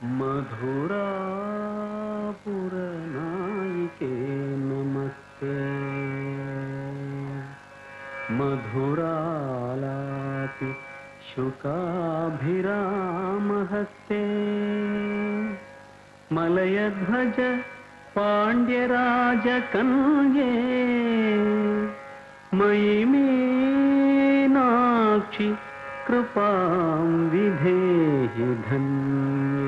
मधुरापुरनायिके नमस्ते मधुरालापि शुकाभिरामहस्ते मलयध्वज पाण्ड्यराजकन्ये मयि मीनाक्षि कृपां विधेहि धन्ये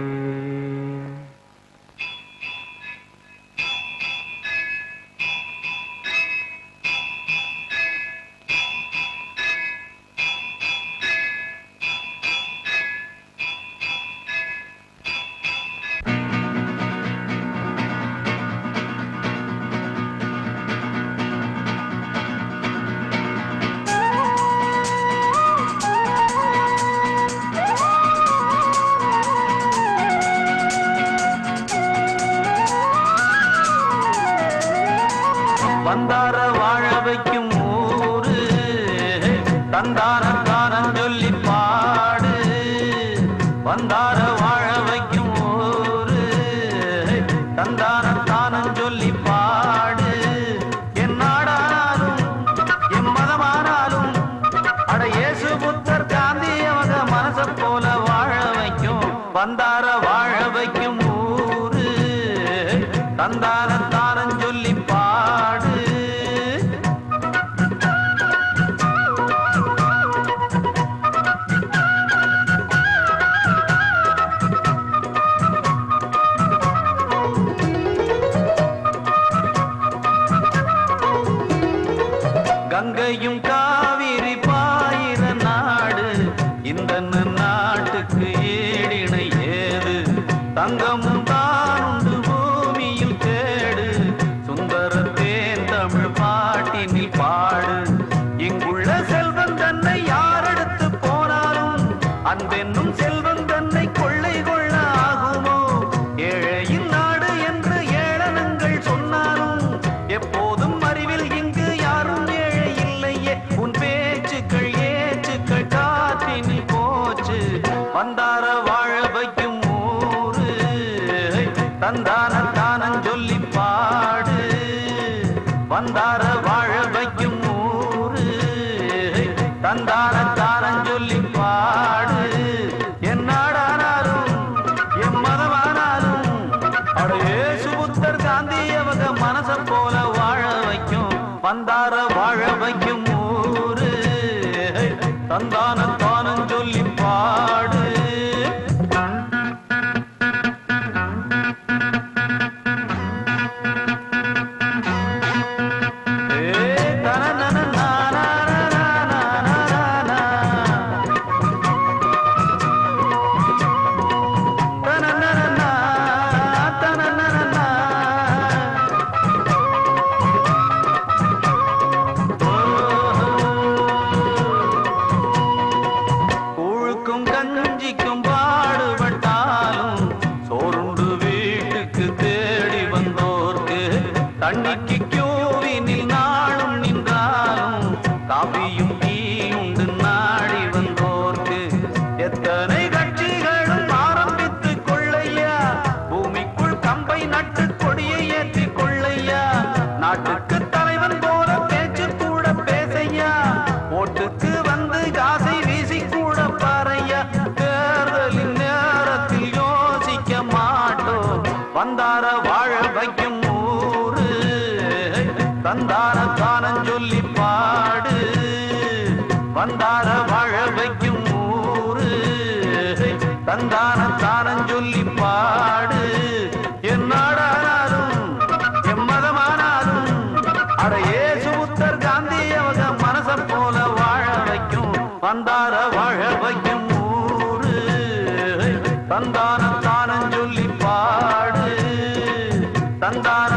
வந்தார வாழ வைக்கும் ஊரு தந்தார தானம் சொல்லி பாடு வந்தார வாழ வைக்கும் ஊரு தந்தார தானம் சொல்லி பாடு என் நாடானாலும் என் மதமானாலும் அட இயேசு புத்தர் காந்தி அவங்க மனச போல வாழ வைக்கும் வந்தார வாழ வைக்கும் ஊரு தந்தார தானம் சொல்லி பாடு கங்கையும் காவிரி பாயிர நாடு இந்த நாட்டுக்கு ஏடிணை ஏது தங்கமும் தானுண்டு பூமியில் தேடு சுந்தரத்தேன் தமிழ் பாட்டினில் பாடு இங்குள்ள செல்வம் தன்னை யாரெடுத்து போனாலும் அன்பென்னும் செல்வம் தன்னை கொள்ளை கொள்ள ஆகுமோ ஏழையின் நாடு என்று ஏளனங்கள் சொன்னாலும் எப்போதும் அறிவில் இங்கு யாரும் ஏழை இல்லையே உன் பேச்சுக்கள் ஏச்சுக்கள் காற்றினில் போச்சு வந்தார வாழ வைக்கும் ஊரு தந்தான தானம் சொல்லி பாடு வந்தார வாழ வைக்கும் ஊரு தந்தான தானம் சொல்லி பாடு என் நாடானாலும் என் மதமானாலும் அட இயேசு புத்தர் காந்தி அவங்க மனச போல வாழ வைக்கும் வந்தார வாழ வைக்கும் ஊரு தந்தான தானம் சொல்லி பாடு தண்ணிக்கு கியூவினில் நாளும் நின்றாலும் காபியும் டீயுண்டு நாடி வந்தோர்க்கு எத்தனை கட்சிகளும் ஆரம்பித்து கொள்ளையா பூமிக்குள் கம்பை நட்டு கொடியை ஏற்றி கொள்ளையா நாட்டுக்கு தலைவன் போல பேச்சு கூட பேசையா ஓட்டுக்கு வந்து காசை வீசி கூட பாறையா தேர்தலின் நேரத்தில் யோசிக்க மாட்டோம் வந்தார வாழ வைக்கும் தந்தார தானம் சொல்லி பாடு வந்தார வாழ வைக்கும் ஊரு தந்தார தானம் சொல்லி பாடு என் நாடானாலும் என் மதமானாலும் அட இயேசு புத்தர் காந்தி அவங்க மனச போல வாழ வைக்கும் வந்தார வாழ வைக்கும் ஊரு தந்தார தானம் சொல்லி பாடு தந்தார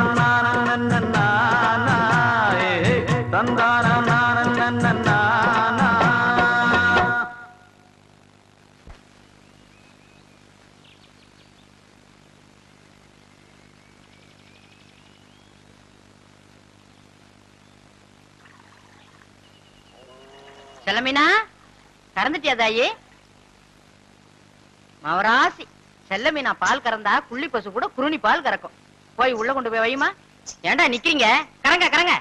செலமினா கறந்துட்டியா தாயி மவராசி செல்ல மீனா பால் கறந்தா புள்ளி பசு கூட குருணி பால் கறக்கும். போய் உள்ள கொண்டு போய் வையுமா. ஏண்டா நிக்கிறீங்க? கறங்க கறங்க.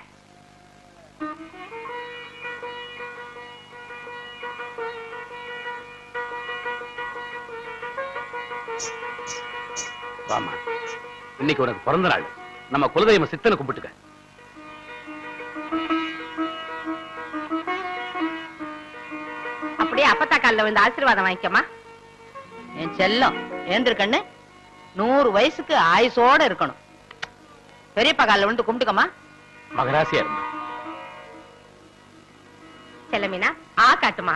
வாமா, இன்னைக்கு உனக்கு பிறந்த நாள். நம்ம குலதெய்வ சித்தனை கும்பிட்டுக்க. அப்படியே அப்பத்தா காலில் வந்து ஆசீர்வாதம் வாங்கிக்கமா. என் செல்லம் ஏந்திருக்கண்ணு 100 வயசுக்கு ஆயுசோட இருக்கணும். பெரியப்பா காலில் வந்து கும்பிட்டுக்கமா. மகராசியா இருமா. செல்லமீனா ஆ காட்டுமா.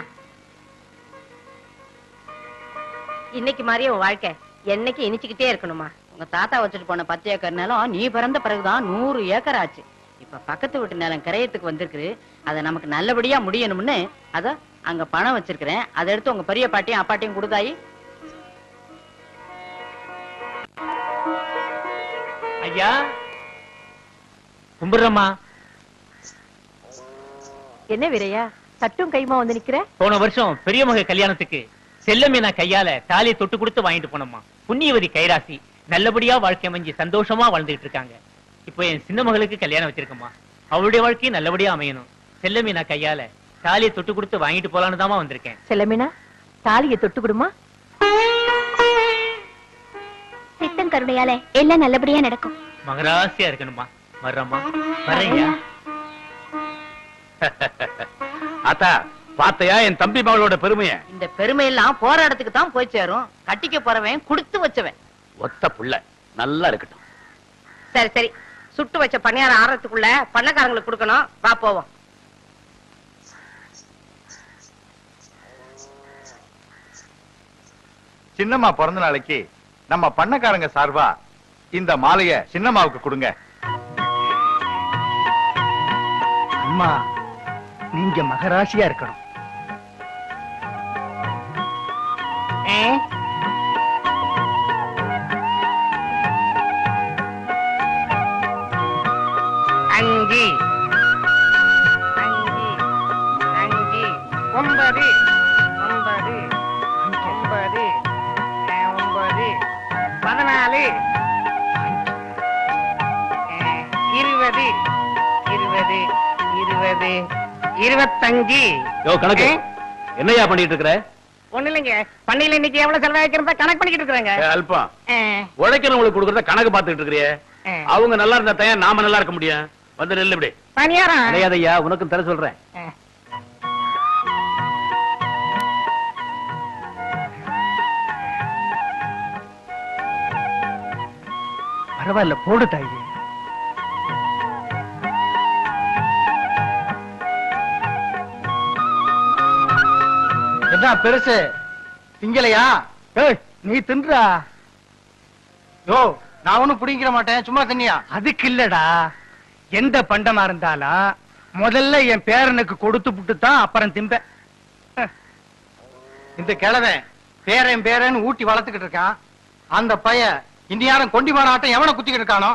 இன்னைக்கு மாதிரியே உன் வாழ்க்கை என்னைக்கு இனிச்சுக்கிட்டே இருக்கணுமா. உங்க தாத்தா வச்சுட்டு போன 10 ஏக்கர் நிலம் நீ பிறந்த பிறகுதான் 100 ஏக்கர் ஆச்சு. இப்ப பக்கத்து வீட்டு நிலம் கிரயத்துக்கு வந்திருக்கு. அதை நமக்கு நல்லபடியா முடியணும்னு அத அங்க பணம் வச்சிருக்கிறேன். அதை எடுத்து உங்க பெரிய பாட்டியும் அப்பாட்டியும் கொடுத்தாயி. ஐயா கும்பிடுறம்மா. என்ன வீரையா சட்டும் கைமா வந்து நிக்கிற? போன வருஷம் பெரிய மக கல்யாணத்துக்கு செல்லமீனா கையால தாலியை தொட்டு கொடுத்து வாங்கிட்டு போனோம்மா. புண்ணியவதி கைராசி நல்லபடியா வாழ்க்கை அமைஞ்சு சந்தோஷமா வாழ்ந்துட்டு இருக்காங்க. இப்போ என் சின்ன மகளுக்கு கல்யாணம் வச்சிருக்கம்மா. அவளுடைய வாழ்க்கையும் நல்லபடியா அமையணும். செல்லமீனா கையால தாலியை தொட்டு கொடுத்து வாங்கிட்டு போலான்னு தாமா வந்திருக்கேன். செல்லமீனா தாலியை தொட்டு கொடுமா. சித்தன் கருணையால எல்லாம் நல்லபடியா நடக்கும். மகராசியா இருக்கணுமா. வர்றம்மா. வர்றேயா. ஆத்தா பாத்தையா என் தம்பி மகளோட பெருமைய? இந்த பெருமையெல்லாம் போராட்டத்துக்கு தான் போய் சேரும். கட்டிக்க போறவன் கொடுத்து வச்சவன். ஒத்த புள்ள நல்லா இருக்கட்டும். சரி சரி, சுட்டு வச்ச பணியாரம் ஆறதுக்குள்ள பண்ணக்காரங்களுக்கு கொடுக்கணும். வா போவோம். சின்னம்மா பிறந்த நாளைக்கு நம்ம பண்ணக்காரங்க சார்பா இந்த மாலைய சின்னம்மாவுக்கு கொடுங்க. அம்மா நீங்க மகராசியா இருக்கணும். அஞ்சு அஞ்சு அஞ்சு 9 9 9 9 14 20 20 20 25. யோ கணக்கு என்னையா பண்ணிட்டு இருக்கிற? ஒண்ணு இல்லைங்க, பண்ணையில இன்னைக்கு எவ்வளவு செலவாயிருக்கிறத கணக்கு பண்ணிக்கிட்டு இருக்கிறாங்க. அல்பம் உழைக்கிறவங்களுக்கு கொடுக்கறத கணக்கு பார்த்துட்டு இருக்கிறியே. அவங்க நல்லா இருந்தா தான் நாம நல்லா இருக்க முடியும். வந்து நெல் இப்படி பணியாரம் அடையாதையா, உனக்கும் தர சொல்றேன். பரவாயில்ல போடு தாயி. என்ன பெருசு திங்கலையா? நீ தின்றா. யோ நான் ஒண்ணும் புடிங்கிற மாட்டேன், சும்மா தின்னியா? அதுக்கு இல்லடா, எந்த பண்டமா இருந்தாலும் முதல்ல என் பேரனுக்கு கொடுத்து புட்டு தான் அப்புறம் திம்பேன். இந்த கிழவன் பேரன் பேரன் ஊட்டி வளர்த்துக்கிட்டு இருக்கான். அந்த பைய இனி யாரும் கொண்டி மாற ஆட்டம் எவனை குத்திக்கிட்டு இருக்கானோ.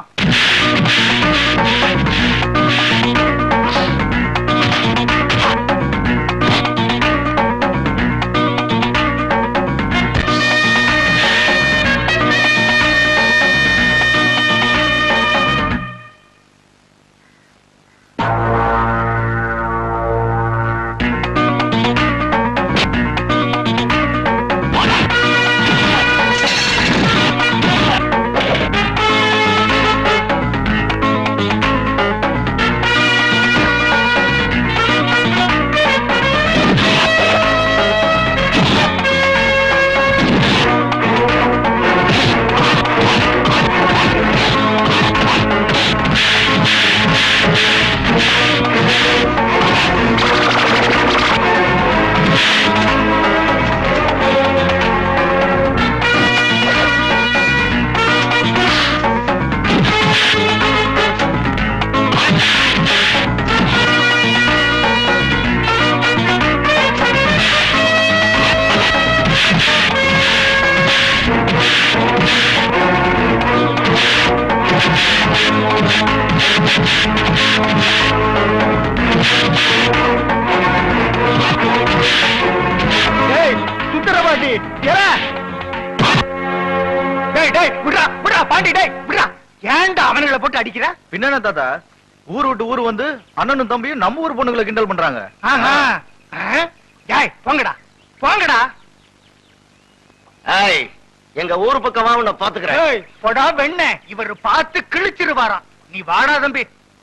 எதுக்கு அடிக்கிற? பின்ன தாத்தா, ஊர் விட்டு ஊர் வந்து அண்ணனும் தம்பியும் நம்ம ஊர் பொண்ணுங்களை கிண்டல் பண்றாங்க. போங்கடா போங்கடா. எங்க ஊர் பக்கமா உன்னை பாத்துக்கிறேன். போடா வெண்ண, இவர் பார்த்து கிழிச்சிருவாராம். நீ வாடா தம்பி.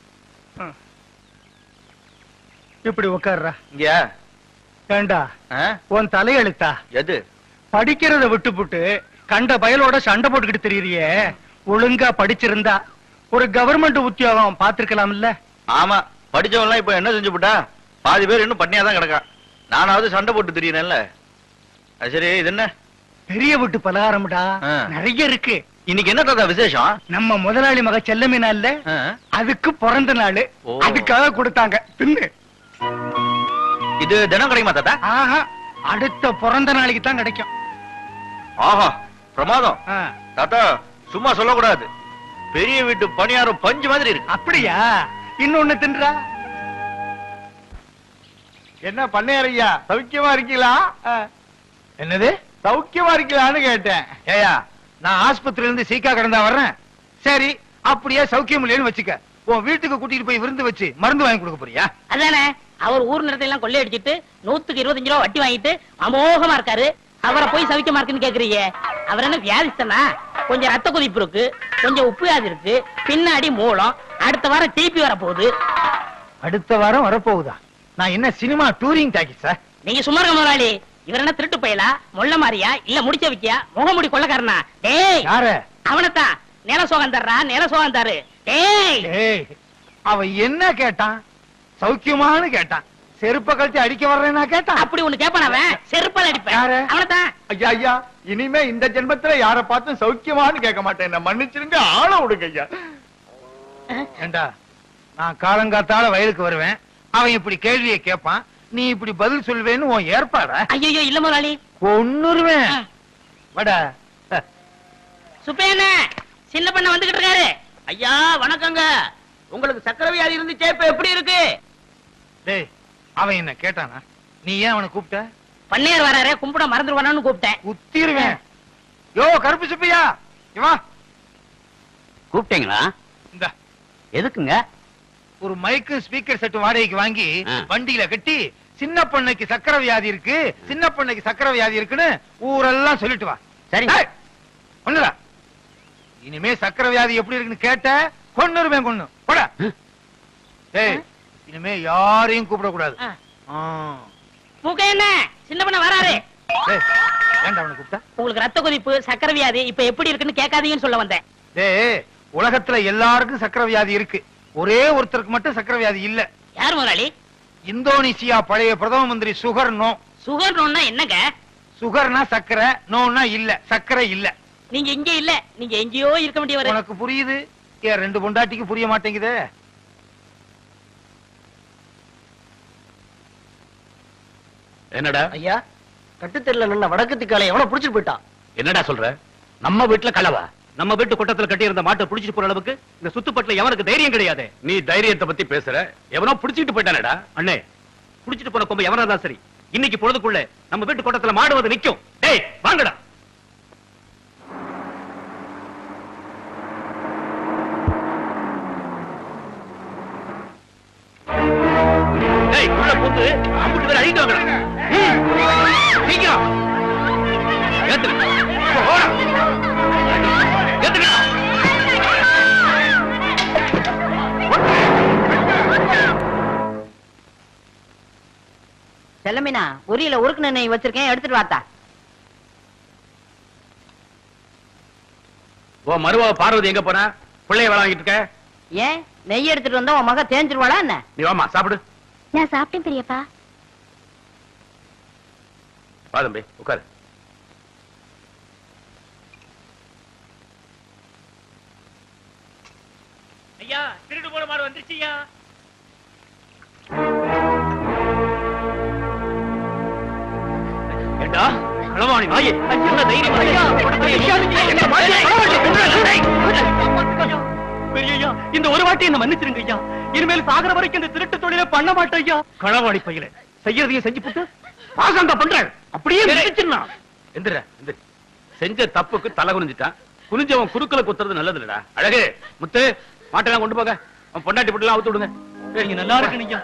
இப்படி உட்கார்றா. இங்க ஏண்டா உன் தலையெழுத்தா எது? படிக்கிறத விட்டுப்புட்டு கண்ட பயலோட சண்டை போட்டுக்கிட்டு தெரியறியே. ஒழுங்கா படிச்சிருந்தா ஒரு கவர்மெண்ட் உத்தியோகம் பாத்துருக்கலாம் இல்ல? ஆமா, படிச்சவன்லாம் இப்ப என்ன செஞ்சு போட்டா? பாதி பேர் இன்னும் பட்னியாதான் கிடக்கா. நானாவது சண்டை போட்டு தெரியறேன்ல. சரி, இது என்ன? பெரிய வீட்டு பலகாரம்டா, நிறைய இருக்கு. இன்னைக்கு என்ன தாத்தா விசேஷம்? நம்ம முதலாளி மக செல்லமீனா இல்ல, அதுக்கு பிறந்த நாள், அதுக்காக கொடுத்தாங்க. தின்னு. இது தினம் கிடைக்குமா தாத்தா? ஆஹா, அடுத்த பிறந்த நாளைக்கு தான் கிடைக்கும். ஆஹா, பிரமாதம். தாத்தா சும்மா சொல்லக்கூடாது. பெரிய வீட்டு பணியாரம் பஞ்சு மாதிரி இருக்கு. அப்படியா? இன்னொன்னு தின்றா. என்ன பண்ணையார் ஐயா, சௌக்கியமா இருக்கீங்களா? என்னது சௌக்கியமா இருக்கீங்களான்னு கேட்டேன். ஏயா, நான் ஆஸ்பத்திரியில இருந்து சீக்கா கிடந்தா வர்றேன். சரி, அப்படியே சௌக்கியம் இல்லைன்னு வச்சுக்க. உன் வீட்டுக்கு கூட்டிட்டு போய் விருந்து வச்சு மருந்து வாங்கி கொடுக்க போறியா? அதானே, அவர் ஊர் நிலத்தை எல்லாம் கொள்ளையடிச்சிட்டு 125 ரூபா வட்டி வாங்கிட்டு அமோகமா இருக்காரு. அவரை போய் சவிக்கமா இருக்குன்னு கேக்குறீங்க. அவர் என்ன வியாதிஸ்தனா? கொஞ்சம் ரத்த கொதிப்பு இருக்கு, கொஞ்சம் உப்பு வியாதி இருக்கு, பின்னாடி மூலம். அடுத்த வாரம் டிபி வர போகுது. அடுத்த வாரம் வரப்போகுதா? நான் என்ன சினிமா டூரிங் டாக்கிஸா? நீங்க சும்மா இருக்க முதலாளி. இவர் என்ன திருட்டு பயலா, மொள்ள மாறியா, இல்ல முடிச்ச வைக்கியா, முகமுடி கொள்ளக்காரனா? டேய், யாரு? அவனத்தான். நில சோகம் தர்றா, நில சோகம் தரு. டேய், அவன் என்ன கேட்டான்? சௌக்கியமானு கேட்டான். செருப்ப கழிச்சு அடிக்க வர்றேன்னா கேட்டான். அப்படி ஒண்ணு கேப்பான். அவன் செருப்பால் அடிப்பேன். அவனத்தான். ஐயா ஐயா, இனிமே இந்த ஜென்மத்துல யார பார்த்தும் சௌக்கியமானு கேட்க மாட்டேன். என்ன மன்னிச்சிருங்க, ஆள விடுங்க ஐயா. ஏண்டா, நான் காலங்காத்தால வயலுக்கு வருவேன், அவன் இப்படி கேள்வியை கேட்பான், நீ இப்படி பதில் சொல்வேன்னு உன் ஏற்பாடா? ஐயோ இல்ல முதலாளி, கொன்னுருவேன். வடா. சுப்பேன சின்ன பண்ண வந்துகிட்டு இருக்காரு. ஐயா வணக்கங்க. உங்களுக்கு சக்கரை வியாதி இருந்துச்சே, இப்ப எப்படி இருக்கு? டேய், அவன் என்ன கேட்டானா? நீ ஏன் அவனை கூப்பிட்ட? பண்ணையார் வராரு, கும்பிட மறந்துடுவானு கூப்பிட்டேன். குத்திருவேன். யோ கருப்பு சுப்பையா, இவா கூப்பிட்டீங்களா? இந்த எதுக்குங்க? ஒரு மைக்கு ஸ்பீக்கர் செட் வாடகைக்கு வாங்கி வண்டியில கட்டி, சின்ன பொண்ணுக்கு சக்கரை வியாதி இருக்கு, சின்ன பொண்ணுக்கு சக்கரை வியாதி இருக்குன்னு ஊரெல்லாம் சொல்லிட்டு வா. சரி ஒண்ணுடா. இனிமே சக்கரை வியாதி எப்படி இருக்குன்னு கேட்ட கொன்னுருவேன். கொன்னு போட. ஏய், இனிமே யாரையும் கூப்பிட கூடாது. என்ன சின்ன பண்ண வராரு. ஏன்டா அவனை கூப்பிட்ட? உங்களுக்கு ரத்த கொதிப்பு, சக்கரை வியாதி இப்ப எப்படி இருக்குன்னு கேட்காதீங்கன்னு சொல்ல வந்தேன். டேய், உலகத்துல எல்லாருக்கும் சக்கரை வியாதி இருக்கு, ஒரே ஒருத்தருக்கு மட்டும் சக்கரை வியாதி இல்ல. யார் முதலாளி? இந்தோனேசியா பழைய பிரதம மந்திரி சுகர் நோ. சுகர் நோன்னா என்னங்க? சுகர்னா சக்கரை, நோன்னா இல்ல, சக்கரை இல்ல. நீங்க இங்க இல்ல, நீங்க எங்கேயோ இருக்க வேண்டியவர். உனக்கு புரியுது, ஏன் ரெண்டு பொண்டாட்டிக்கு புரிய மாட்டேங்குது? என்னடா ஐயா, கட்டுத்தெருல நல்ல வடக்கு காலை எவ்வளவு புடிச்சிட்டு போயிட்டான். என்னடா சொல்ற? நம்ம வீட்டுல களவா? நம்ம வீட்டு கொட்டத்துல கட்டி இருந்த மாட்டை புடிச்சிட்டு போற அளவுக்கு இந்த சுத்துப்பட்டுல எவனுக்கு தைரியம் கிடையாது. நீ தைரியத்தை பத்தி பேசுற? எவனோ புடிச்சிட்டு போயிட்டானடா. அண்ணே, புடிச்சிட்டு போன கொம்பு எவனா தான் சரி, இன்னைக்கு பொழுதுக்குள்ள நம்ம வீட்டு கொட்டத்துல மாடு வந்து நிக்கும். டேய் வாங்கடா. டேய் உள்ள போட்டு அம்புட்டு பேர் அழிட்டு வாங்கடா. சீக்கிரம் ஏத்துங்க. போடா. செல்லமீனா, உரியில உருக்கு நெய் வச்சிருக்கேன், எடுத்துட்டு வாத்தா. ஓ மருவா பார்வதி எங்க போன? பிள்ளைய வேலை வாங்கிட்டு இருக்க? ஏன் நெய் எடுத்துட்டு வந்தா உன் மக தேஞ்சிருவாளா என்ன? நீ வாமா சாப்பிடு. நான் சாப்பிட்டேன் பெரியப்பா. வா தம்பி உட்காரு. ஐயா, திருடு போன மாடு வந்துருச்சுயா. ஏண்டா களவாணி நாயே, என்ன தைரியம்? பெரியய்யா, இந்த ஒரு வாட்டி என்ன மன்னிச்சிருங்க ஐயா. இனிமேல் சாகர வரைக்கும் இந்த திருட்டு தொழிலை பண்ண மாட்டேன் ஐயா. களவாணி பையல செய்யறதையும் செஞ்சு போட்டு பாசம் தான் பண்றேன். அப்படியே நினைச்சிருந்தான். எந்திர செஞ்ச தப்புக்கு தலை குனிஞ்சிட்டான். குனிஞ்சவன் குறுக்கல குத்துறது நல்லது இல்லடா. அழகு முத்து மாட்டெல்லாம் கொண்டு போங்க. அவன் பொண்டாட்டி போட்டுலாம் அவுத்து விடுங்க. நீங்க நல்லா இருக்கு நீங்க.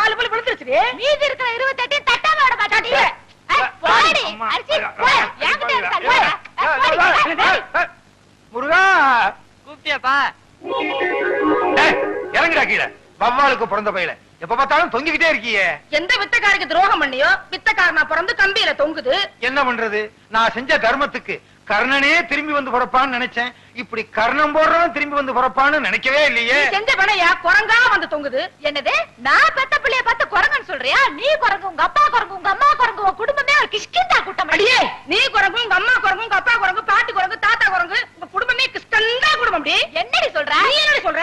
4 பல்லு விழுந்துருச்சு. மீதி இருக்கிற 28 தட்டாம விட மாட்டாடி. போடி அரிசி போய் என்கிட்ட இருக்க. முருகா கூப்பிட்டியாப்பா? இறங்குடா கீழே. வவ்வாலுக்கு பிறந்த பையில எப்ப பார்த்தாலும் தொங்கிக்கிட்டே இருக்கியே. எந்த வித்தக்காரருக்கு துரோகம் பண்ணியோ வித்தக்காரனா பிறந்து கம்பியில தொங்குது. என்ன பண்றது? நான் செஞ்ச தர்மத்துக்கு கர்ணனே திரும்பி வந்து பிறப்பான்னு நினைச்சேன். இப்படி கர்ணம் போடுறவன் திரும்பி வந்து பிறப்பான்னு நினைக்கவே இல்லையே. செஞ்ச பணையா குரங்கா வந்து தொங்குது. என்னது? நான் பெத்த பிள்ளைய பார்த்து குரங்குன்னு சொல்றியா? நீ குரங்கு, உங்க அப்பா குரங்கு, உங்க அம்மா குரங்கு, உங்க குடும்பமே ஒரு கிஷ்கிந்தா கூட்டம். அடியே, நீ குரங்கு, உங்க அம்மா குரங்கு, உங்க அப்பா குரங்கு, பாட்டி குரங்கு, தாத்தா குரங்கு, உங்க குடும்பமே கிஷ்கந்தா குடும்பம். அப்படி என்னடி சொல்ற? நீ என்னடி சொல்ற?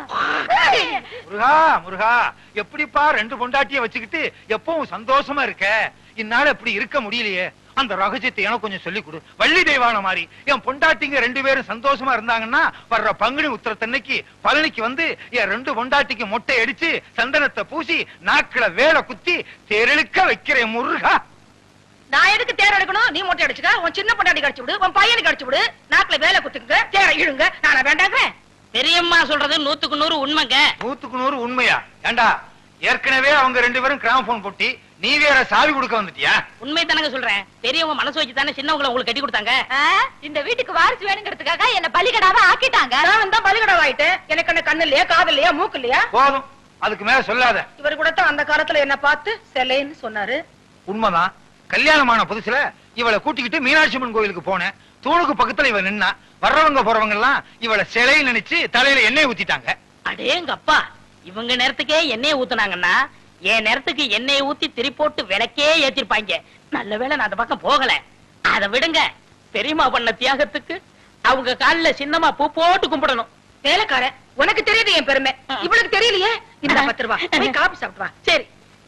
முருகா முருகா, எப்படிப்பா 2 பொண்டாட்டிய வச்சுக்கிட்டு எப்பவும் சந்தோஷமா இருக்க? இந்நாள் இப்படி இருக்க முடியலையே. அந்த ரகசியத்தை எனக்கு கொஞ்சம் சொல்லிக் கொடு. வள்ளி தெய்வான மாதிரி என் பொண்டாட்டிங்க 2 பேரும் சந்தோஷமா இருந்தாங்கன்னா வர்ற பங்குனி உத்திரத்தன்னைக்கு பழனிக்கு வந்து என் 2 பொண்டாட்டிக்கு மொட்டை அடிச்சு சந்தனத்தை பூசி நாக்குல வேலை குத்தி தேரெழுக்க வைக்கிறேன் முருகா. நான் எதுக்கு தேர் எடுக்கணும்? நீ மொட்டை அடிச்சுக்க. உன் சின்ன பொண்டாட்டி கடிச்சு விடு, உன் பையனுக்கு கடிச்சு விடு. நாக்குல வேலை குத்துங்க, தேர இழுங்க. நான் வேண்டாங்க. பெரியம்மா சொல்றது 100க்கு 100 உண்மைங்க. 100க்கு 100 உண்மையா? ஏண்டா ஏற்கனவே அவங்க 2 பேரும் கிராமபோன் போட்டி, நீ வேற சாவி கொடுக்க வந்துட்டியா? உண்மை தானங்க சொல்றேன். பெரியவங்க மனசு வச்சு தானே சின்னவங்களை உங்களுக்கு கட்டி கொடுத்தாங்க. இந்த வீட்டுக்கு வாரிசு வேணுங்கிறதுக்காக என்ன பலிகடாவா ஆக்கிட்டாங்க. நான் தான் பலிகடாவா ஆயிட்டேன். எனக்கு என்ன கண்ணு இல்லையா, காது இல்லையா, மூக்கு இல்லையா? போதும், அதுக்கு மேல சொல்லாத. இவர் கூட தான் அந்த காலத்துல என்ன பார்த்து செல்லைன்னு சொன்னாரு. உண்மைதான். கல்யாணமான புதுசுல இவளை கூட்டிக்கிட்டு மீனாட்சி அம்மன் கோயிலுக்கு போனேன். தூணுக்கு பக்கத்துல இவ நின்னா. வர்றவங்க போறவங்க எல்லாம் இவளை சிலை நினைச்சு தலையில எண்ணெய் ஊத்திட்டாங்க. அடேங்க அப்பா, இவங்க நேரத்துக்கே எண்ணெய் ஊத்துனாங்கன்னா என் நேரத்துக்கு எண்ணெய் ஊத்தி திரிப்போட்டு விளக்கே ஏத்திருப்பாங்க. நல்ல வேளை நான் அந்த பக்கம் போகல. அதை விடுங்க. பெரியம்மா பண்ண தியாகத்துக்கு அவங்க காலில சின்னமா பூ போட்டு கும்பிடணும். வேலைக்கார, உனக்கு தெரியுது என் பெருமை, இவளுக்கு தெரியலையே. இந்த 10 ரூபாய் போய் காபி சாப்பிட்டு வா. சரி.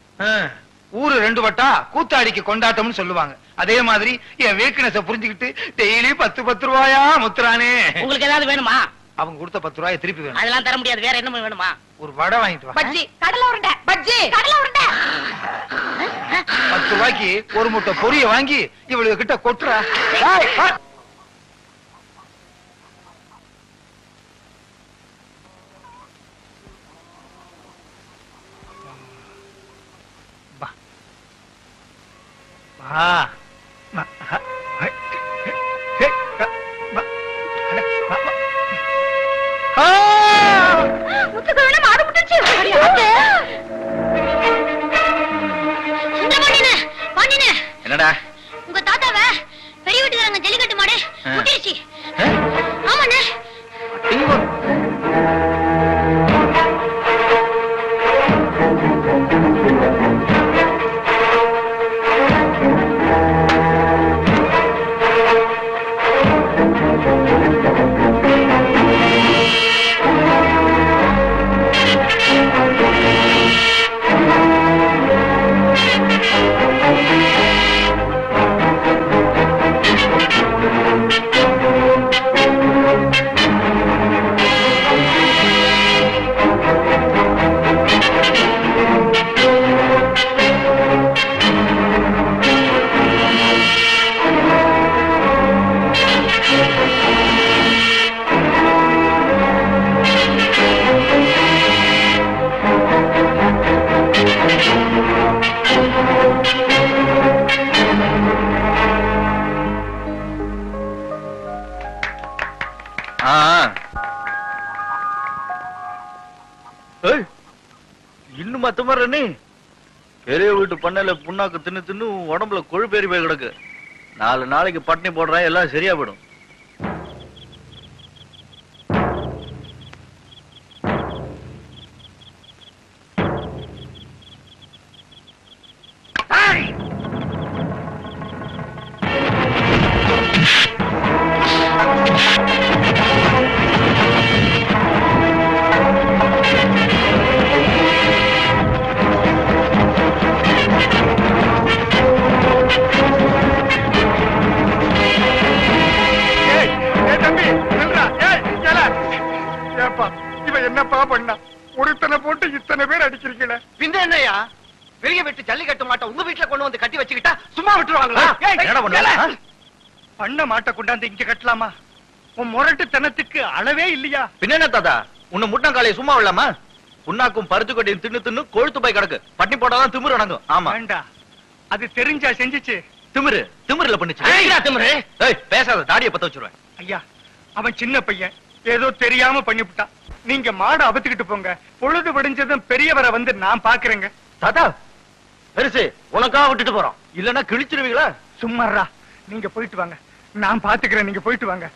ஊரு 2 வட்டா கூத்தாடிக்கு கொண்டாட்டம்னு சொல்லுவாங்க. அதே மாதிரி என் வீக்னஸ புரிஞ்சுக்கிட்டு டெய்லி 10 ரூபாயா முத்துறானே. உங்களுக்கு ஏதாவது வேணுமா? அவங்க கொடுத்த 10 ரூபாய் திருப்பி வேணும். அதெல்லாம் தர முடியாது. வேற என்ன வேணுமா? ஒரு வடை வாங்கிட்டு வா. பஜ்ஜி, கடலை உருண்டை, பஜ்ஜி, கடலை உருண்டை. 10 ரூபாய்க்கு ஒரு முட்டை பொரிய வாங்கி இவளுக்கு கிட்ட கொட்டுறா. என்னடா உங்க தாத்தாவ பெரிய வீட்டுக்காரங்க ஜல்லிக்கட்டு மாடு முட்டிருச்சு. ஆமாண்ணே. இன்னும் மத்த மாதிரி நீ பெரிய வீட்டு பண்ணையில புண்ணாக்கு தின்னு தின்னு உடம்புல கொழுப்பேறி போய் கிடக்கு. 4 நாளைக்கு பட்டினி போடுறேன், எல்லாம் சரியா போயிடும். என்னப்பா பண்ணா? ஒருத்தனை போட்டு இத்தனை பேர் அடிக்கிறீங்களே. பின்ன என்னையா? பெரிய வீட்டு ஜல்லிக்கட்டு மாட்டை உங்க வீட்டுல கொண்டு வந்து கட்டி வச்சுக்கிட்டா சும்மா விட்டுருவாங்களா? பண்ண மாட்டை கொண்டாந்து இங்க கட்டலாமா? உன் முரட்டுத்தனத்துக்கு அளவே இல்லையா? பின்ன தாத்தா, உன்னை முட்டங்காலையை சும்மா விடலாமா? புண்ணாக்கும் பருத்து கொட்டையும் தின்னு தின்னு கொழுத்து போய் கிடக்கு. பட்டினி போட்டாதான் திமிரு அடங்கும். ஆமா அது தெரிஞ்சா செஞ்சிச்சு. திமிருல பண்ணுச்சு. திமிரு பேசாத, தாடியை பத்த வச்சிருவேன். ஐயா, அவன் சின்ன பையன், ஏதோ தெரியாம பண்ணிவிட்டான். நீங்க மாடு அபத்துக்கிட்டு போங்க. பொழுது விடிஞ்சதும் பெரியவரை வந்து நான் பாக்குறேங்க. தாத்தா பெருசு உனக்காக விட்டுட்டு போறோம், இல்லன்னா கிழிச்சிருவீங்களா? சும்மாறா, நீங்க போயிட்டு வாங்க, நான் பாத்துக்கிறேன். நீங்க போயிட்டு வாங்க.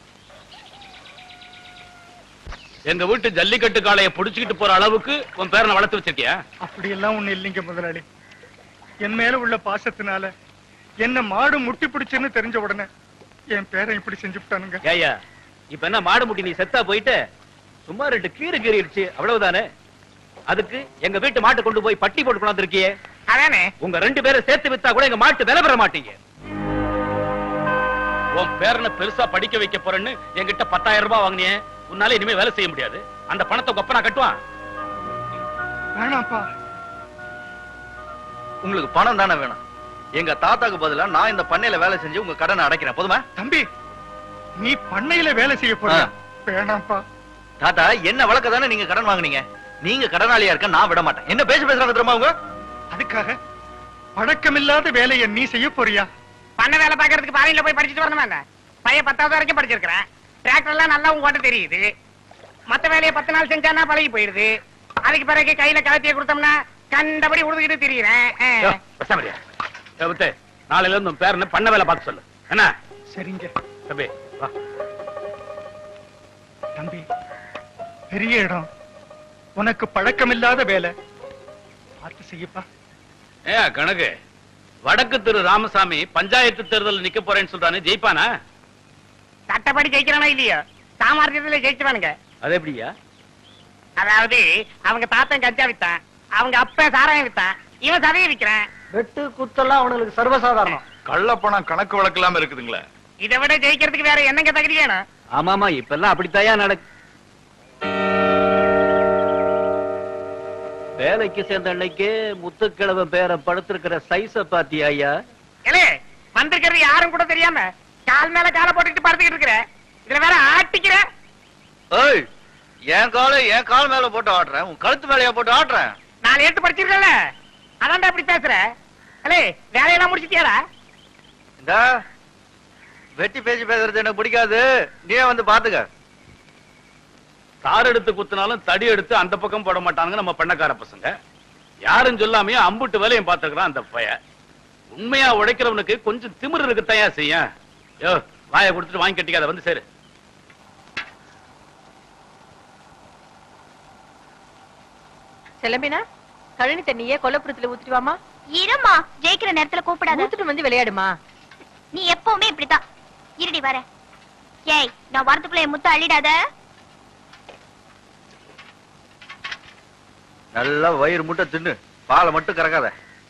எங்க வீட்டு ஜல்லிக்கட்டு காளைய புடிச்சுக்கிட்டு போற அளவுக்கு உன் பேரனை வளர்த்து வச்சிருக்கியா? அப்படி எல்லாம் ஒண்ணு இல்லைங்க முதலாளி. என் மேல உள்ள பாசத்தினால என்ன மாடு முட்டி பிடிச்சுன்னு தெரிஞ்ச உடனே என் பேரன் இப்படி செஞ்சுட்டானுங்க. ஏயா, இப்ப என்ன மாடு முட்டி நீ செத்தா போயிட்டு சும்மா 2 கீறு கீறிடுச்சு அவ்வளவுதானே? அதுக்கு எங்க வீட்டு மாட்டை கொண்டு போய் பட்டி போட்டு கொண்டாந்து இருக்கியே. அதானே, உங்க 2 பேரை சேர்த்து வித்தா கூட எங்க மாட்டு விலை பெற மாட்டீங்க. உன் பேரனை பெருசா படிக்க வைக்க போறேன்னு என்கிட்ட 10,000 ரூபாய் வாங்கினே. உன்னால இனிமே வேலை செய்ய முடியாது. அந்த பணத்தை கொப்பனா கட்டுவான். வேணாப்பா. உங்களுக்கு பணம் தானே வேணும். எங்க தாத்தாக்கு பதிலா நான் இந்த பண்ணையில வேலை செஞ்சு உங்க கடனை அடைக்கிறேன். போதுமா? தம்பி, நீ பண்ணையில வேலை செய்ய போற? வேணாப்பா. தாத்தா, என்ன வழக்க தானே நீங்க கடன் வாங்குனீங்க. நீங்க கடனாளியா இருக்க நான் விட மாட்டேன். என்ன பேசுறாங்க தெரியுமா அவங்க? அதுக்காக பழக்கமில்லாத வேலையை நீ செய்ய போறியா? பண்ண வேலை பாக்குறதுக்கு பாறையில போய் படிச்சுட்டு வரணுமா? என்ன பையன் 10வது வரைக்கும் படிச்சிருக்கிறேன். டிராக்டர் எல்லாம் நல்லா உங்க ஓட்ட தெரியுது. மத்த வேலையை 10 நாள் செஞ்சானா பழகி போயிடுது. அதுக்கு பிறகு கையில கலத்திய கொடுத்தோம்னா கண்டபடி உடுதுகிட்டு திரியிறேன். நாளையில இருந்து உன் பேரனை பண்ண வேலை பார்க்க சொல்லு. என்ன? சரிங்க தம்பி, வா. தம்பி, பெரிய இடம், உனக்கு பழக்கமில்லாத வேலை, பார்த்து செய்யப்பா. கணக்கு, வடக்கு திரு ராமசாமி பஞ்சாயத்து தேர்தல் நிக்க போறேன்னு சொல்றானே, ஜெயிப்பானா? சட்டப்படி ஜெயிக்கிறானா இல்லையோ, சாமர்த்தியத்துல ஜெயிச்சுவானுங்க. அது எப்படியா? அதாவது அவங்க தாத்தன் கஞ்சா வித்தான், அவங்க அப்ப சாராயம் வித்தான், இவன் சதையை விக்கிறான். வெட்டு குத்தெல்லாம் அவனுக்கு சர்வசாதாரணம். கள்ளப்பணம் கணக்கு வழக்கெல்லாம் இருக்குதுங்களா? இதை விட ஜெயிக்கிறதுக்கு வேற என்னங்க தகுதி வேணும்? ஆமாமா, இப்ப எல்லாம் அப்படித்தாயா நடக்கு. வேலைக்கு சேர்ந்த அன்னைக்கு முத்துக்கிழவ பேர படுத்திருக்கிற சைஸ பாத்தியா ஐயா? ஏலே, வந்திருக்கிறது யாரும் கூட தெரியாம கால் மேல காலை போட்டுக்கிட்டு படுத்துக்கிட்டு இருக்கிற. இதுல வேற ஆட்டிக்கிற. ஏய், என் கால் மேல போட்டு ஆடுறேன், உன் கழுத்து மேலையா போட்டு ஆடுறேன். 4 எழுத்து படிச்சிருக்கல, அதான்டா இப்படி பேசுற. அலே, வேலையெல்லாம் முடிச்சிட்டியாடா? இந்த வெட்டி பேசி பேசுறது எனக்கு பிடிக்காது, நீயே வந்து பாத்துக்க. தார் எடுத்து குத்துனாலும் தடி எடுத்து அந்த பக்கம் போட மாட்டாங்க நம்ம பண்ணக்கார பசங்க. யாரும் சொல்லாமையே அம்புட்டு வேலையும் பாத்துக்கிறான் அந்த பைய. உண்மையா உழைக்கிறவனுக்கு கொஞ்சம் திமிரு இருக்குத்தையா செய்ய. யோ, வாயை கொடுத்துட்டு வாங்கி கட்டிக்காத, வந்து சேரு. செல்லமினா, கழனி தண்ணியே கொல்லப்புறத்துல ஊத்திட்டு வாமா. இருமா, ஜெயிக்கிற நேரத்துல கூப்பிடாத. ஊத்திட்டு வந்து விளையாடுமா. நீ எப்பவுமே இப்படித்தான். இருடி வர. ஏய், நான் வரதுக்குள்ள என் முத்து அள்ளிடாத. நல்லா வயிறு முட்டை தின்னு, பாலை மட்டும் கறக்காத.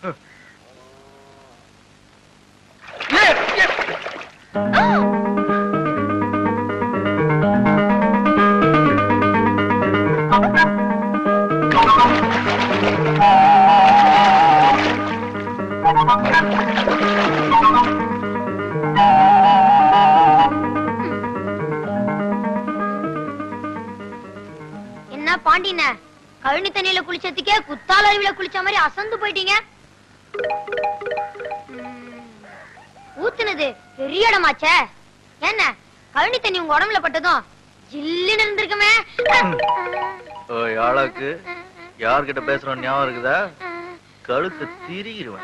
என்ன பாண்டின, கழனி தண்ணியில குளிச்சதுக்கே குத்தால அருவில குளிச்ச மாதிரி அசந்து போயிட்டீங்க. ஊத்துனது பெரிய இடமாச்சே. என்ன கழனி தண்ணி உங்க உடம்புல பட்டதும் ஜில்லுன்னு இருந்திருக்குமே. ஆளாக்கு யார்கிட்ட பேசுறோம் ஞாபகம் இருக்குதா? கழுத்து திரிடுவேன்.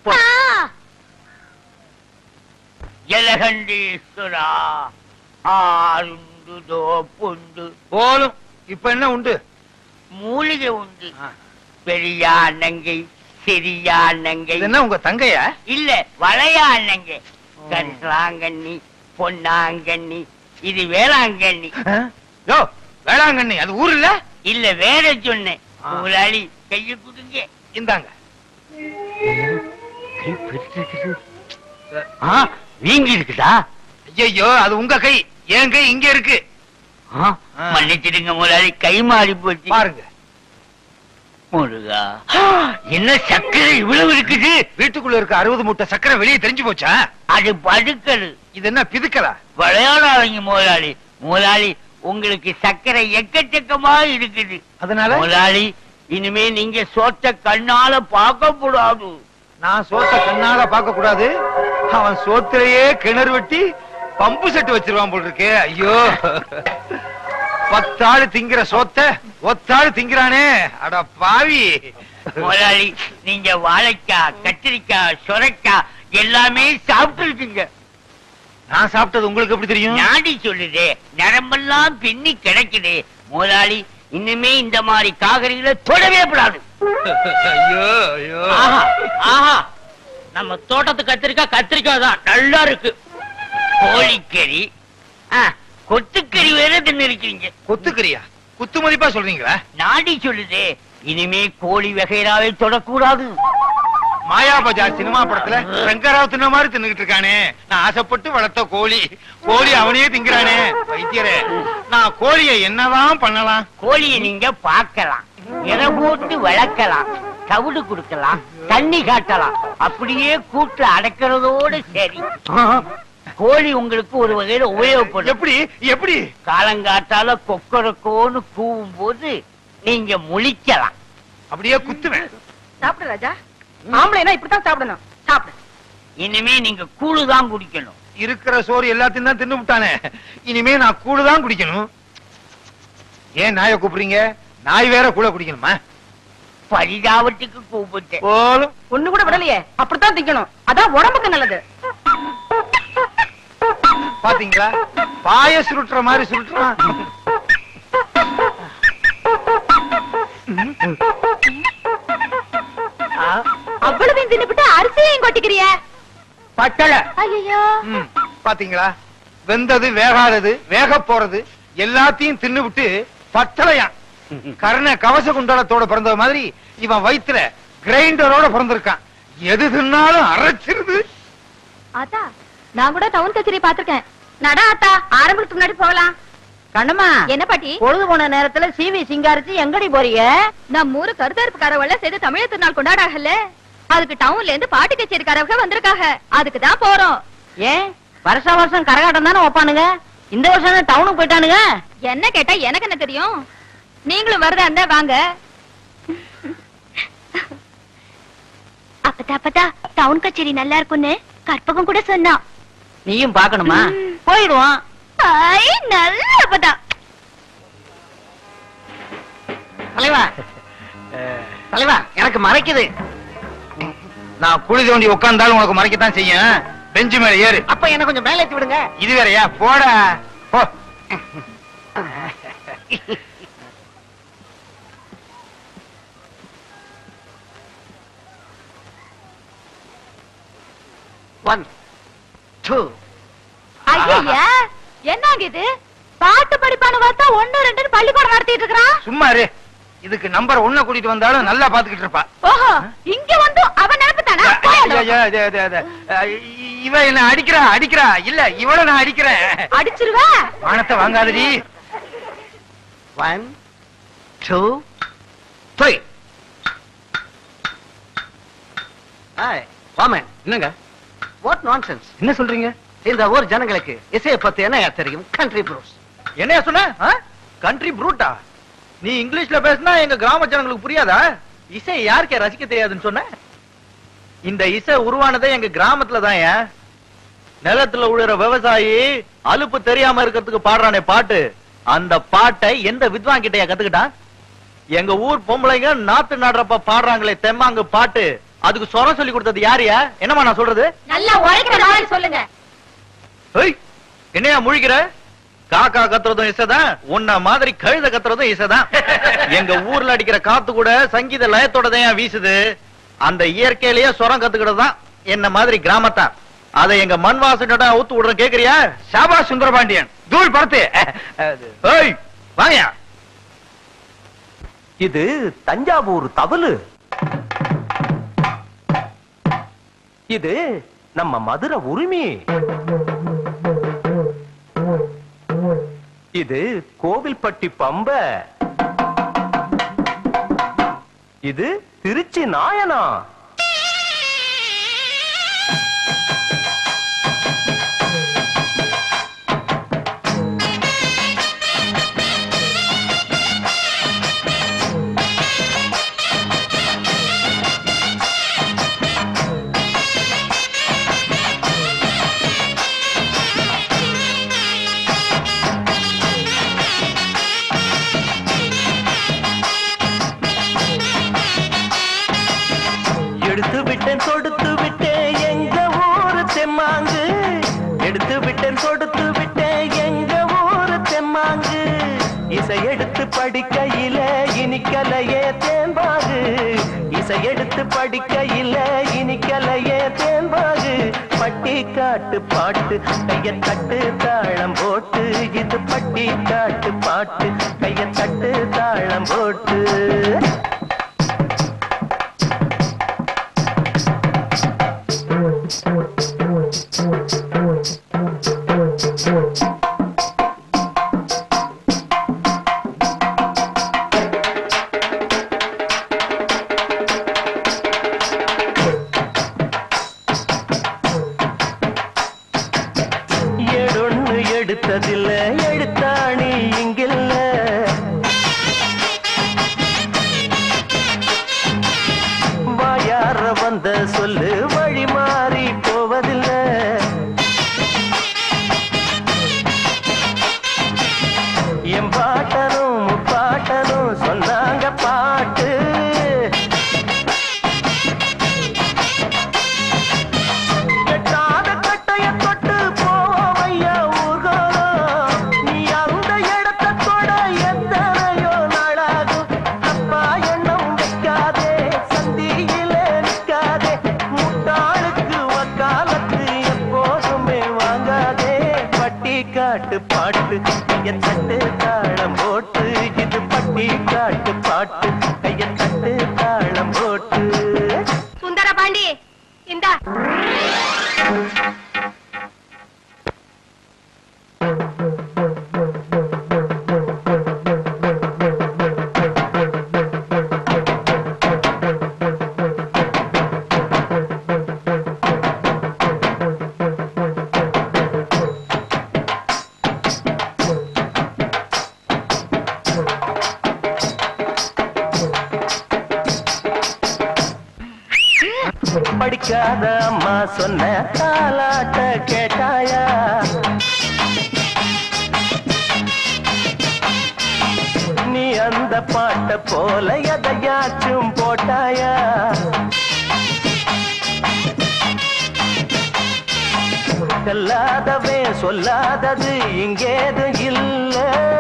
ஜலகண்டீஸ்வரா ஆருண்டு புண்டு போலும். இப்ப என்ன உண்டு? மூலிகை உண்டு. பெரியா நங்கை, சிறியா நங்கை. என்ன உங்க தங்கையா? இல்ல, வளையா நங்கை. கன்றாங்கண்ணி, பொன்னாங்கண்ணி, இது வேளாங்கண்ணி. யோ, வேளாங்கண்ணி அது ஊர் இல்ல? இல்ல, வேற சொன்னேன். முதலாளி கைய குடுங்க. இந்தாங்க. வீங்கி இருக்குதா? ஐயோ, அது உங்க கை, என் கை இங்க இருக்கு. மன்னிச்சிடுங்க முதலாளி, கை மாறி போச்சு. பாருங்க. முருகா, என்ன சக்கரை இவ்வளவு இருக்குது? வீட்டுக்குள்ள இருக்க 60 மூட்டை சக்கரை வெளியே தெரிஞ்சு போச்சா? அது படுக்கல். இது என்ன பிதுக்கலா? விளையாடாதீங்க முதலாளி. முதலாளி உங்களுக்கு சர்க்கரை எக்கச்சக்கமா இருக்குது. அதனால முதலாளி இனிமே நீங்க சோத்த கண்ணால பார்க்க கூடாது. நான் சோத்த கண்ணால பார்க்க கூடாது. அவன் சோத்திலேயே கிணறு வெட்டி பம்பு செட்டு வச்சிருவான் போல் இருக்கே. ஐயோ, 10 ஆளு திங்கிற சோத்த ஒத்தாள் திங்கிறானே, அட பாவி. முதலாளி நீங்க வாழைக்காய், கத்திரிக்காய், சொரைக்காய் எல்லாமே சாப்பிட்டுருக்கீங்க. நான் சாப்பிட்டது உங்களுக்கு எப்படி தெரியும்? நாடி சொல்லுதே, நரம்பெல்லாம் பின்னி கிடைக்குது. முதலாளி இன்னுமே இந்த மாதிரி காகரிகளை தொடவே கூடாது. ஐயோ ஐயோ. ஆஹா ஆஹா, நம்ம தோட்டத்து கத்திரிக்காய் தான் நல்லா இருக்கு. கோழிக்கறி, கொத்துக்கறி வேற தின்னு இருக்கீங்க. கொத்துக்கறியா? குத்து மதிப்பா சொல்றீங்களா? நாடி சொல்லுதே, இனிமே கோழி வகைராவை தொடக்கூடாது. மாயா பஜார் சினிமா படத்துல ரங்கராவ் தின்ன மாதிரி தின்னுகிட்டு இருக்கானே. நான் ஆசைப்பட்டு வளர்த்த கோழி அவனையே திங்கிறானே. வைத்தியரே, நான் கோழியை என்னதான் பண்ணலாம்? கோழியை நீங்க பார்க்கலாம், எதை போட்டு வளர்க்கலாம், தவிடு கொடுக்கலாம், தண்ணி காட்டலாம். அப்படியே கூட்டுல அடைக்கிறதோடு சரி. கோழி உங்களுக்கு ஒரு வகையில உபயோகப்படும். எப்படி எப்படி? காலங்காத்தால கொக்கரக்கோன்னு கூவும் போது நீங்க முழிக்கலாம். அப்படியே குத்துவேன். சாப்பிடு ராஜா, ஆம்பளைனா இப்படித்தான் சாப்பிடணும். சாப்பிடு. இனிமே நீங்க கூழுதான் குடிக்கணும். இருக்கிற சோறு எல்லாத்தையும் தான் தின்னு விட்டானே, இனிமே நான் கூழுதான் குடிக்கணும். ஏன் நாயை கூப்பிடுறீங்க? நாய் வேற கூட குடிக்கணுமா? பரிதாபத்துக்கு கூப்பிட்டேன். போலும் ஒண்ணு கூட விடலையே, அப்படித்தான் திங்கணும். அதான் உடம்புக்கு நல்லது. பாத்தீங்களா, பாய சுருட்டுற மாதிரி சுருட்டுறான். அவ்வளவு தின்னுபிட்டு அரிசியையும் கொட்டிக்கிறிய பட்டளை. ஐயோ, பாத்தீங்களா, வெந்தது வேகாதது வேக போறது எல்லாத்தையும் தின்னு விட்டு பட்டளையா. கர்ண கவச குண்டலத்தோட பிறந்த மாதிரி இவன் வயிற்றுல கிரைண்டரோட பிறந்திருக்கான். எது தின்னாலும் அரைச்சிருது. ஆத்தா நான் கூட டவுன் கச்சேரி பாத்திருக்கேன். நடா ஆத்தா, ஆரம்பத்துக்கு முன்னாடி போகலாம். கண்ணம்மா, என்ன பாட்டி? பொழுது போன நேரத்துல சிவி சிங்காரிச்சு எங்கடி போறீங்க? நம்ம ஊரு கருத்தறுப்புக்காரவெல்லாம் சேர்ந்து தமிழர் திருநாள் கொண்டாடாகல, அதுக்கு டவுன்ல இருந்து பாட்டு கச்சேரிக்காரவங்க வந்திருக்காங்க. அதுக்கு தான் போறோம். ஏன் வருஷம் வருஷம் கரகாட்டம் தானே வைப்பானுங்க, இந்த வருஷம் டவுனுக்கு போயிட்டானுங்க? என்ன கேட்டா எனக்கு என்ன தெரியும்? நீங்களும் வரதா இருந்தா வாங்க. அப்பதா டவுன் கச்சேரி நல்லா இருக்கும்னு கற்பகம் கூட சொன்னா. நீயும் பாக்கணுமா? போயிடுவான். நல்ல அப்பதா. தலைவா தலைவா, எனக்கு மறைக்குது. நான் குழி தோண்டி உட்கார்ந்தாலும் உனக்கு மறைக்கத்தான் செய்யும். பெஞ்சு மேல ஏறு. அப்ப என்ன கொஞ்சம் மேலே ஏத்தி விடுங்க. இது வேறயா? போடா போ. One, two. ஐயா, என்னங்க இது? பாட்டு படிப்பானு பார்த்தா 1 2 பள்ளிக்கூடம் நடத்திட்டு இருக்கான். சும்மா இரு. இதுக்கு நம்பர் 1 கூட்டிட்டு வந்தாலும் நல்லா பாத்துக்கிட்டு இருப்பா. ஓஹோ, இங்க வந்து அவன் நினைப்புதானா? இவ என்ன அடிக்கிறா இல்ல இவள நான் அடிக்கிறேன். அடிச்சிருவா. வானத்தை வாங்காதடி. 1, 2, 3. ஹாய் வாமன். என்னங்க வாட் நான்சென்ஸ். என்ன சொல்றீங்க? இந்த ஊர் ஜனங்களுக்கு இசையை பத்தி என்ன தெரியும்? Country blues. என்னையா சொன்ன? கண்ட்ரி ப்ரூட்டா? நீ இங்கிலீஷ்ல பேசினா எங்க கிராம ஜனங்களுக்கு புரியாதா? இசை யாருக்கே ரசிக்க தெரியாதுன்னு சொன்ன? இந்த இசை உருவானதே எங்க கிராமத்துல தான். நிலத்துல உழுற விவசாயி அலுப்பு தெரியாம இருக்கிறதுக்கு பாடுறானே பாட்டு, அந்த பாட்டை எந்த வித்வான் கிட்டயா கத்துக்கிட்டான்? எங்க ஊர் பொம்பளைங்க நாத்து நடுறப்ப பாடுறாங்களே தெம்மாங்கு பாட்டு, அதுக்கு சொரம் சொல்லி கொடுத்தது யாரையா? என்னமா நான் சொல்றது? நல்லா உழைக்கிற மாதிரி சொல்லுங்க. என்னையா முழிக்கிற? காக்கா கத்துறதும் இசைதான், உன்ன மாதிரி கழுத கத்துறதும் இசைதான். எங்க ஊர்ல அடிக்கிற காத்து கூட சங்கீத லயத்தோட தான் வீசுது. அந்த இயற்கையிலேயே சொரம் கத்துக்கிட்டு தான் என்ன மாதிரி கிராமத்தான். அதை எங்க மண் வாசனோட ஊத்து விடுற கேக்குறியா? சாபா சுந்தரபாண்டியன் தூள் படுத்து. வாங்கயா. இது தஞ்சாவூர் தவளு. இது நம்ம மதுரை உரிமை. இது கோவில்பட்டி பம்ப. இது திருச்சி நாயனா. விட்டேன் கொடுத்து விட்டேன் எங்க ஊரு தெம்மாங்கு இசை எடுத்து படிக்கையில இனிக்கலையே தேன்பாகு இசை எடுத்து படிக்கையில இனிக்கலையே தேன்பாகு பட்டிக்காட்டு பாட்டு கைய தட்டு தாளம் போட்டு இது பட்டிக்காட்டு பாட்டு கைய தட்டு தாளம் போட்டு எடுத்ததில்ல எடுத்தாணி இங்கில்ல வாயார வந்த சொல்லு வழி மாறி போவதில்லை என் பாட்டனும் முப்பாட்டனும் சொன்னாங்க பாட்டு பாட்டு கைய தட்டு தாளம் போட்டு இது பட்டிக்காட்டு பாட்டு கைய தட்டு தாளம் போட்டு சுந்தர பாண்டி இந்தா படிக்காத அம்மா சொன்ன தாலாட்ட கேட்டாயா நீ அந்த பாட்ட போல எதையாச்சும் போட்டாயா சொல்லாதவே சொல்லாதது இங்கேது இல்ல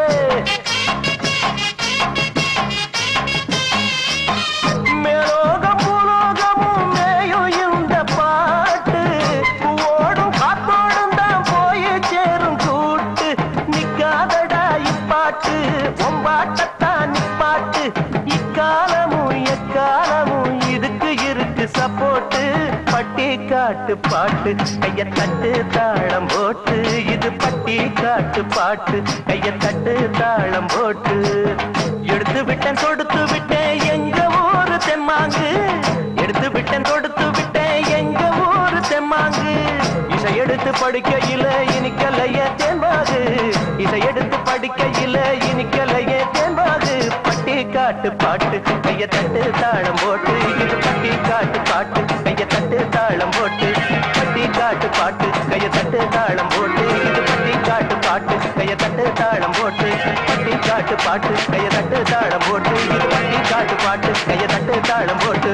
மேலோகம் புலோகமும் மேயும் இந்த பாட்டு ஓடும் காத்தோடும் தான் போய் சேரும் கூட்டு நிக்காதடா இப்பாட்டு ஒம்பாட்டத்தான் நிப்பாட்டு இக்காலமும் எக்காலமும் இதுக்கு இருக்கு சப்போட்டு பட்டிக்காட்டு பாட்டு கைய தட்டு தாளம் போட்டு இது பட்டிக்காட்டு பாட்டு கைய தட்டு தாளம் போட்டு எடுத்து விட்டேன் கொடுத்து விட்டேன் எங்க ஊரு தெம்மாங்கு எடுத்து விட்டேன் கொடுத்து விட்டேன் எங்க ஊரு தெம்மாங்கு இசை எடுத்து படிக்கையில இனிக்கலைய தேன்பாகு இசை எடுத்து படிக்கையில இனிக்கலைய தேன்பாகு பட்டிக்காட்டு பாட்டு கைய தட்டு தாளம் போட்டு இது பட்டிக்காட்டு பாட்டு கைய தட்டு தாளம் போட்டு பட்டிக்காட்டு பாட்டு கைய தட்டு தாளம் போட்டு இது பட்டிக்காட்டு பாட்டு கைய தட்டு தாளம் போட்டு பட்டிக்காட்டு பாட்டு கைய தட்டு தாளம் போட்டு இது பட்டிக்காட்டு பாட்டு கைய தட்டு தாளம் போட்டு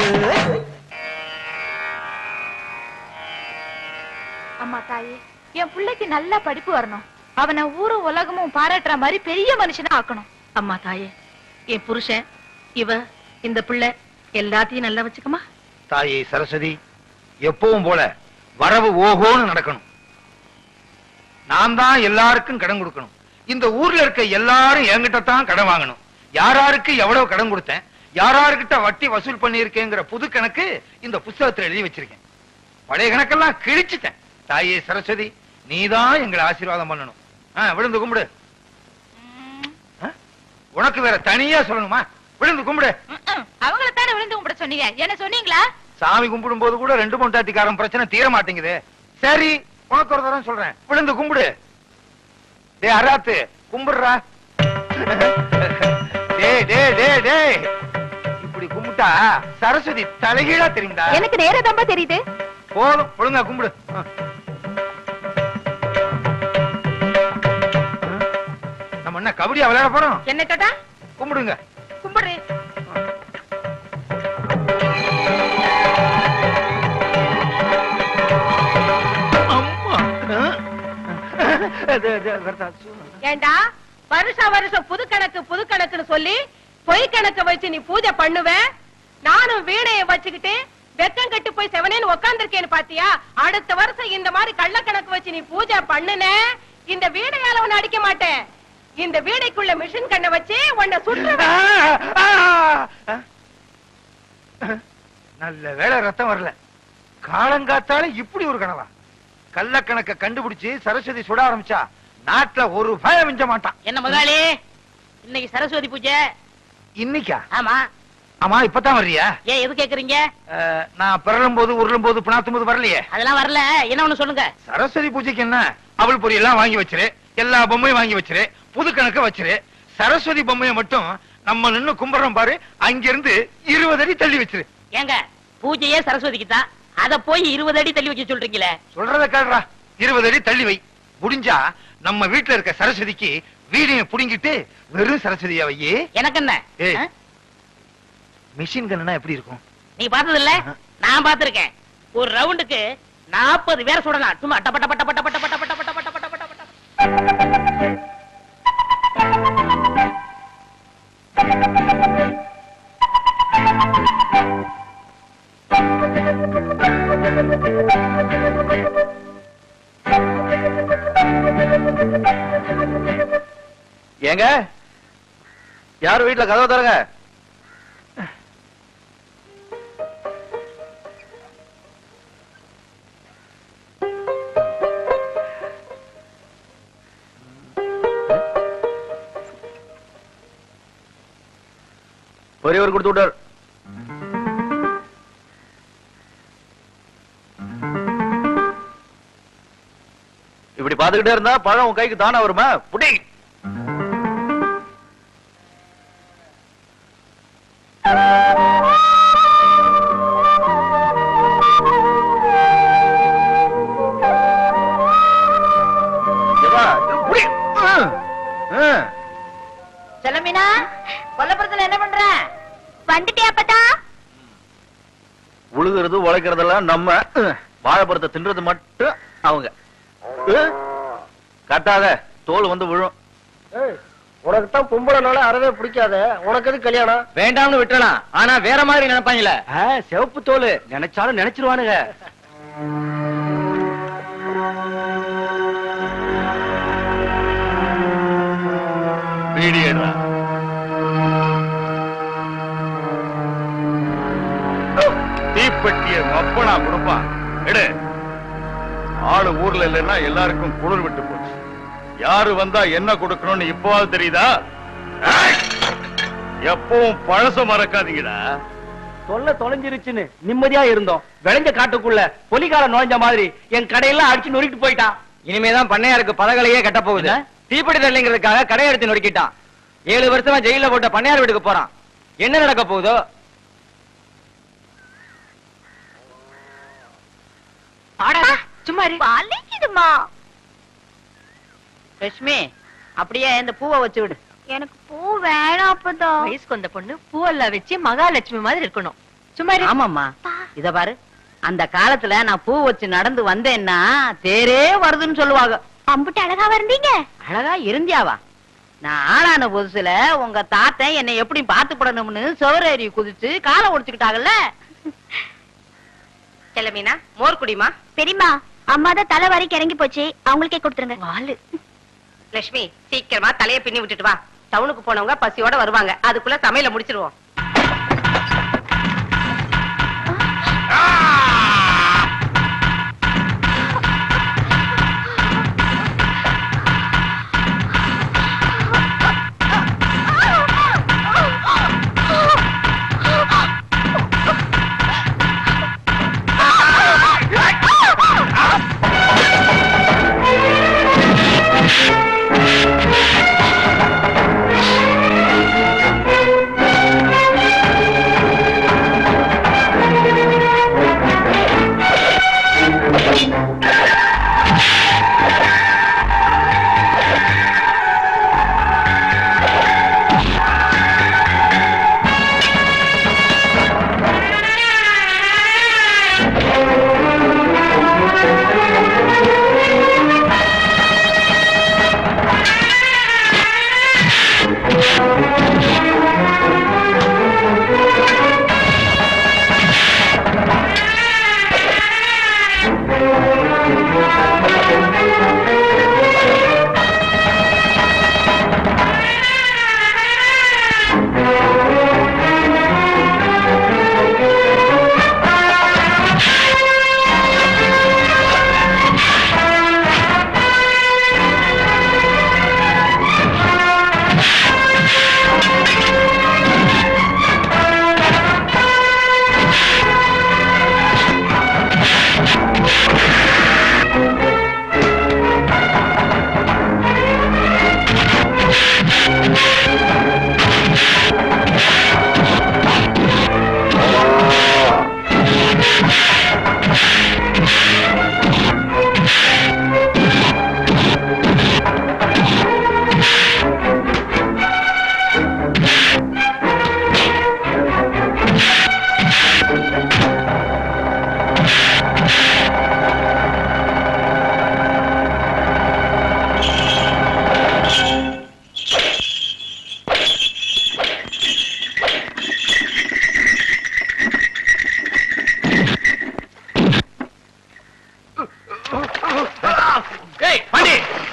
அம்மா தாயே என் பிள்ளைக்கு நல்ல படிப்பு வரணும் அவனை ஊரு உலகமும் பாராட்டுற மாதிரி பெரிய மனுஷனா ஆக்கணும் அம்மா தாயே என் புருஷன் இவ இந்த பிள்ளை எல்லாத்தையும் நல்லா வச்சுக்கமா தாயே சரஸ்வதி எப்பவும் போல வரவு ஓஹோன்னு நடக்கணும் நான் தான் எல்லாருக்கும் கடன் கொடுக்கணும் இந்த ஊர்ல இருக்க எல்லாரும் என்கிட்ட தான் கடன் வாங்கணும் யாராருக்கு எவ்வளவு கடன் கொடுத்தேன் யாராருக்கிட்ட வட்டி வசூல் பண்ணியிருக்கேங்கிற புது கணக்கு இந்த புத்தகத்துல எழுதி வச்சிருக்கேன் பழைய கணக்கெல்லாம் கிழிச்சிட்டேன் தாயே சரஸ்வதி நீதான் எங்களை ஆசீர்வாதம் பண்ணணும் விழுந்து கும்பிடு உனக்கு வேற தனியா சொல்லணுமா விழுந்து கும்பிடு அவங்கள தானே விழுந்து கும்பிட சொன்னீங்க என்ன சொன்னீங்களா சாமி கும்பிடும் போது கூட ரெண்டு பொண்டாட்டிக்காரன் பிரச்சனை தீர மாட்டேங்குது சரி உனக்கு ஒரு தரம் சொல்றேன் விழுந்து கும்பிடு டே அராத்து கும்பிடுறா டே இப்படி கும்பிட்டா சரஸ்வதி தலைகீழா தெரியுதா எனக்கு நேரதாம்பா தெரியுது போதும் ஒழுங்கா கும்பிடு நம்ம என்ன கபடியா விளையாட போறோம் என்ன கேட்டா கும்பிடுங்க கும்பிடுறேன் ஏண்டா வருஷம் புது கணக்குன்னு சொல்லி பொய் கணக்கு வச்சு நீ பூஜை பண்ணுவ, நானும் வீணையை வச்சுக்கிட்டு வெக்கம் கட்டு போய் செவனேன்னு உட்கார்ந்துருக்கேன்னு பாத்தியா? அடுத்த வருஷம் இந்த மாதிரி கள்ள கணக்கு வச்சு நீ பூஜை பண்ணுன, இந்த வீணையால உன்னை அடிக்க மாட்டேன். இந்த வீணைக்குள்ள மிஷின் கண்ணை வச்சு உன்னை சுற்றுவேன். நல்ல வேளை ரத்தம் வரல. காலங்காத்தால இப்படி ஒரு கனவா? கள்ள கணக்க கண்டுபிடிச்சு சரஸ்வதி சுட ஆரம்பிச்சா நாட்டுல ஒரு பயம் மிஞ்ச மாட்டான். என்ன முதலாளி, இன்னைக்கு சரஸ்வதி பூஜை? இன்னைக்கா? ஆமா. ஆமா, இப்பதான் வர்றியா? ஏன் எது கேக்குறீங்க? நான் பிறலும் போது உருளும் போது பிணாத்தும் போது வரலையே. அதெல்லாம் வரல. என்ன ஒண்ணு சொல்லுங்க. சரஸ்வதி பூஜைக்கு என்ன, அவள் பொரி எல்லாம் வாங்கி வச்சிரு, எல்லா பொம்மையும் வாங்கி வச்சிரு, புது கணக்க வச்சிரு. சரஸ்வதி பொம்மையை மட்டும் நம்ம நின்னு கும்பிடுறோம் பாரு, அங்கிருந்து 20 அடி தள்ளி வச்சிரு. ஏங்க, பூஜையே சரஸ்வதிக்கு தான், அத போய் 20 அடி தள்ளி வச்சு சொல்றீங்களே? சொல்றத கேள்றா. 20 அடி தள்ளி வை. முடிஞ்சா நம்ம வீட்டுல இருக்க சரஸ்வதிக்கு வீடியை புடுங்கிட்டு வெறும் சரஸ்வதியா வையே. எனக்கு என்ன? மிஷின் கன்னா எப்படி இருக்கும்? நீ பார்த்தது இல்ல? நான் பார்த்திருக்கேன். ஒரு ரவுண்டுக்கு 40 பேர் சுடலாம். சும்மா டப்ப டப்ப டப்ப டப்ப டப்ப டப்ப டப்ப டப்ப டப்ப டப்ப டப்ப. ஏங்க, யாரு வீட்டுல கதவை தரங்க? பெரியவர் கொடுத்து விட்டார். இப்படி பாத்துக்கிட்டே இருந்தா பழம் உன் கைக்கு தானே வருமா? புடி. செல்லமீனா, கொல்லப்புறத்துல என்ன பண்ற? வந்துட்டே அப்பதா. உழுகிறது உழைக்கிறதெல்லாம் நம்ம, வாழைப்பழத்தை தின்றது மட்டும் அவங்க. கட்டாத தோல் வந்து விழும். உனக்கு தான் பொம்பளைனால அறவே பிடிக்காத, உனக்கு எது கல்யாணம்? வேண்டாம்னு விட்டலாம், ஆனா வேற மாதிரி நினைப்பாங்கல்ல. சிவப்பு தோல் நினைச்சாலும் நினைச்சிருவானுங்க. தீப்பெட்டிய மப்பனா கொடுப்பான். எடு. ஆளு ஊர்ல இல்லைன்னா எல்லாருக்கும் குளிர் விட்டு போச்சு. யாரு வந்தா என்ன கொடுக்கணும்னு இப்போவாது தெரியுதா? எப்பவும் பழச மறக்காதீங்கடா. தொல்லை தொலைஞ்சிருச்சுன்னு நிம்மதியா இருந்தோம். விளைஞ்ச காட்டுக்குள்ள பொலிகால நுழைஞ்ச மாதிரி என் கடையெல்லாம் அடிச்சு நொறுக்கிட்டு போயிட்டான். இனிமேதான் பண்ணையாருக்கு பதகலையே கட்ட போகுது. தீப்பெட்டி தரலைங்கிறதுக்காக கடை எடுத்து நொறுக்கிட்டான். 7 வருஷமா ஜெயில போட்ட பண்ணையார் வீட்டுக்கு போறான். என்ன நடக்க போகுதோ? சும்மா வலிக்குதுமா. லட்சுமி, அப்படியே இந்த பூவை வச்சு விடு. எனக்கு பூ வேணாம் அப்பதா. வயசுக்கு வந்த பொண்ணு பூவெல்லாம் வச்சு மகாலட்சுமி மாதிரி இருக்கணும். சும்மா. ஆமாம்மா, இத பாரு, அந்த காலத்துல நான் பூ வச்சு நடந்து வந்தேன்னா தேரே வருதுன்னு சொல்லுவாங்க. அம்புட்டு அழகா வந்தீங்க. அழகா இருந்தியாவா? நான் ஆளான புதுசுல உங்க தாத்தா என்னை எப்படி பாத்துப்படணும்னு சோரேறி குதிச்சு காலை ஒடிச்சுக்கிட்டாங்கல்ல. செல்லமீனா, மோர் குடிமா. பெரியமா, அம்மா தான் தலை வரைக்கும் இறங்கி போச்சு, அவங்களுக்கே கொடுத்துருங்க. வாலு. லட்சுமி, சீக்கிரமா தலைய பின்னி விட்டுட்டு வா. டவுனுக்கு போனவங்க பசியோட வருவாங்க, அதுக்குள்ள சமையல முடிச்சிருவோம்.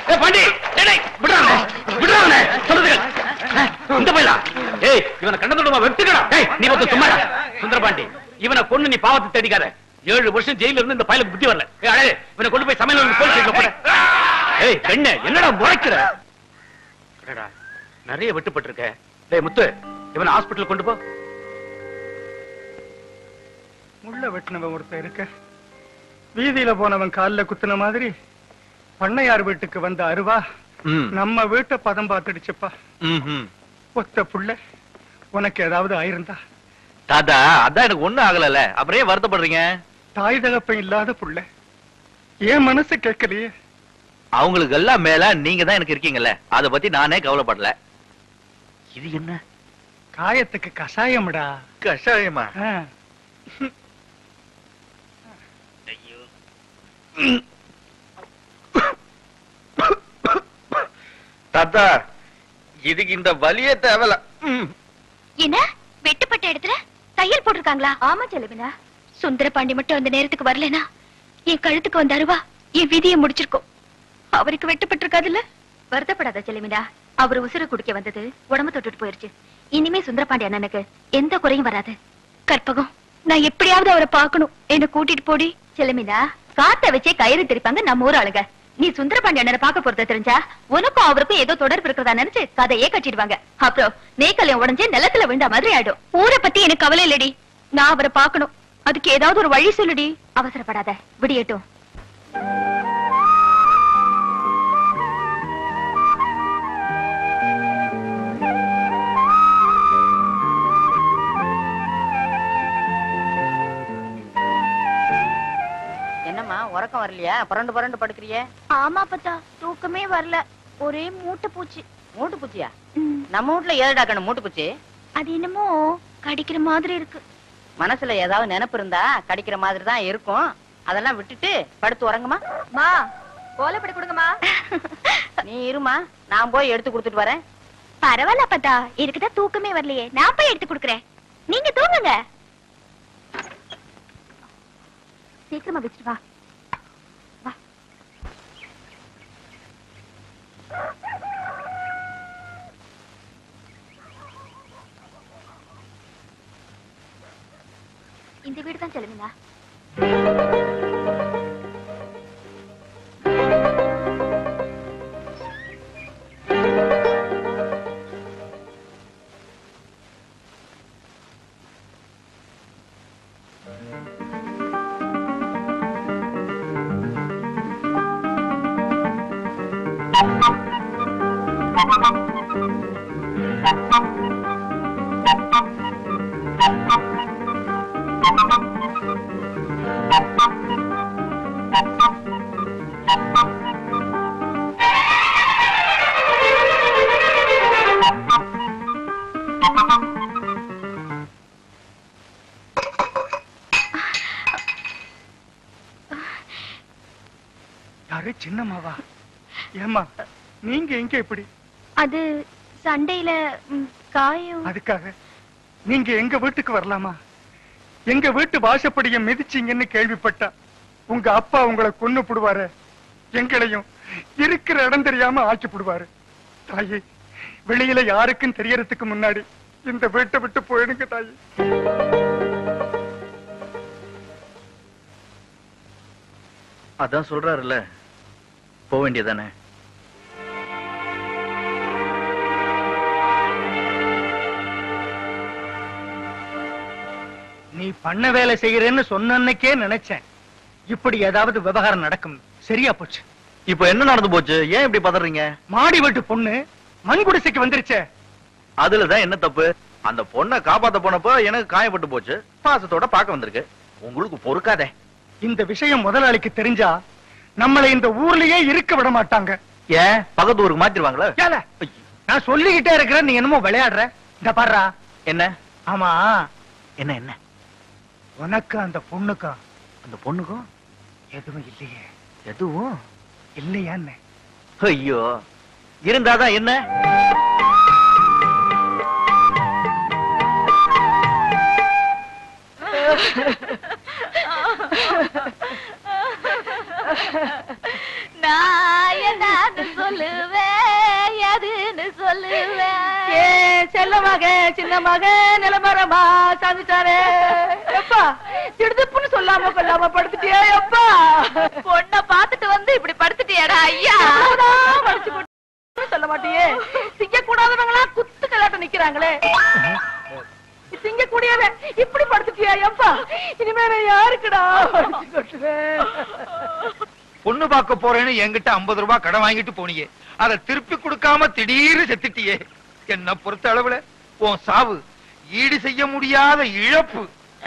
பாண்டி விடுறாங்க விடுறாங்க சொல்லுங்க இந்த பையலா ஏய் இவனை கண்ணதுடமா வெட்டுக்கடா நீ வந்து சும்மா சுந்தரபாண்டி இவனை கொண்டு நீ பாவத்தை தேடிக்காத 7 வருஷம் ஜெயில இருந்து இந்த பயலுக்கு புத்தி வரல அழகு இவனை கொண்டு போய் சமையல் போலீஸ் ஸ்டேஷன்ல போட ஏய் பெண்ணே என்னடா முறைக்கிற நிறைய வெட்டுப்பட்டிருக்க டேய் முத்து இவனை ஹாஸ்பிடல் கொண்டு போ முள்ள வெட்டினவன் ஒருத்தன் இருக்க வீதியில போனவன் கால்ல குத்துன மாதிரி பண்ணையார் வீட்டுக்கு வந்த அருவா நம்ம வீட்டை பதம் பார்த்துடுச்சுப்பா ஒத்த புள்ள உனக்கு ஏதாவது ஆயிருந்தா தாத்தா அதான் எனக்கு ஒண்ணும் ஆகல அப்புறம் ஏன் வருத்தப்படுறீங்க தாய் தகப்பன் இல்லாத புள்ள ஏன் மனசு கேட்கலையே அவங்களுக்கு எல்லாம் மேல நீங்க தான் எனக்கு இருக்கீங்கல்ல அத பத்தி நானே கவலைப்படல இது என்ன காயத்துக்கு கஷாயம்டா கஷாயமா தாத்தா இதுக்கு இந்த வலியே தேவல என்ன வெட்டுப்பட்ட இடத்துல தையல் போட்டிருக்காங்களா? ஆமா செலவினா சுந்தரபாண்டி மட்டும் அந்த நேரத்துக்கு வரலனா என் கழுத்துக்கு வந்த அருவா என் விதியை முடிச்சிருக்கோம். அவருக்கு வெட்டுப்பட்டிருக்காதுல்ல. வருத்தப்படாத செலவினா, அவர் உசுர குடிக்க வந்தது உடம்பு தொட்டுட்டு போயிருச்சு. இனிமே சுந்தரபாண்டி அண்ணனுக்கு எந்த குறையும் வராது. கற்பகம், நான் எப்படியாவது அவரை பார்க்கணும், என்ன கூட்டிட்டு போடி. செலமினா, காத்த வச்சே கயிறு திரிப்பாங்க நம்ம ஊர் ஆளுங்க. நீ சுந்தரபாண்டி அண்ணனை பார்க்க போறத தெரிஞ்சா உனக்கும் அவருக்கும் ஏதோ தொடர்பு இருக்கிறதா நினைச்சு கதையே கட்டிடுவாங்க. அப்புறம் நேக்கலையும் உடஞ்சே நிலத்துல விழுந்த மாதிரி ஆயிடும். ஊரை பத்தி எனக்கு கவலை இல்லடி, நான் அவரை பார்க்கணும். அதுக்கு ஏதாவது ஒரு வழி சொல்லுடி. அவசரப்படாத, விடியட்டும். என்னம்மா உறக்கம் வரலையா? புரண்டு புரண்டு படுக்கிறியே? ஆமா பத்தா, தூக்கமே வரல. ஒரே மூட்டை பூச்சி. மூட்டு பூச்சியா? நம்ம வீட்டுல ஏழடா கண்ணு மூட்டு பூச்சி. அது என்னமோ கடிக்கிற மாதிரி இருக்கு. மனசுல ஏதாவது நினைப்பு இருந்தா கடிக்கிற மாதிரி தான் இருக்கும். அதெல்லாம் விட்டுட்டு படுத்து உறங்குமா. மா, கோலப்படி கொடுங்கம்மா. நீ இருமா, நான் போய் எடுத்து கொடுத்துட்டு வரேன். பரவாயில்ல பத்தா, இருக்குதான் தூக்கமே வரலையே, நான் போய் எடுத்து கொடுக்குறேன். நீங்க தூங்குங்க. சீக்கிரமா வச்சுட்டு வா. வா. இந்த வீடு தான் செல்லுங்களா? யாரு சின்னம்மாவா? ஏமா நீங்க எங்க இப்படி? அது சண்டையில காயம். அதுக்காக நீங்க எங்க வீட்டுக்கு வரலாமா? எங்க வீட்டு வாசப்படிய மிதிச்சீங்கன்னு கேள்விப்பட்டா உங்க அப்பா உங்களை கொன்னு புடுவாரு, எங்களையும் இருக்கிற இடம் தெரியாம ஆக்கி புடுவாரு. தாயே, வெளியில யாருக்கும் தெரியறதுக்கு முன்னாடி இந்த வீட்டை விட்டு போயிடுங்க தாயே. அதான் சொல்றாருல்ல, போக வேண்டியதானே. நீ பண்ண வேலை செய்யறேன்னு சொன்ன அன்னைக்கே நினைச்சேன் இப்படி ஏதாவது விவகாரம் நடக்கும். சரியா போச்சு. இப்ப என்ன நடந்து போச்சு? ஏன் இப்படி பதறீங்க? மாடி வீட்டு பொண்ணு மண் குடிசைக்கு வந்துருச்சே. அதுலதான் என்ன தப்பு? அந்த பொண்ணை காப்பாத்த போனப்போ எனக்கு காயப்பட்டு போச்சு, பாசத்தோட பார்க்க வந்திருக்கு. உங்களுக்கு பொறுக்காதே. இந்த விஷயம் முதலாளிக்கு தெரிஞ்சா நம்மளை இந்த ஊர்லயே இருக்க விட மாட்டாங்க. ஏன் பக்கத்து ஊருக்கு மாத்திருவாங்களா? நான் சொல்லிக்கிட்டே இருக்கிறேன், நீ என்னமோ விளையாடுற. இந்த பாருடா. என்ன? ஆமா, என்ன என்ன உனக்கு அந்த பொண்ணுக்கும் அந்த பொண்ணுக்கும் எதுவும் இல்லையே? எதுவும் இல்லையான்னு? ஐயோ, இருந்தாதான் என்ன? நான் என்ன சொல்லுவேன் எதுன்னு சொல்லுவேன் ஏ செல்ல மக சின்ன மக நிலமரமா சாதிச்சாரே எப்பா திடுதுப்புன்னு சொல்லாம கொல்லாம படுத்துட்டியே எப்பா பொண்ண பாத்துட்டு வந்து இப்படி படுத்துட்டியாடா ஐயா படிச்சு போட்டு சொல்ல மாட்டியே திங்க கூடாதவங்களா குத்து கலாட்டம் நிக்கிறாங்களே திங்க கூடியவ இப்படி படுத்துட்டியா எப்பா இனிமே யாருக்குடா பொண்ணு பார்க்க போறேன்னு என்கிட்ட 50 ரூபாய் கடன் வாங்கிட்டு போனியே அதை திருப்பி கொடுக்காம திடீர்னு செத்துட்டியே. என்ன பொறுத்த அளவுல உன் சாவு ஈடு செய்ய முடியாத இழப்பு.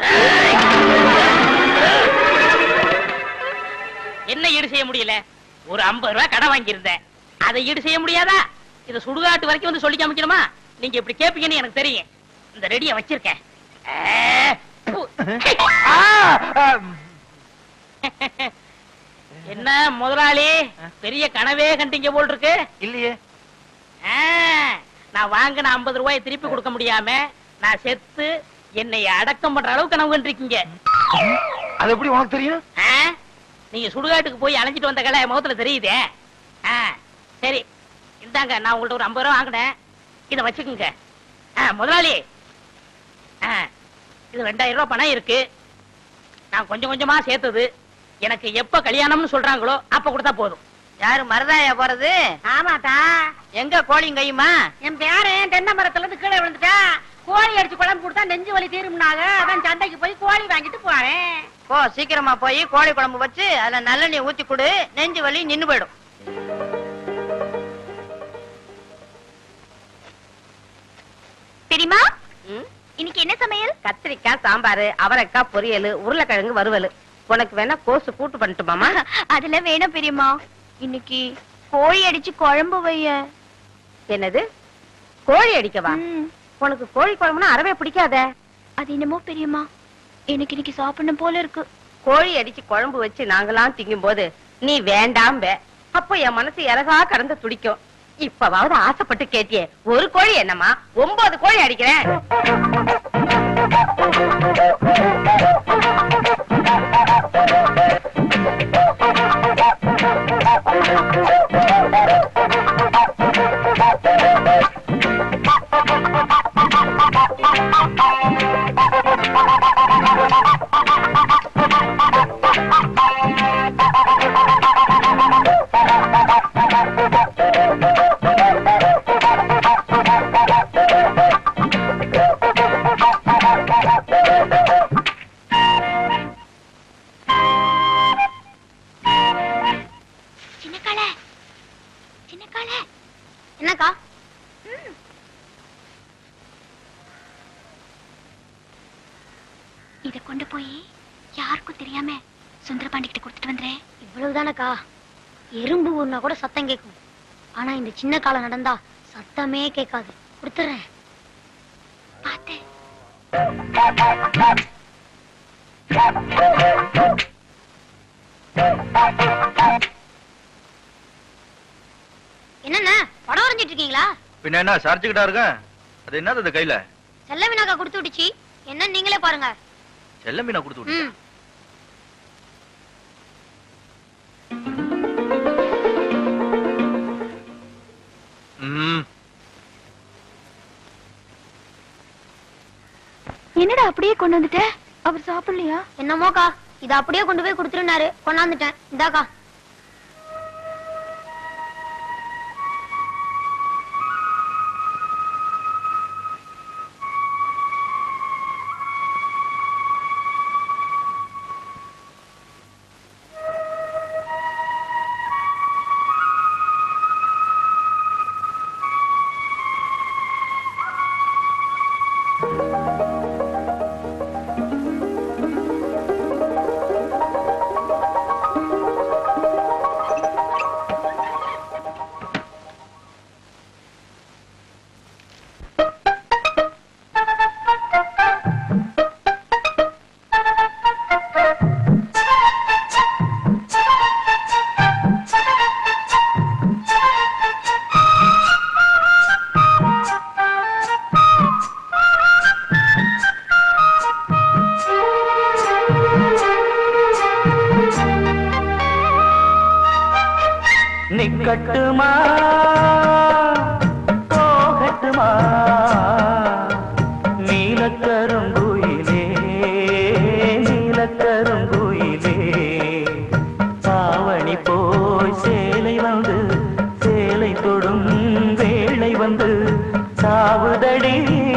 என்ன ஈடு செய்ய முடியல? ஒரு 50 ரூபாய் கடன் வாங்கியிருந்தேன், அதை ஈடு செய்ய முடியாதா? இத சுடுகாட்டு வரைக்கும் வந்து சொல்லி காமிக்கணுமா? நீங்க இப்படி கேப்பீங்கன்னு எனக்கு தெரியும். இந்த ரெடியா வச்சிருக்கேன். என்ன முதலாளி, பெரிய கனவே கண்டீங்க போல் இருக்கு. இல்லையே, நான் வாங்கின 50 ரூபாயை திருப்பி கொடுக்க முடியாம நான் செத்து என்னை அடக்கம் பண்ற அளவுக்கு கனவு கண்டிருக்கீங்க. அது எப்படி உனக்கு தெரியும்? நீங்க சுடுகாட்டுக்கு போய் அலைஞ்சிட்டு வந்த கலை முகத்துல தெரியுதே. சரி இந்தாங்க, நான் உங்கள்ட்ட ஒரு 50 ரூபாய் வாங்கினேன், இதை வச்சுக்குங்க. முதலாளி, இது 2000 ரூபாய் பணம் இருக்கு. நான் கொஞ்சம் கொஞ்சமா சேர்த்தது. எனக்கு எப்ப கல்யாணம்னு சொல்றாங்களோ அப்ப கொடுத்தா போதும். யாரு மருதாயா போறது? ஆமாட்டா. எங்க கோழியும் கையுமா? என் பேரன் தென்னை மரத்துல இருந்து கீழே விழுந்துட்டா. கோழி அடிச்சு குழம்பு கொடுத்தா நெஞ்சு வலி தீரும்னாங்க. அதான் சந்தைக்கு போய் கோழி வாங்கிட்டு போறேன். போ, சீக்கிரமா போய் கோழி குழம்பு வச்சு அதுல நல்லெண்ணெய் ஊத்தி கொடு, நெஞ்சு வலி நின்னு போயிடும். தெரியுமா இன்னைக்கு என்ன சமையல்? கத்திரிக்காய் சாம்பாரு, அவரைக்காய் பொரியல், உருளைக்கிழங்கு வறுவல். உனக்கு வேணா கோசு கூட்டு பண்ணட்டுமாமா? அதுல வேணும் பெரியம்மா. இன்னைக்கு கோழி அடிச்சு குழம்பு வைய. என்னது, கோழி அடிக்கவா? உனக்கு கோழி குழம்புனா அறவே பிடிக்காத. அது என்னமோ பெரியம்மா, எனக்கு இன்னைக்கு சாப்பிடணும் போல இருக்கு. கோழி அடிச்சு குழம்பு வச்சு நாங்களாம் திங்கும் போது நீ வேண்டாம். அப்போ என் மனசு இறகா கடந்து துடிக்கும். இப்பவாவது ஆசைப்பட்டு கேட்டியே, ஒரு கோழி என்னமா 9 கோழி அடிக்கிறேன். என்னக்கா? இத கொண்டு போய் யாருக்கும் தெரியாம சுந்தரபாண்டி கிட்ட கொடுத்துட்டு வந்துறேன். இவ்வளவுதானக்கா? எறும்பு ஊர்னா கூட சத்தம் கேட்கும், ஆனா இந்த சின்ன காலம் நடந்தா சத்தமே கேட்காது. கொடுத்துறேன். பாத்து என்னண்ணா படம் வரைஞ்சிட்டு இருக்கீங்களா? பின்ன என்ன சார்ஜுக்கிட்டா இருக்கேன்? அது என்னது அது கையில? செல்ல மீனாக்கா கொடுத்து விட்டுச்சு. என்ன நீங்களே பாருங்க. செல்ல மீனா கொடுத்து விட்டு? என்னடா அப்படியே கொண்டு வந்துட்ட? அவர் சாப்பிடலையா? என்னமோக்கா, இத அப்படியே கொண்டு போய் கொடுத்துருனாரு, கொண்டாந்துட்டேன். இந்தாக்கா. நிக்கட்டுமா போகட்டுமா நீலக்கருங்குயிலே நீலக்கருங்குயிலே பாவணி போய் சேலை வந்து சேலை தொடும் வேளை வந்து சாவுதடி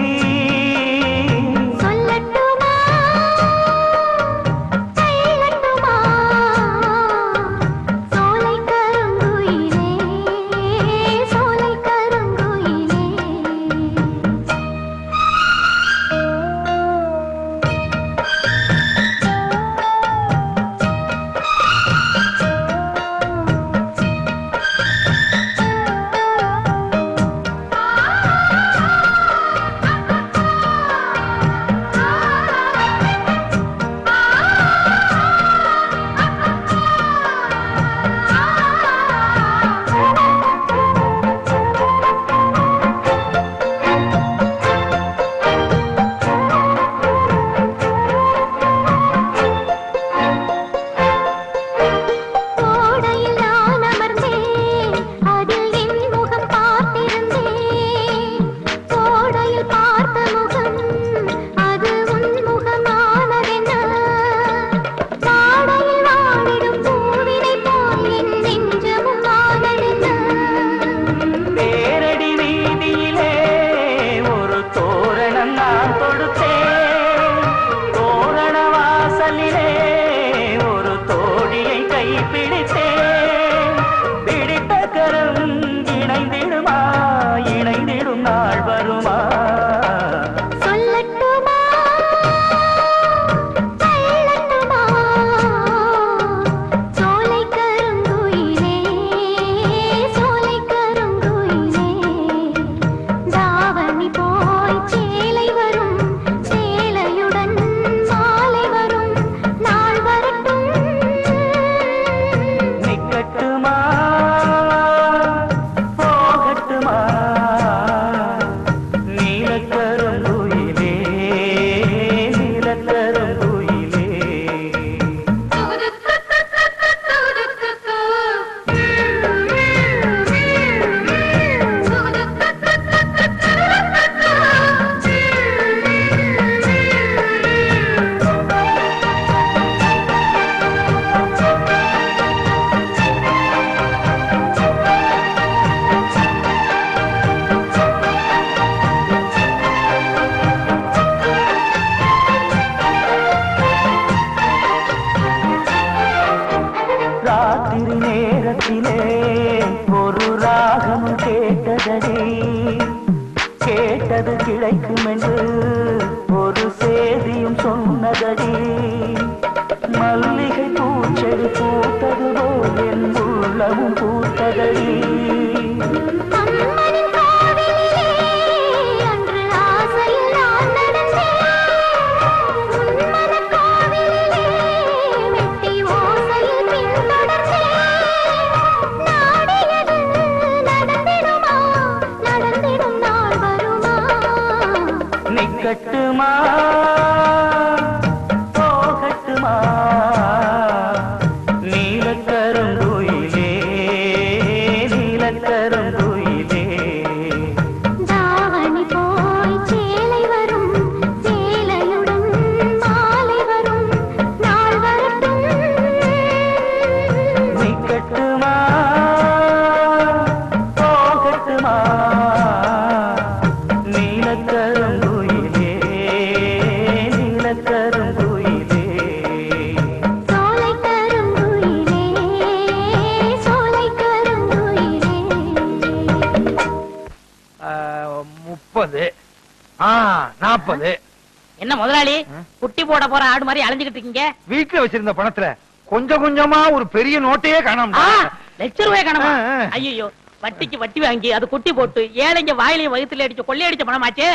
என்ன முதலாளி குட்டி போட போற ஆடு மாதிரி அலைஞ்சுகிட்டு இருக்கீங்க? வீட்டுல வச்சிருந்த பணத்துல கொஞ்சம் கொஞ்சமா ஒரு பெரிய நோட்டையே காணாம. ₹1,00,000 காணாம. ஐயோ, வட்டிக்கு வட்டி வாங்கி அது குட்டி போட்டு ஏழைங்க வாயிலையும் வயித்துல அடிச்சு கொள்ளையடிச்ச பணமாச்சே.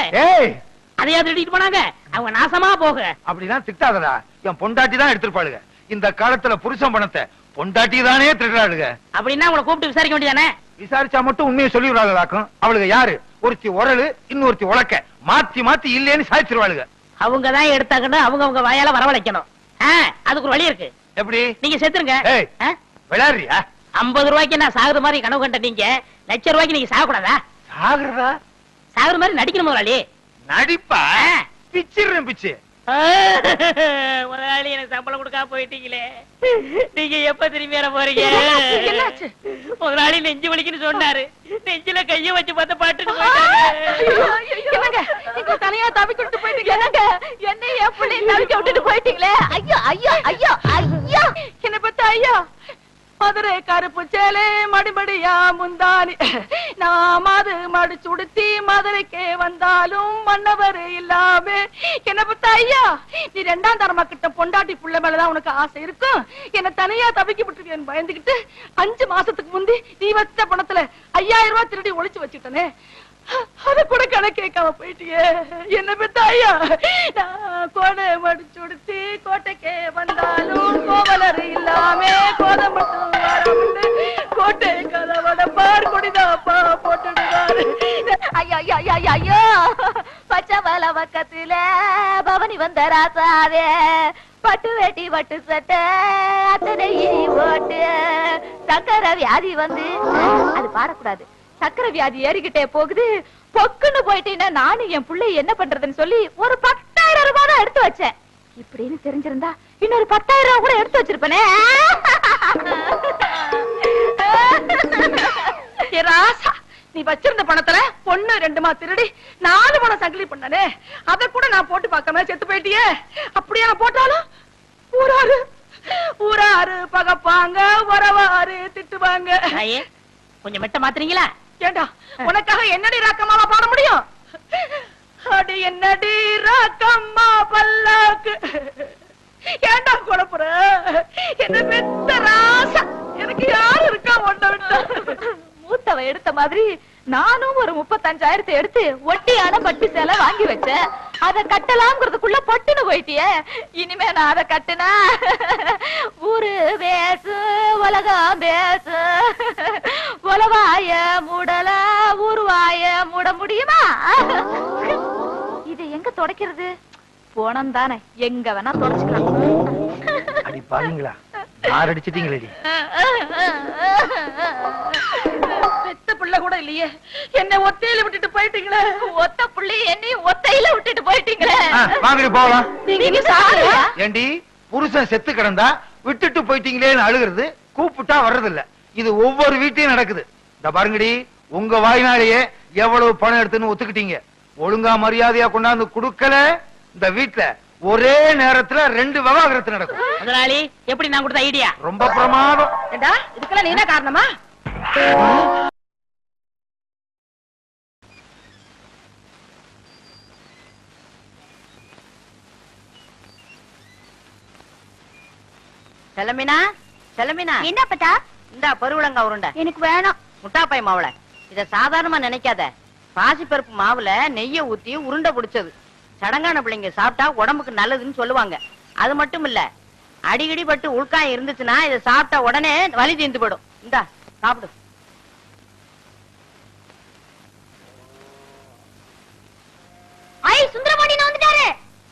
அதையா திருடிட்டு போனாங்க? அவங்க நாசமா போக. அப்படிதான் திட்டாதடா. என் பொண்டாட்டி தான் எடுத்துருப்பாளுங்க. இந்த காலத்துல புருஷன் பணத்தை பொண்டாட்டி தானே திருடாளுங்க. அப்படின்னா அவங்களை கூப்பிட்டு விசாரிக்க வேண்டியதானே? விசாரிச்சா மட்டும் உண்மையை சொல்லி விடாதாக்கும். அவளுக்கு யாரு? ஒருத்தி உரலு, இன்னொருத்தி உலக்க. மாத்தி மாத்தி இல்லேன்னு சாய்ச்சிருவாளுங்க. அவங்கதான் எடுத்தாங்கன்னு அவங்க வாயால வரவழைக்கணும். அதுக்கு ஒரு வழி இருக்கு. எப்படி? நீங்க செத்துருங்க. விளையாடுறியா? 50 ரூபாய்க்கு நான் சாகுற மாதிரி கனவு கண்ட நீங்க லட்சம் ரூபாய்க்கு நீங்க சாகக்கூடாதா? சாகுறதா? சாகுற மாதிரி நடிக்கணும் முதலாளி. நடிப்பா? பிச்சிடுறேன் பிச்சு. முதலாளி எனக்கு சம்பளம் கொடுக்காம போயிட்டீங்களே, நீங்க எப்ப திரும்பி வர போறீங்க? முதலாளி நெஞ்சு வலிக்குன்னு சொன்னாரு, நெஞ்சில கைய வச்சு பார்த்த பாட்டுன்னு தனியா தவிக்கிட்டு போயிட்டீங்க. என்ன என் பிள்ளைய தவிக்க விட்டுட்டு போயிட்டீங்களே. ஐயோ ஐயோ ஐயோ ஐயோ, என்ன பத்த ஐயோ. மதுரை கருப்பு சேலை மடிமடியா முந்தானி, நான் மது மடிச்சு உடுத்தி மதுரைக்கே வந்தாலும் மன்னவர் இல்லாம என்ன பத்த ஐயா. நீ 2ஆம் தரமா கிட்ட பொண்டாட்டி புள்ள மேலதான் உனக்கு ஆசை இருக்கும். என்ன தனியா தவிக்க விட்டுருக்கேன் பயந்துகிட்டு 5 மாசத்துக்கு முந்தி நீ வச்ச பணத்துல 5000 ரூபாய் திருடி ஒளிச்சு வச்சுட்டனே, அத கூட கணக்கு கேட்காம போயிட்டியே. என்ன பெத்த ஐயா, நான் கோடை மடிச்சு உடுத்தி கோட்டைக்கே வந்தாலும் கோவலர் இல்லாம கோதை மட்டும் வரவிட்டு கோட்டை கதவட பார் கொடிதாப்பா போட்டுடுவாரு. ஐயோ ஐயோ ஐயோ ஐயோ, பச்சை வல பக்கத்துல பவனி வந்த ராசாவே, பட்டு வேட்டி பட்டு சட்டை அத்தனை ஓட்டு, சக்கரை வியாதி வந்து அது பாடக்கூடாது, சக்கரை வியாதி ஏறிக்கிட்டே போகுது, பொக்குன்னு போயிட்டீங்கன்னா நானும் என் பிள்ளை என்ன பண்றதுன்னு சொல்லி ஒரு 10,000 ரூபாய் தான் எடுத்து வச்சேன். இப்படின்னு தெரிஞ்சிருந்தா இன்னொரு 10,000 ரூபாய் கூட எடுத்து வச்சிருப்பேனே. ராசா, நீ வச்சிருந்த பணத்துல பொண்ணு 2 திருடி 4 பணம் சங்கிலி பண்ணனே, அத கூட நான் போட்டு பார்க்காம செத்து போயிட்டியே. அப்படியே நான் போட்டாலும் ஊராரு பகப்பாங்க, உறவாரு திட்டுவாங்க. கொஞ்சம் மெட்ட மாத்துறீங்களா? ஏண்டா, உனக்காக என்னடி ராக்கம்மாவா பாட முடியும்? அடி என்னடி ராக்கம்மா பல்லாக்கு, ஏண்டா குழப்புற? என்ன பெத்த ராசா, எனக்கு யாரு இருக்கா ஒண்ண விட்டா? மூத்தவ எடுத்த மாதிரி நானும் ஒரு 35,000 எடுத்து ஒட்டியான பட்டு சேலை வாங்கி வச்சேன். அத கட்டலாம்ங்கிறதுக்குள்ள பொட்டுன்னு போயிட்டியே. இனிமே நான் அத கட்டுனா ஊரு பேசு உலகம் பேசு, உலவாய மூடல ஊருவாய மூட முடியுமா? இது எங்க தொடக்கிறது? போனம் தானே, எங்க வேணா தொடச்சுக்கலாம். அடி பாருங்களா, யார் அடிச்சிட்டீங்களே? பெத்த பிள்ளை கூட இல்லையே, என்ன ஒத்தையில விட்டுட்டு போயிட்டீங்களே. ஒத்த பிள்ளை என்னையும் ஒத்தையில விட்டுட்டு போயிட்டீங்களே. வாங்கடி போலாம். நீங்க சாரியா? ஏண்டி, புருஷன் செத்து கிடந்தா விட்டுட்டு போயிட்டீங்களேன்னு அழுகிறது, கூப்பிட்டா வர்றதில்ல. இது ஒவ்வொரு வீட்டையும் நடக்குது. இந்த பாருங்கடி, உங்க வாய்னாலேயே எவ்வளவு பணம் எடுத்துன்னு ஒத்துக்கிட்டீங்க. ஒழுங்கா மரியாதையா கொண்டாந்து குடுக்கல, இந்த வீட்டுல ஒரே நேரத்துல 2 விவாகரத்து நடக்கும். முதலாளி, எப்படி நான் கொடுத்த ஐடியா? ரொம்ப பிரமாதம். ஏண்டா, இதுக்கெல்லாம் நீ என்ன காரணமா? செல்லமினா, செல்லமினா, என்ன பத்தா? இந்த பருவலங்க உருண்டை எனக்கு வேணாம். முட்டாப்பாய் மாவுல இத சாதாரணமா நினைக்காத. பாசிப்பருப்பு மாவுல நெய்ய ஊத்தி உருண்டை பிடிச்சது. சடங்கான பிள்ளைங்க சாப்பிட்டா உடம்புக்கு நல்லதுன்னு சொல்லுவாங்க. அது மட்டும் இல்ல, அடிக்கடி பட்டு உள்காயம் இருந்துச்சுன்னா இதை சாப்பிட்டா உடனே வலி தீர்ந்து போயிடும். இந்தா சாப்பிடு. ஐ சுந்தரபாண்டி வந்துட்டாரு.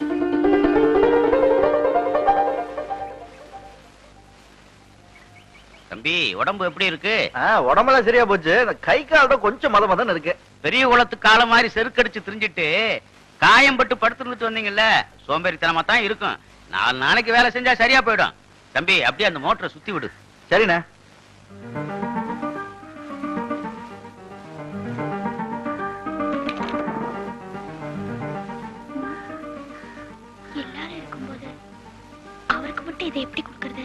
தம்பி, உடம்பு எப்படி இருக்கு? உடம்பெல்லாம் சரியா போச்சு, கை கால் தான் கொஞ்சம் மதமதன்னு இருக்கு. பெரிய குளத்து கால மாதிரி செருக்கடிச்சு திரிஞ்சிட்டு காயம் பட்டு படுத்துட்டு வந்தீங்கல்ல, சோம்பேறித்தனமா தான் இருக்கும். 4 நாளைக்கு வேலை செஞ்சா சரியா போயிடும். தம்பி, அப்படியே அந்த மோட்டரை சுத்தி விடு. சரிண்ணே. எல்லாரும் இருக்கும்போது அவருக்கு மட்டும் இதை எப்படி கொடுக்கறது?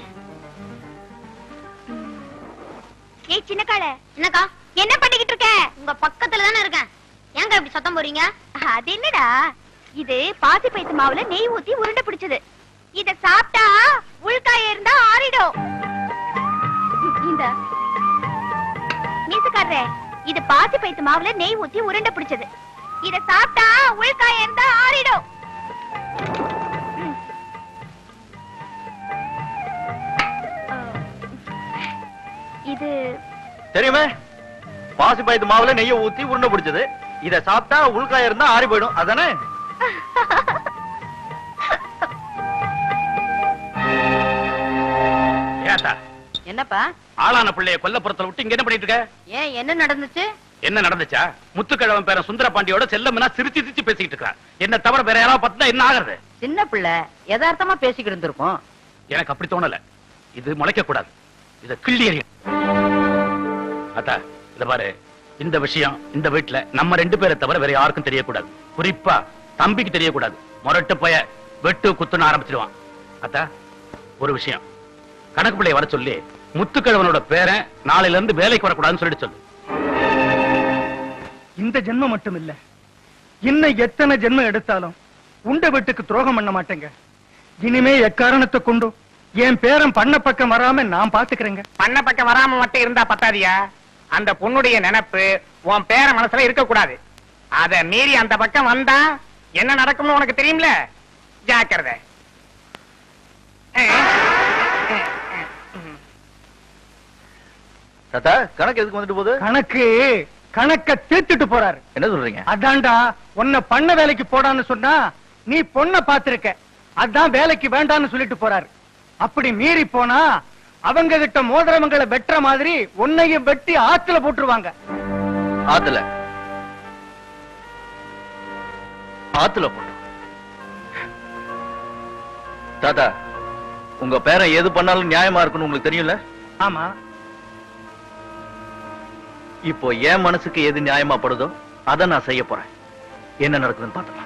ஏய் சின்ன காளை, என்னக்கா என்ன பண்ணிக்கிட்டு இருக்க? உங்க பக்கத்துல தானே இருக்கேன். ஏங்க இப்படி சத்தம் போறீங்க? அது என்னடா, இது பாசி பைத்து மாவுல நெய் ஊத்தி உருண்டை பிடிச்சது. இத சாப்பிட்டா உள்காய இருந்தா ஆறிடும். இந்த மீசுக்காரரே, இது பாசி பைத்து மாவுல நெய் ஊத்தி உருண்டை பிடிச்சது. இத சாப்பிட்டா உள்காய இருந்தா ஆறிடும். இது தெரியுமே, பாசி பயத்து மாவுல நெய்ய ஊத்தி உருண்டை பிடிச்சது. இத சாப்பிட்டா உள்காய இருந்தா ஆறி போயிடும், அதானே? என்னப்பா? ஆளான பிள்ளைய கொல்லப்புறத்துல விட்டு இங்க என்ன பண்ணிட்டு இருக்க? ஏன் என்ன நடந்துச்சு? என்ன நடந்துச்சா? முத்துக்கிழவன் பேரன் சுந்தரபாண்டியோட செல்லம்னா சிரிச்சு சிரிச்சு பேசிக்கிட்டு இருக்கா. என்ன தவிர வேற யாராவது பார்த்தா என்ன ஆகுறது? சின்ன பிள்ளை யதார்த்தமா பேசிக்கிட்டு இருந்திருக்கும். எனக்கு அப்படி தோணல. இது முளைக்க கூடாது. இத கிள்ளி எறியும். அத்தா இத பாரு, இந்த விஷயம் இந்த வீட்டுல நம்ம 2 பேரை தவிர வேற யாருக்கும் தெரியக்கூடாது. குறிப்பா தம்பிக்கு தெரியக்கூடாது. முரட்டு பய வெட்டு குத்துன்னு ஆரம்பிச்சிடுவான். அத்தா ஒரு விஷயம், கணக்கு பிள்ளைய வர சொல்லி முத்துக்கிழவனோட பேரன் நாளையில இருந்து வேலைக்கு வரக்கூடாதுன்னு சொல்லிட்டு சொல்லு. இந்த ஜென்மம் மட்டும் இல்ல, இன்னும் எத்தனை ஜென்மம் எடுத்தாலும் உண்ட வீட்டுக்கு துரோகம் பண்ண மாட்டேங்க. இனிமே எக்காரணத்தை கொண்டு என் பேரன் பண்ண பக்கம் வராம நான் பாத்துக்கிறேங்க. பண்ண பக்கம் வராம மட்டும் இருந்தா பத்தாதியா, அந்த பொண்ணுடைய நினைப்பு உன் பேர மனசுல இருக்க கூடாது. அத மீறி அந்த பக்கம் வந்தா என்ன நடக்கும்னு உனக்கு தெரியும்ல, ஜாக்கிரதை. தாத்தா கணக்கு எதுக்கு வந்துட்டு போகுது? கணக்க தீர்த்துட்டு போறாரு. என்ன சொல்றீங்க? அதான்டா உன்னை பண்ண வேலைக்கு போடான்னு சொன்னா நீ பொண்ண பாத்திருக்க, அதான் வேலைக்கு வேண்டான்னு சொல்லிட்டு போறாரு. அப்படி மீறி போனா அவங்க கிட்ட மோதிரவங்களை வெட்டுற மாதிரி உன்னையும் வெட்டி ஆத்துல போட்டுருவாங்க. ஆத்துல ஆத்துல போட்டு தாத்தா, உங்க பேரன் எது பண்ணாலும் நியாயமா இருக்குன்னு உங்களுக்கு தெரியும்ல? ஆமா. இப்போ என் மனசுக்கு எது நியாயமா படுதோ அதை நான் செய்ய போறேன். என்ன நடக்குதுன்னு பாத்துக்கலாம்.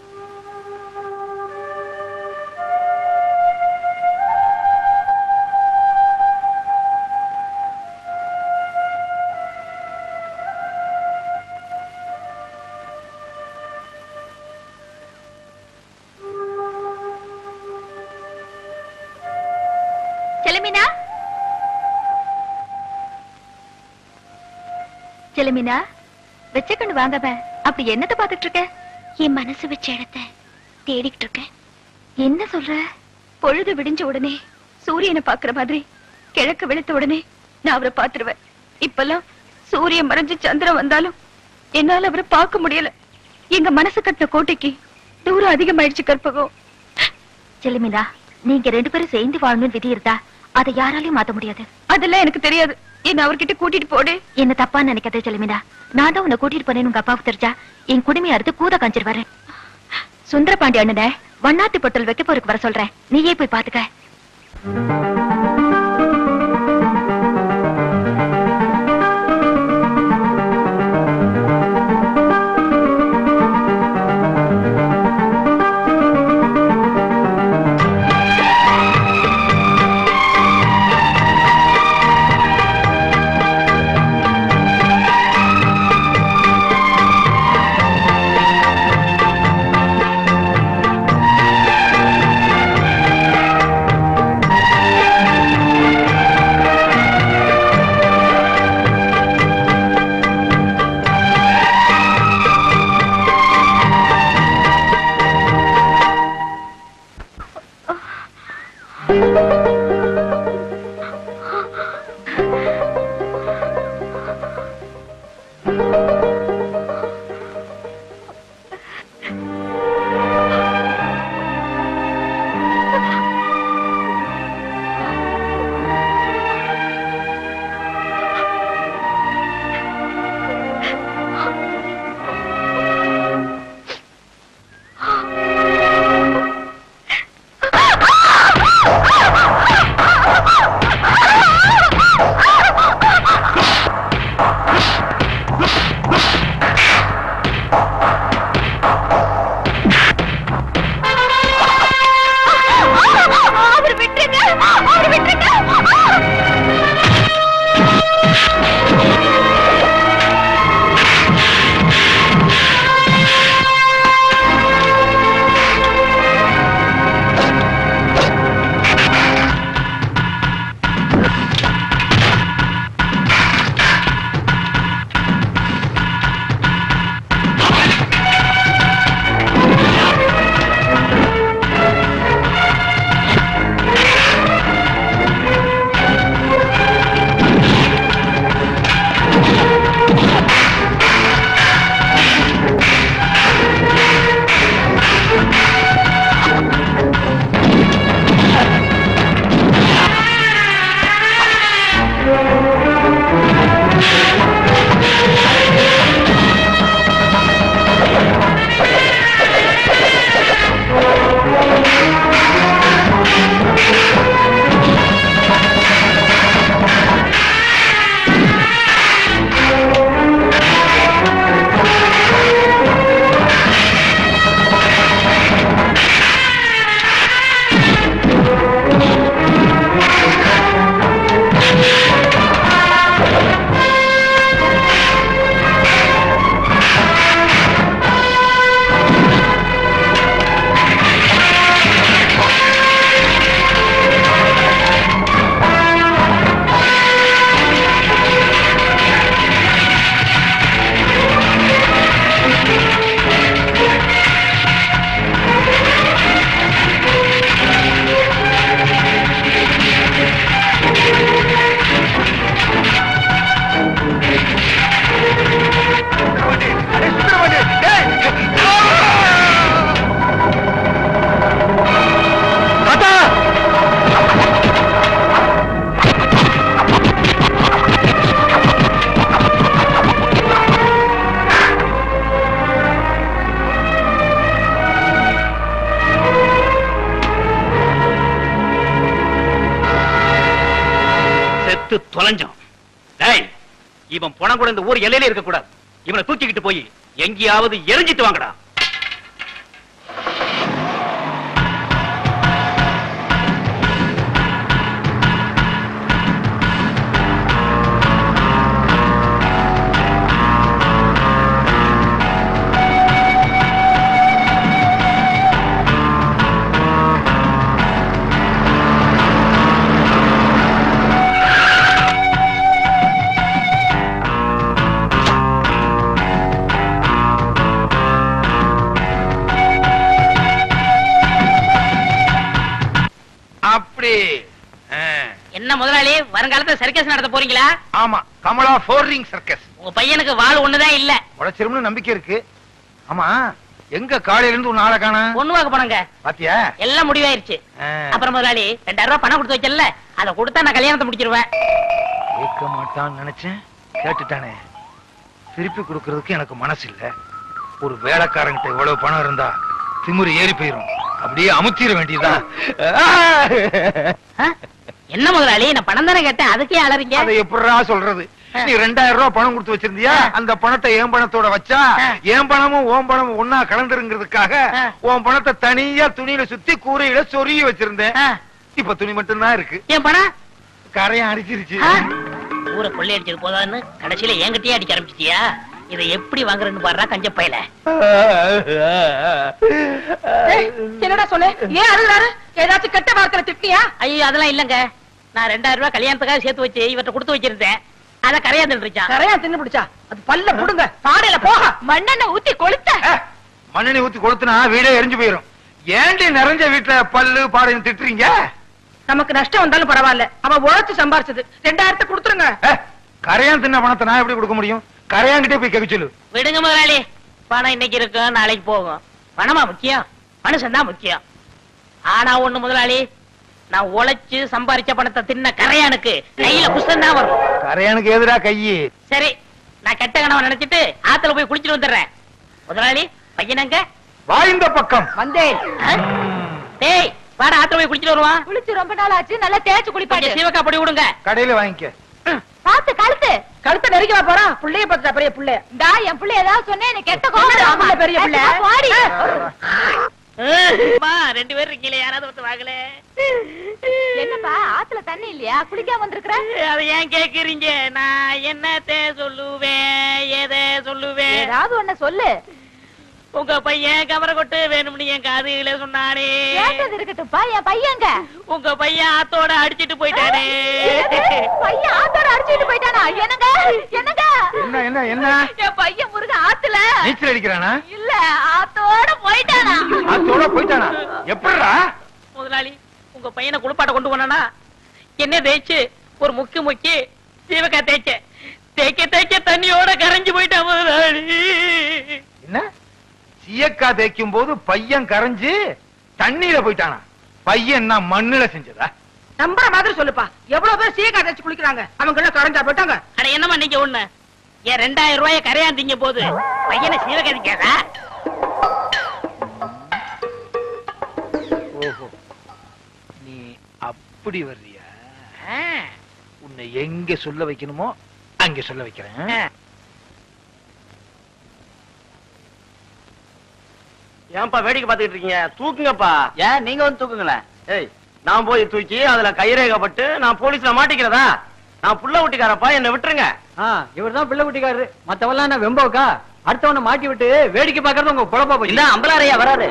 செலமினா வச்சுக்கொண்டு வாங்கப்ப. அப்படி என்னத்தை பாத்துட்டு இருக்க? என் மனசு வச்ச இடத்தை தேடிக்கிட்டு இருக்கேன். என்ன சொல்ற? பொழுது விடிஞ்ச உடனே சூரியனை பாக்குற மாதிரி கிழக்கு வெளுத்த உடனே நான் அவரை பாத்துருவேன். இப்பெல்லாம் சூரியன் மறைஞ்சு சந்திரன் வந்தாலும் என்னால அவரை பார்க்க முடியல. எங்க மனசு கட்டின கோட்டைக்கு தூரம் அதிகமாயிடுச்சு கற்பகம். செலமினா, நீங்க 2 பேரும் சேர்ந்து வாழணும்னு விதி இருந்தா அதை யாராலையும் மாத்த முடியாது. அதெல்லாம் எனக்கு தெரியாது. என்ன அவர்கிட்ட கூட்டிட்டு போடு. என்ன தப்பா நினைக்காதே செலமினா, நான் தான் உன்னை கூட்டிட்டு போனேன்னு உங்க அப்பாவுக்கு தெரிஞ்சா என் குடுமையை அறுத்து கூத காஞ்சிருவாரு. சுந்தரபாண்டி அண்ணனை வண்ணாத்தி பொட்டல் வைக்க போருக்கு வர சொல்றேன், நீயே போய் பாத்துக்க. தொலைஞ்சோம். டேய், இவன் பணம் கூட இந்த ஊர் எல்லையில இருக்க கூடாது. இவனை தூக்கிக்கிட்டு போய் எங்கேயாவது எரிஞ்சிட்டு வாங்கடா. என்ன முதலாளி, வருங்காலத்துல சர்க்கஸ் நடத்த போறீங்களா? ஆமா, கமலா 4 ரிங் சர்க்கஸ். உங்க பையனுக்கு வால் ஒண்ணுதான் இல்ல. உடைச்சிரும்னு நம்பிக்கை இருக்கு. ஆமா, எங்க காலையில இருந்து ஒரு நாளை காணா? ஒண்ணு வாங்க போனாங்க. பாத்தியா, எல்லாம் முடிவாயிருச்சு. அப்புறம் முதலாளி 2000 ரூபாய் பணம் கொடுத்து வச்சல, அதை கொடுத்தா நான் கல்யாணத்தை முடிச்சிருவேன். கேட்க மாட்டான்னு நினைச்சேன், கேட்டுட்டானே. திருப்பி கொடுக்கறதுக்கு எனக்கு மனசு இல்ல. ஒரு வேலைக்காரங்கிட்ட இவ்வளவு பணம் இருந்தா திமிரு ஏறி போயிரும். அப்படியே அமுத்திர வேண்டியதுதான். என்ன முதலாளி, நான் பணம் தானே கேட்டேன், அதுக்கே அலறீங்க? அதை எப்படிடா சொல்றது? நீ 2000 ரூபாய் பணம் கொடுத்து வச்சிருந்தியா? அந்த பணத்தை என் பணத்தோட வச்சா என் பணமும் ஓம் பணமும் ஒன்னா கலந்துருங்கிறதுக்காக உன் பணத்தை தனியா துணியில சுத்தி கூரையில சொருகி வச்சிருந்தேன். இப்ப துணி மட்டும் தான் இருக்கு. என் பணம் கரையான் அடிச்சிருச்சு. ஊரை கொள்ளை அடிச்சது போதான்னு கடைசியில என்கிட்டயே அடிக்க ஆரம்பிச்சிட்டியா? இதை எப்படி வாங்குறேன்னு பாடுறா கஞ்ச பையல. என்னடா சொல்லு, ஏன் அழுகுறாரு? ஏதாச்சும் கெட்ட வார்த்தை திட்டியா? ஐயோ அதெல்லாம் இல்லங்க, நான் 2000 ரூபாய் கல்யாணத்துக்காக சேர்த்து வச்சு இவர்கிட்ட கொடுத்து வச்சிருந்தேன். அத கரையா தின்னுச்சான். கரையா தின்னு பிடிச்சா? அது பல்ல புடுங்க, பாடையில போக. மண்ணெண்ணெய் ஊத்தி கொளுத்த. மண்ணெண்ணெய் ஊத்தி கொளுத்துனா வீடே எரிஞ்சு போயிரும். ஏண்டி நிறைஞ்ச வீட்டுல பல்லு பாடையும் திட்டுறீங்க? நமக்கு நஷ்டம் வந்தாலும் பரவாயில்ல, அவன் உழைச்சு சம்பாரிச்சது. 2000 கொடுத்துருங்க. கரையான் தின்ன பணத்தை நான் எப்படி கொடுக்க முடியும்? கரையான்கிட்டே போய் கேட்க சொல்லு. விடுங்க முதலாளி, பணம் இன்னைக்கு இருக்கும், நாளைக்கு போகும். பணமா முக்கியம்? மனுஷன் தான் முக்கியம். ஆனா ஒண்ணு முதலாளி, நான் உழைச்சு சம்பாரிச்ச பணத்தை தின்ன கரையானுக்கு கையில புஷ்டம் தான் வரும். கரையானுக்கு எதிரா கையி. சரி, நான் கெட்ட கனவை நினைச்சிட்டு ஆத்துல போய் குளிச்சுட்டு வந்துடுறேன். முதலாளி, பையனங்க வாய்ந்த பக்கம் வந்தேன். டேய் வாடா, ஆத்துல போய் குளிச்சுட்டு வருவான். குளிச்சு ரொம்ப நாள் ஆச்சு, நல்லா தேய்ச்சு குளிப்பாடு. சீவக்கா பொடி விடுங்க. கடையில வாங்கிக்க. பாத்து கழுத்து நெருங்கி வா போறான். புள்ளைய பார்த்தா பெரிய புள்ளை. என் புள்ளை ஏதாவது சொன்னேன், எனக்கு கெட்ட கோபம். பெரிய புள்ளை. ரெண்டு பேரும் இருக்கீங்களே, யாராவது ஒருத்தர் வாங்கல. என்னப்பா ஆத்துல தண்ணி இல்லையா? குளிக்காம வந்திருக்கிற? அதை ஏன் கேக்குறீங்க? நான் என்னத்தை சொல்லுவேன், எதை சொல்லுவேன்? ஏதாவது ஒண்ணு சொல்லு. உங்க பையன் கவரை கொட்டு வேணும்னு என் காதுல சொன்னானே. கேட்டது இருக்கட்டும்ப்பா, என் பையங்க. உங்க பையன் ஆத்தோட அடிச்சிட்டு போயிட்டானே. பையன் ஆத்தோட அடிச்சிட்டு போயிட்டானா? என்னங்க என்னங்க? என்ன என்ன என்ன? என் பையன் முருகன் ஆத்துல நீச்சல் அடிக்கிறானா? இல்ல, ஆத்தோட போயிட்டானா. ஆத்தோட போயிட்டானா? எப்படிடா? முதலாளி, உங்க பையனை குளிப்பாட்ட கொண்டு போனானா என்ன தேய்ச்சு ஒரு முக்கி சீவக்கா தேய்க்க தண்ணியோட கரைஞ்சு போயிட்டான் முதலாளி. என்ன? சீயக்கா தேய்க்கும் போது பையன் கரைஞ்சு தண்ணீர போயிட்டானா? பையன் நான் மண்ணுல செஞ்சதா? நம்புற மாதிரி சொல்லுப்பா. எவ்வளவு பேர் சீயக்கா தேய்ச்சு குளிக்கிறாங்க, அவங்க எல்லாம் கரைஞ்சா போயிட்டாங்க. அட என்னமா நீங்க ஒண்ணு, ஏன் 2000 ரூபாய கரையாந்தீங்க போது பையனை சீவக்கா தேய்க்காதா? ஓஹோ, நீ அப்படி வர்றியா? உன்னை எங்க சொல்ல வைக்கணுமோ அங்க சொல்ல வைக்கிறேன். ஏன்பா வேடிக்கை பாத்துக்கிட்டு இருக்கீங்க? தூக்குங்கப்பா. ஏன் நீங்க வந்து தூக்குங்களேன். ஏய், நான் போய் தூக்கி அதுல கைரேகப்பட்டு நான் போலீஸ்ல மாட்டிக்கிறதா? நான் புள்ள குட்டிக்காரப்பா, என்ன விட்டுருங்க. இவர்தான் பிள்ளை குட்டிக்காரரு. மத்தவெல்லாம் என்ன வெம்போக்கா? அடுத்தவனை மாட்டி விட்டு வேடிக்கை பாக்குறது உங்க குழப்பா போய். இல்ல, அம்பலாரையா வராது.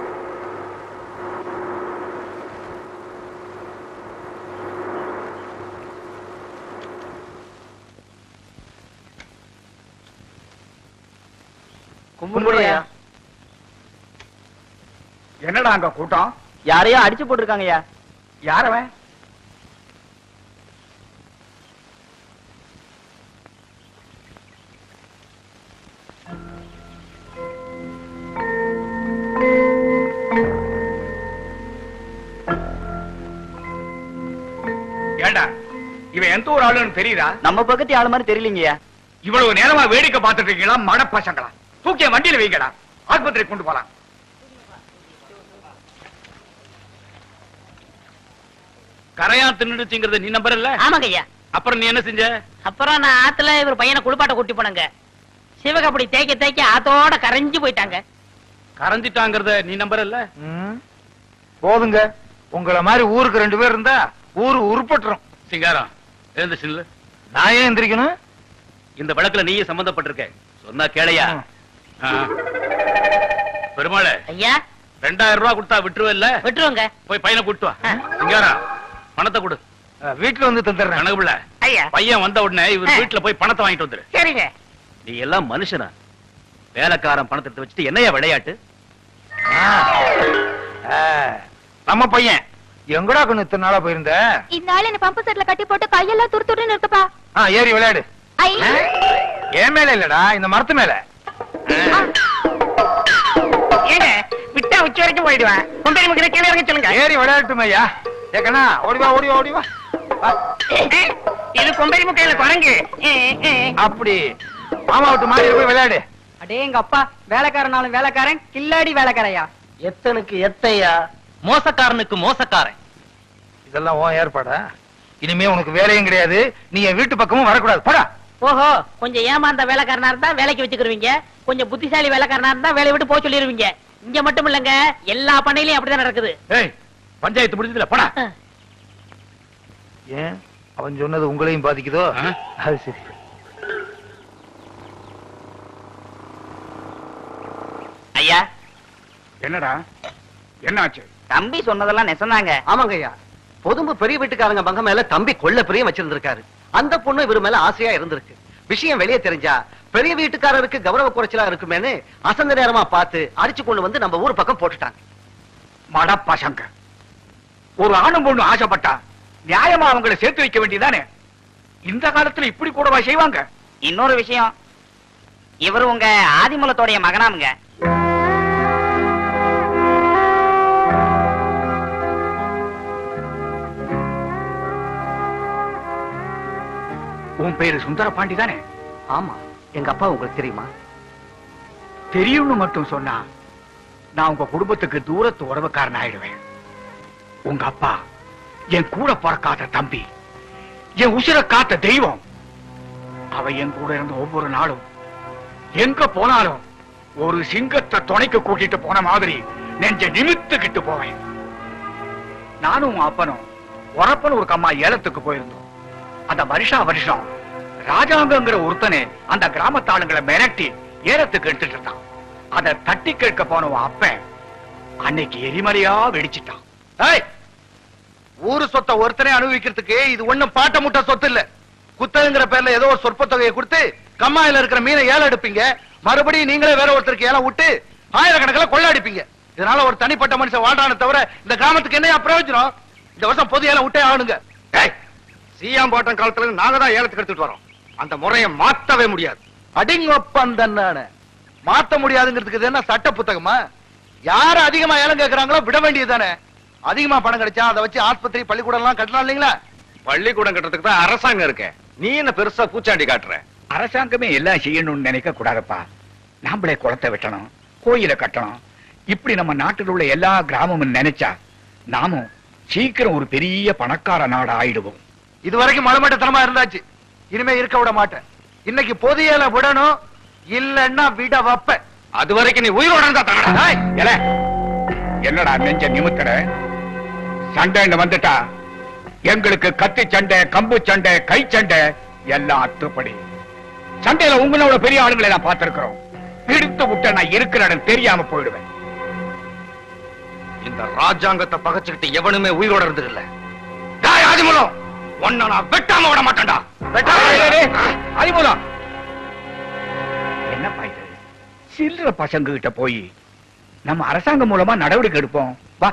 கும்பிடுயா. என்னடா அங்க கூட்டம்? யாரையோ அடிச்சு போட்டிருக்காங்கய்யா. யாரவன்? ஏண்டா, இவன் எந்த ஒரு ஆளுன்னு தெரியுதா? நம்ம பக்கத்து ஆளு மாதிரி தெரியலீங்கய்யா. இவ்வளவு நேரமா வேடிக்கை பார்த்துட்டு இருக்கீங்களா? மட பசங்களா, தூக்கிய வண்டியில வைங்கடா, ஆஸ்பத்திரி கொண்டு போலாம். கரையா தின்னுடுச்சுங்கிறது நீ நம்பர் இல்ல? ஆமாங்க ஐயா, அப்புறம் நீ என்ன செஞ்ச? அப்புறம் நான் ஆத்துல இவர் பையனை குளிப்பாட்ட கூட்டி போனங்க. சிவகப்படி தேய்க்க தேய்க்க ஆத்தோட கரைஞ்சு போயிட்டாங்க. கரைஞ்சிட்டாங்கறத நீ நம்பறல்ல? போதுங்க. உங்கள மாதிரி ஊருக்கு 2 பேர் இருந்தா ஊரு உருப்பட்டுரும். சிங்காரம் எழுந்துச்சு. நான் ஏன் எந்திரிக்கணும்? இந்த வழக்குல நீயே சம்பந்தப்பட்டிருக்க. சொன்னா கேளையா? பெருமாளே ஐயா, 2000 ரூபாய் கொடுத்தா விட்டுருவல்ல? விட்டுருவோங்க. போய் பையனை கூட்டு வா. சிங்காரம் பணத்தை கொடு. வீட்டுல வந்து தந்துடுறேன். கணக்குல ஐயா, பையன் வந்த உடனே இவர் வீட்டுல போய் பணத்தை வாங்கிட்டு வந்துரு. சரிங்க. நீ எல்லாம் மனுஷனா? வேலைக்காரன் பணத்தை எடுத்து வச்சுட்டு என்னையா விளையாட்டு? நம்ம பையன் எங்கடா கொண்டு இத்தனை நாளா போயிருந்த? இந்த ஆள் என்ன பம்பு செட்ல கட்டி போட்டு கையெல்லாம் துரு துருன்னு இருக்குப்பா. ஏறி விளையாடு. ஏன் மேல இல்லடா, இந்த மரத்து மேல. ஏங்க விட்டா உச்சி வரைக்கும் போயிடுவேன். கொண்டை முக்கிற கீழே இறங்க சொல்லுங்க. ஏறி விளையாட்டுமே ஐயா. ஏக்கண்ணா ஓடிவா ஓடிவா ஓடிவா. இது கொம்பரி முக்கையில குரங்கு. அப்படி மாமா விட்டு மாறி போய் விளையாடு. அடே எங்க அப்பா வேலைக்காரனாலும் வேலைக்காரன், கில்லாடி வேலைக்காரையா. எத்தனுக்கு எத்தையா? மோசக்காரனுக்கு மோசக்காரன். இதெல்லாம் உன் ஏற்பாடா? இனிமே உனக்கு வேலையும் கிடையாது, நீ என் வீட்டு பக்கமும் வரக்கூடாது. போடா. ஓஹோ, கொஞ்சம் ஏமாந்த வேலைக்காரனா இருந்தா வேலைக்கு வச்சுக்கிருவீங்க, கொஞ்சம் புத்திசாலி வேலைக்காரனா இருந்தா வேலையை விட்டு போக சொல்லிருவீங்க. இங்க மட்டும் இல்லங்க, எல்லா பண்ணையிலயும் அப்படிதான் நடக்குது. ஏய், பஞ்சாயத்து முடிஞ்சதுல போடா. ஏன் அவன் சொன்னது உங்களையும் பாதிக்குதோ? அது சரி. ஐயா, என்னடா என்னாச்சு? தம்பி சொன்னதெல்லாம் நெசந்தாங்க. ஆமாங்க ஐயா, பொதும்பு பெரிய வீட்டுக்காரங்க பங்க மேல தம்பி கொள்ள பிரியம் வச்சிருந்திருக்காரு. அந்த பொண்ணு இவரு மேல ஆசையா இருந்திருக்கு. விஷயம் வெளியே தெரிஞ்சா பெரிய வீட்டுக்காரருக்கு கௌரவ குறைச்சலா இருக்குமேனு அசந்த நேரமா பார்த்து அடிச்சு கொண்டு வந்து நம்ம ஊர் பக்கம் போட்டுட்டாங்க. மடப்பசங்க, ஒரு ஆணும் பொண்ணு ஆசைப்பட்டா நியாயமா அவங்களை சேர்த்து வைக்க வேண்டியதானே? இந்த காலத்துல இப்படி கூடவா செய்வாங்க? இன்னொரு விஷயம், இவரு உங்க ஆதிமூலத்தோடைய மகனாமுங்க. உன் பேரு சுந்தர பாண்டி தானே? ஆமா. எங்க அப்பா உங்களுக்கு தெரியுமா? தெரியும்னு மட்டும் சொன்னா நான் உங்க குடும்பத்துக்கு தூரத்து உறவுக்காரன் ஆயிடுவேன். உங்க அப்பா என் கூட பிறக்காத தம்பி, என் உசிர காத்த தெய்வம். அவ என் கூட இருந்த ஒவ்வொரு நாளும் எங்க போனாலும் ஒரு சிங்கத்தை துணைக்கு கூட்டிட்டு போன மாதிரி நெஞ்ச நிமித்துக்கிட்டு போவேன். நானும் அப்பனும் உறப்பன் ஒரு கம்மா ஏலத்துக்கு போயிருந்தோம். அந்த வருஷம் ராஜாங்கங்கிற ஒருத்தனே அந்த கிராமத்தாளுங்களை மிரட்டி ஏலத்துக்கு எடுத்துட்டு இருந்தான். அதை தட்டி கேட்க போன அப்பன் அன்னைக்கு எரிமலையா வெடிச்சிட்டான். ஊரு சொத்தை ஒருத்தனே அனுபவிக்கிறதுக்கு இது ஒண்ணும் பாட்ட முட்டை சொத்து இல்ல. குத்தகைங்கிற பேர்ல ஏதோ ஒரு சொற்ப தொகையை கொடுத்து கம்மாயில இருக்கிற மீனை ஏலம் எடுப்பீங்க, மறுபடியும் நீங்களே வேற ஒருத்தருக்கு ஏலம் விட்டு ஆயிரக்கணக்கில் கொள்ளாடிப்பீங்க. இதனால ஒரு தனிப்பட்ட மனுஷன் வாழ்றானே தவிர இந்த கிராமத்துக்கு என்ன பிரயோஜனம்? இந்த வருஷம் பொது ஏலம் விட்டே ஆகணுங்க. சீயாம் போட்டம் காலத்துல நாங்க தான் ஏலத்துக்கு எடுத்துட்டு வரோம். அந்த முறையை மாத்தவே முடியாது. அடிங்கொப்பந்தான மாத்த முடியாதுங்கிறதுக்கு இது என்ன சட்ட புத்தகமா? யாரு அதிகமா ஏலம் கேட்கறாங்களோ விட வேண்டியதுதானே. அதிகமா பணம் கிடைச்சா அதை வச்சு ஆஸ்பத்திரி பள்ளிக்கூடம் எல்லாம் கட்டலாம் இல்லீங்களா? பள்ளிக்கூடம் கட்டுறதுக்கு தான் அரசாங்கம் இருக்க. நீ என்ன பெருசா பூச்சாண்டி காட்டுற? அரசாங்கமே எல்லாம் செய்யணும்னு நினைக்க கூடாதுப்பா. நாமளே குளத்தை வெட்டணும், கோயிலை கட்டணும். இப்படி நம்ம நாட்டில் உள்ள எல்லா கிராமமும் நினைச்சா நாமும் சீக்கிரம் ஒரு பெரிய பணக்கார நாடு ஆயிடுவோம். இதுவரைக்கும் மலமட்டத்தனமா இருந்தாச்சு, இனிமே இருக்க விட மாட்டேன். இன்னைக்கு பொது ஏலம் விடணும், இல்லன்னா விட வப்ப. அது வரைக்கும் நீ உயிரோட இருந்தா என்னடா நெஞ்ச நிமித்தற? சண்டை வந்துட்டா எங்களுக்கு கத்தி சண்டை, கம்பு சண்டை, கை சண்டை எல்லாம் அத்துப்படி. சண்டையில உங்களோட பெரிய ஆளுங்களை நான் பார்த்திருக்கிறோம். பிடித்து விட்ட நான் இருக்கிற இடம் தெரியாம போயிடுவேன். இந்த ராஜாங்கத்தை பகச்சுக்கிட்டு எவனுமே உயிரோட இருந்தது இல்ல. ஆதிமூலம் ஒன்ன நான் வெட்டாம விட மாட்டேன்டா. ஆதிமூலம் என்னப்பா இது? சில்லற பசங்க கிட்ட போய் நம்ம அரசாங்கம் மூலமா நடவடிக்கை எடுப்போம் வா.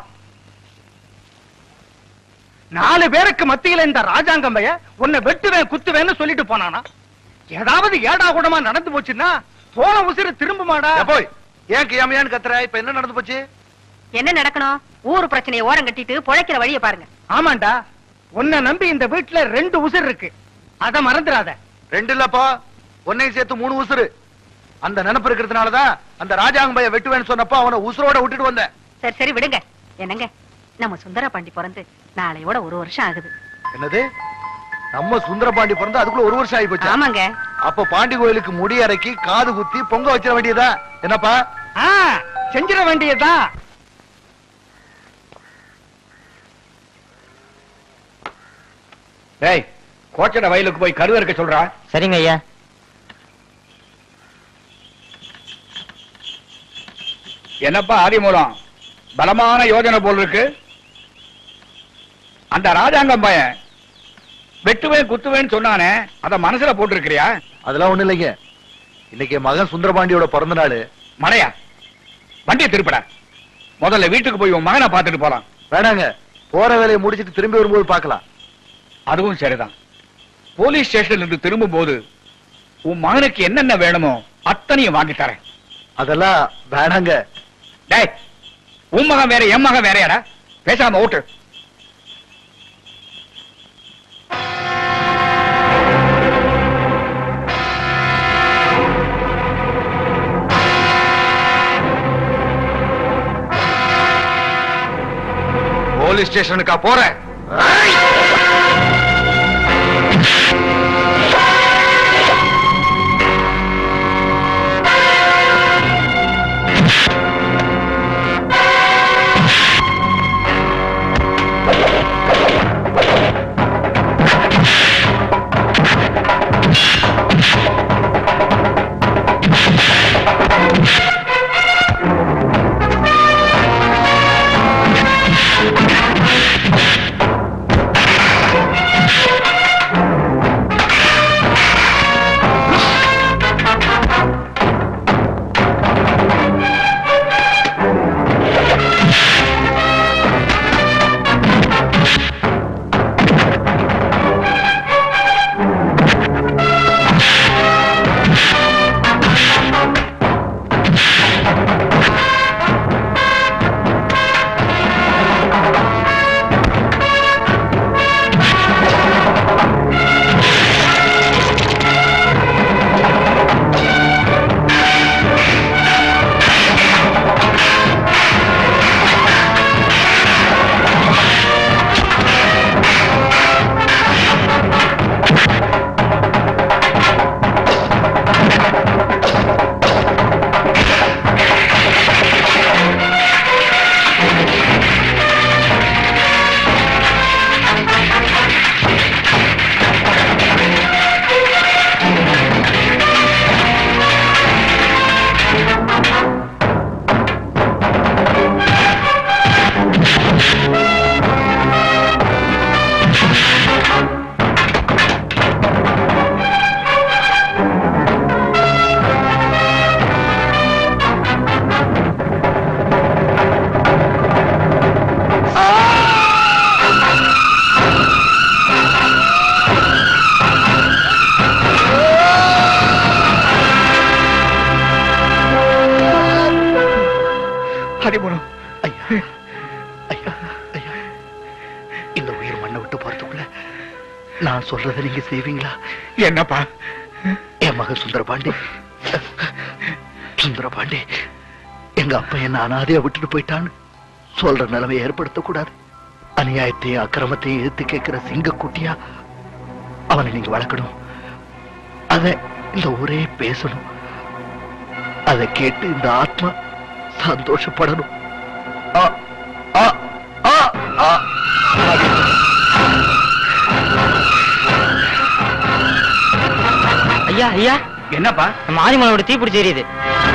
4 பேருக்கு மத்தியில இந்த ராஜாங்கம் பைய உன்னை வெட்டுவேன் குத்துவேன்னு சொல்லிட்டு போனானா? ஏதாவது ஏடா கூடமா நடந்து போச்சுன்னா போன உசிறு திரும்புமாடா? போய் ஏன் கியாமையான்னு கத்துற? இப்ப என்ன நடந்து போச்சு? என்ன நடக்கணும்? ஊர் பிரச்சனையை ஓரம் கட்டிட்டு பொழைக்கிற வழியை பாருங்க. ஆமாண்டா, உன்னை நம்பி இந்த வீட்டுல 2 உசிறு இருக்கு, அத மறந்துடாத. 2 இல்லப்பா, ஒன்னையும் சேர்த்து 3 உசுறு. அந்த நினைப்பு இருக்கிறதுனாலதான் அந்த ராஜாங்கம் பைய வெட்டுவேன்னு சொன்னப்போ அவனை உசுரோட விட்டுட்டு வந்தேன். சரி சரி விடுங்க. என்னங்க, நம்ம சுந்தர பாண்டி பிறந்து நாளையோட 1 வருஷம் ஆகுது. என்னது நம்ம சுந்தரபாண்டி பிறந்து அதுக்குள்ள 1 வருஷம் ஆகி போச்சு. ஆமாங்க. அப்ப பாண்டி கோயிலுக்கு முடி அரைக்கி காது குத்தி பொங்க வச்சிட வேண்டியதா என்னப்பா? செஞ்சிட வேண்டியதா. டேய், கோச்சட வயலுக்கு போய் கருவ இருக்க சொல்றா. சரிங்க ஐயா. என்னப்பா ஆதிமூலம், பலமான யோஜனை போல் இருக்கு. அந்த ராஜாங்கம் பையன் வெட்டுவேன் குத்துவேன்னு சொன்னானே, அத மனசுல போட்டு இருக்கிறியா? அதெல்லாம் ஒண்ணு இல்லைங்க. இன்னைக்கு மகன் சுந்தரபாண்டியோட பிறந்த நாள். மலையா, வண்டியை திருப்பட. முதல்ல வீட்டுக்கு போய் உன் மகனை பார்த்துட்டு போலாம். வேணாங்க, போற வேலையை முடிச்சிட்டு திரும்பி வரும்போது பார்க்கலாம். அதுவும் சரிதான். போலீஸ் ஸ்டேஷன்ல இருந்து திரும்பும் போது உன் மகனுக்கு என்னென்ன வேணுமோ அத்தனையும் வாங்கி தரேன். அதெல்லாம் வேணாங்க. டேய், உன் மகன் வேற என் மகன் வேறையாடா, பேசாம ஓட்டு. போலீஸ் ஸ்டேஷனுக்கா போறேன்? இந்த உயிர் மண்ணை விட்டு போறதுக்குள்ள நான் சொல்றதை நீங்க செய்வீங்களா? என்னப்பா? என் மகன் சுந்தரபாண்டி எங்க அப்பா என்ன அனாதையா விட்டுட்டு போயிட்டான்னு சொல்ற நிலைமை ஏற்படுத்தக்கூடாது. அநியாயத்தையும் அக்கிரமத்தையும் எதிர்த்து கேட்கிற சிங்கக்குட்டியா அவனை நீங்க வளர்க்கணும். அத இந்த ஊரே பேசணும். அதை கேட்டு இந்த ஆத்மா சந்தோஷப்படணும். ஐயா ஐயா, என்னப்பா? நம்ம ஆதிமலோட தீப்பிடிச்சு எரியுது.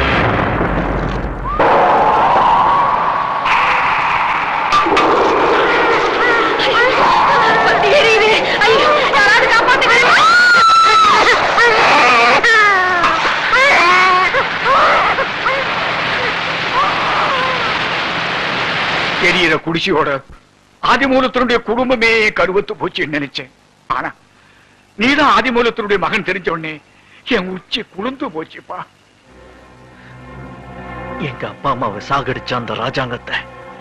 எரியிற குடிசையோட ஆதிமூலத்தினுடைய குடும்பமே கருவத்து போச்சுன்னு நினைச்சேன். ஆனா நீதான் ஆதிமூலத்தினுடைய மகன் தெரிஞ்ச உடனே என் உச்சி குளிர்ந்து போச்சுப்பா. எங்க அப்பா அம்மாவை சாகடிச்ச அந்த ராஜாங்கத்தை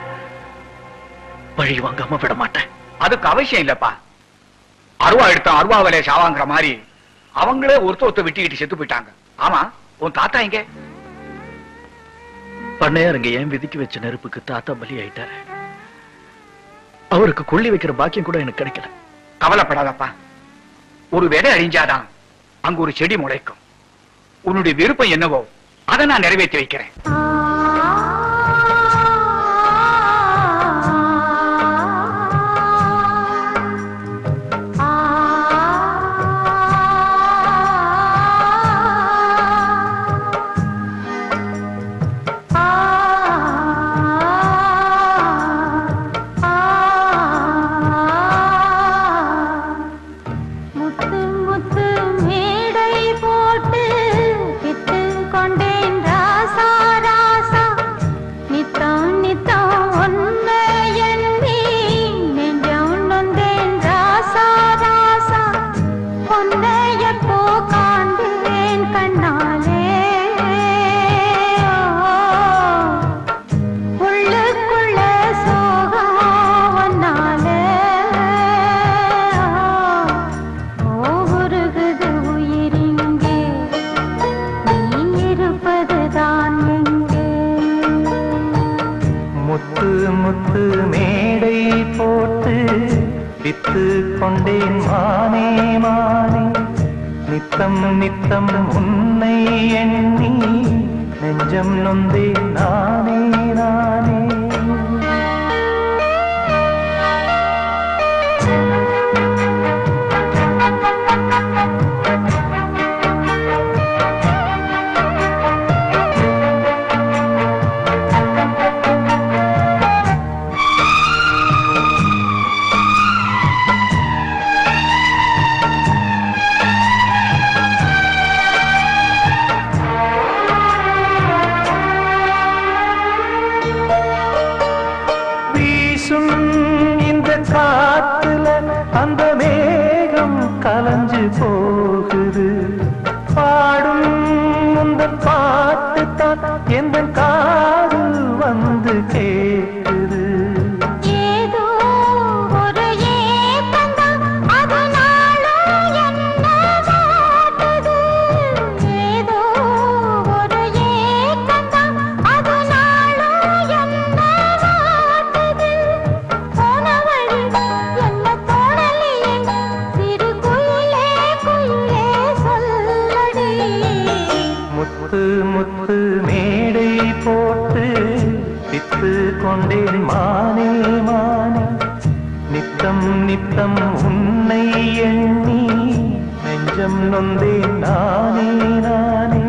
பழி வாங்காம விட மாட்டேன். அதுக்கு அவசியம் இல்லப்பா. அருவா எடுத்தான் அருவா வேலையை சாவாங்கிற மாதிரி அவங்களே ஒருத்த விட்டிக்கிட்டு செத்து போயிட்டாங்க. ஆமா, உன் தாத்தா எங்க? பண்ணையாருங்க ஏன் விதிக்கு வச்ச நெருப்புக்கு தாத்தா பலி ஆயிட்டாரு. அவருக்கு கொள்ளி வைக்கிற பாக்கியம் கூட எனக்கு கிடைக்கல. கவலைப்படாதப்பா. ஒரு விதை அழிஞ்சாதான் அங்கு ஒரு செடி முளைக்கும். உன்னுடைய விருப்பம் என்னவோ அதை நான் நிறைவேற்றி வைக்கிறேன். நித்தம் உன்னை எண்ணி நெஞ்சம் நொந்தே நானே நானே. கலஞ்சு போகுது பாடும் அந்த பாட்டு தான் எந்த காதில் வந்து கேட்குது. ஏதோ ஒரு ஏக்கந்தான் அது நாளும் என்ன வாட்டுது. ஏதோ ஒரு ஏக்கந்தான் அது நாளும் என்ன வாட்டுது. போன வழி என்ன தோணலையே சிறு குயிலே குயிலே சொல்லடி. முத்து முத்து மேடை போட்டு பித்து கொண்டேன் மானே மானே. நித்தம் நித்தம் உன்னை எண்ணி நெஞ்சம் நொந்தேன் நானே நானே.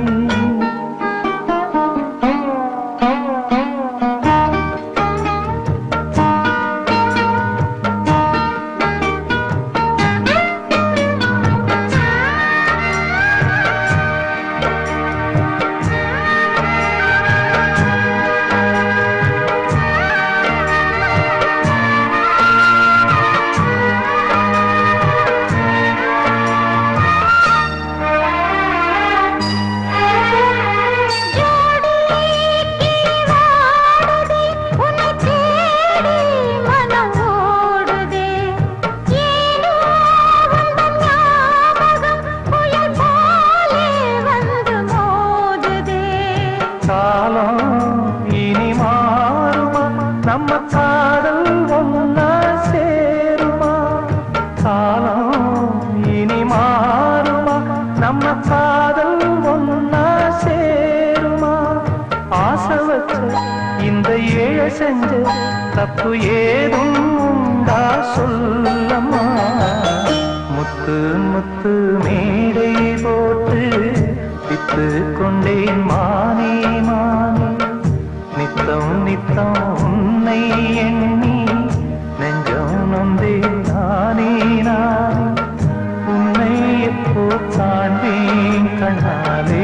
தப்பு ஏதும் உண்டா சொல்லம்மா. முத்து முத்து மேடை போட்டு பித்து கொண்டேன் மானே மானே. நித்தம் நித்தம் உன்னை எண்ணி நெஞ்சம் நொந்தேன் நானே நானே. உன்னை எப்போ காண்பேன் கண்ணாலே.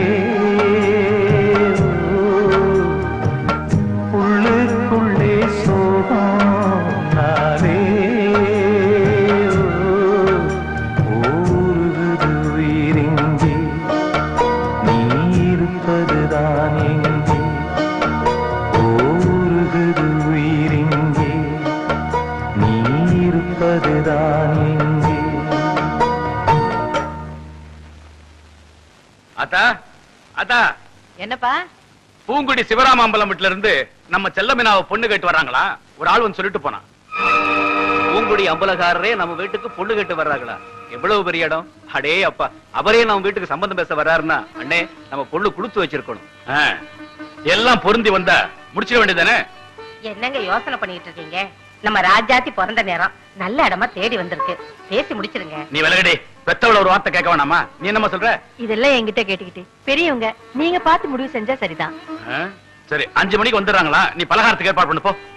உள்ளுக்குள்ளே சோகம் நாளே. ஊருது உயிரிங்கே நீ இருப்பதுதான் எங்கே. ஊருது உயிரிங்கே நீ இருப்பதுதான் எங்கே. அத்தா அத்தா என்னப்பா? பூங்குடி சிவராமாம்பலம் வீட்டுல இருந்து நம்ம செல்லமினாவை பொண்ணு கேட்டு வர்றாங்களா? ஒரு ஆள் வந்து சொல்லிட்டு போனான். பூங்குடி அம்பலக்காரரே நம்ம வீட்டுக்கு பொண்ணு கேட்டு வர்றாங்களா? எவ்வளவு பெரிய இடம். அடே அப்பா, அவரே நம்ம வீட்டுக்கு சம்பந்தம் பேச வர்றாருன்னா அண்ணே நம்ம பொண்ணு கொடுத்து வச்சிருக்கணும். எல்லாம் பொருந்தி வந்தா முடிச்சிட வேண்டியதானே? என்னங்க யோசனை பண்ணிட்டு இருக்கீங்க? நம்ம ராஜாத்தி பிறந்த நேரம் நல்ல இடமா தேடி வந்திருக்கு. பேசி முடிச்சிருங்க. நீ விலகடி. பெத்தவள ஒரு வார்த்தை கேட்க வேணாமா? நீ என்னமா சொல்ற? இதெல்லாம் என்கிட்ட கேட்டுக்கிட்டு பெரியவங்க நீங்க பார்த்து முடிவு செஞ்சா சரிதான். சரி, 5 மணிக்கு வந்துடுறாங்களா? நீ பலகாரத்துக்கு ஏற்பாடு பண்ணு போ.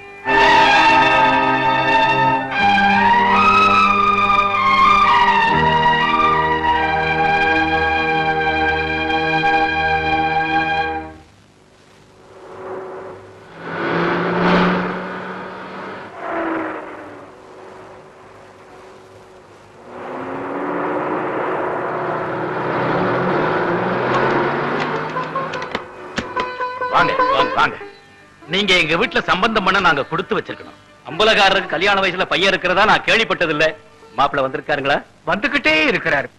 நீங்க எங்க வீட்டுல சம்பந்தம் பண்ண நாங்க கொடுத்து வச்சிருக்கணும். அம்பலகாரருக்கு கல்யாண வயசுல பையன் இருக்கிறதா நான் கேள்விப்பட்டது இல்ல. மாப்பிள்ள வந்திருக்காருங்களா? வந்துகிட்டே இருக்கிறாரு.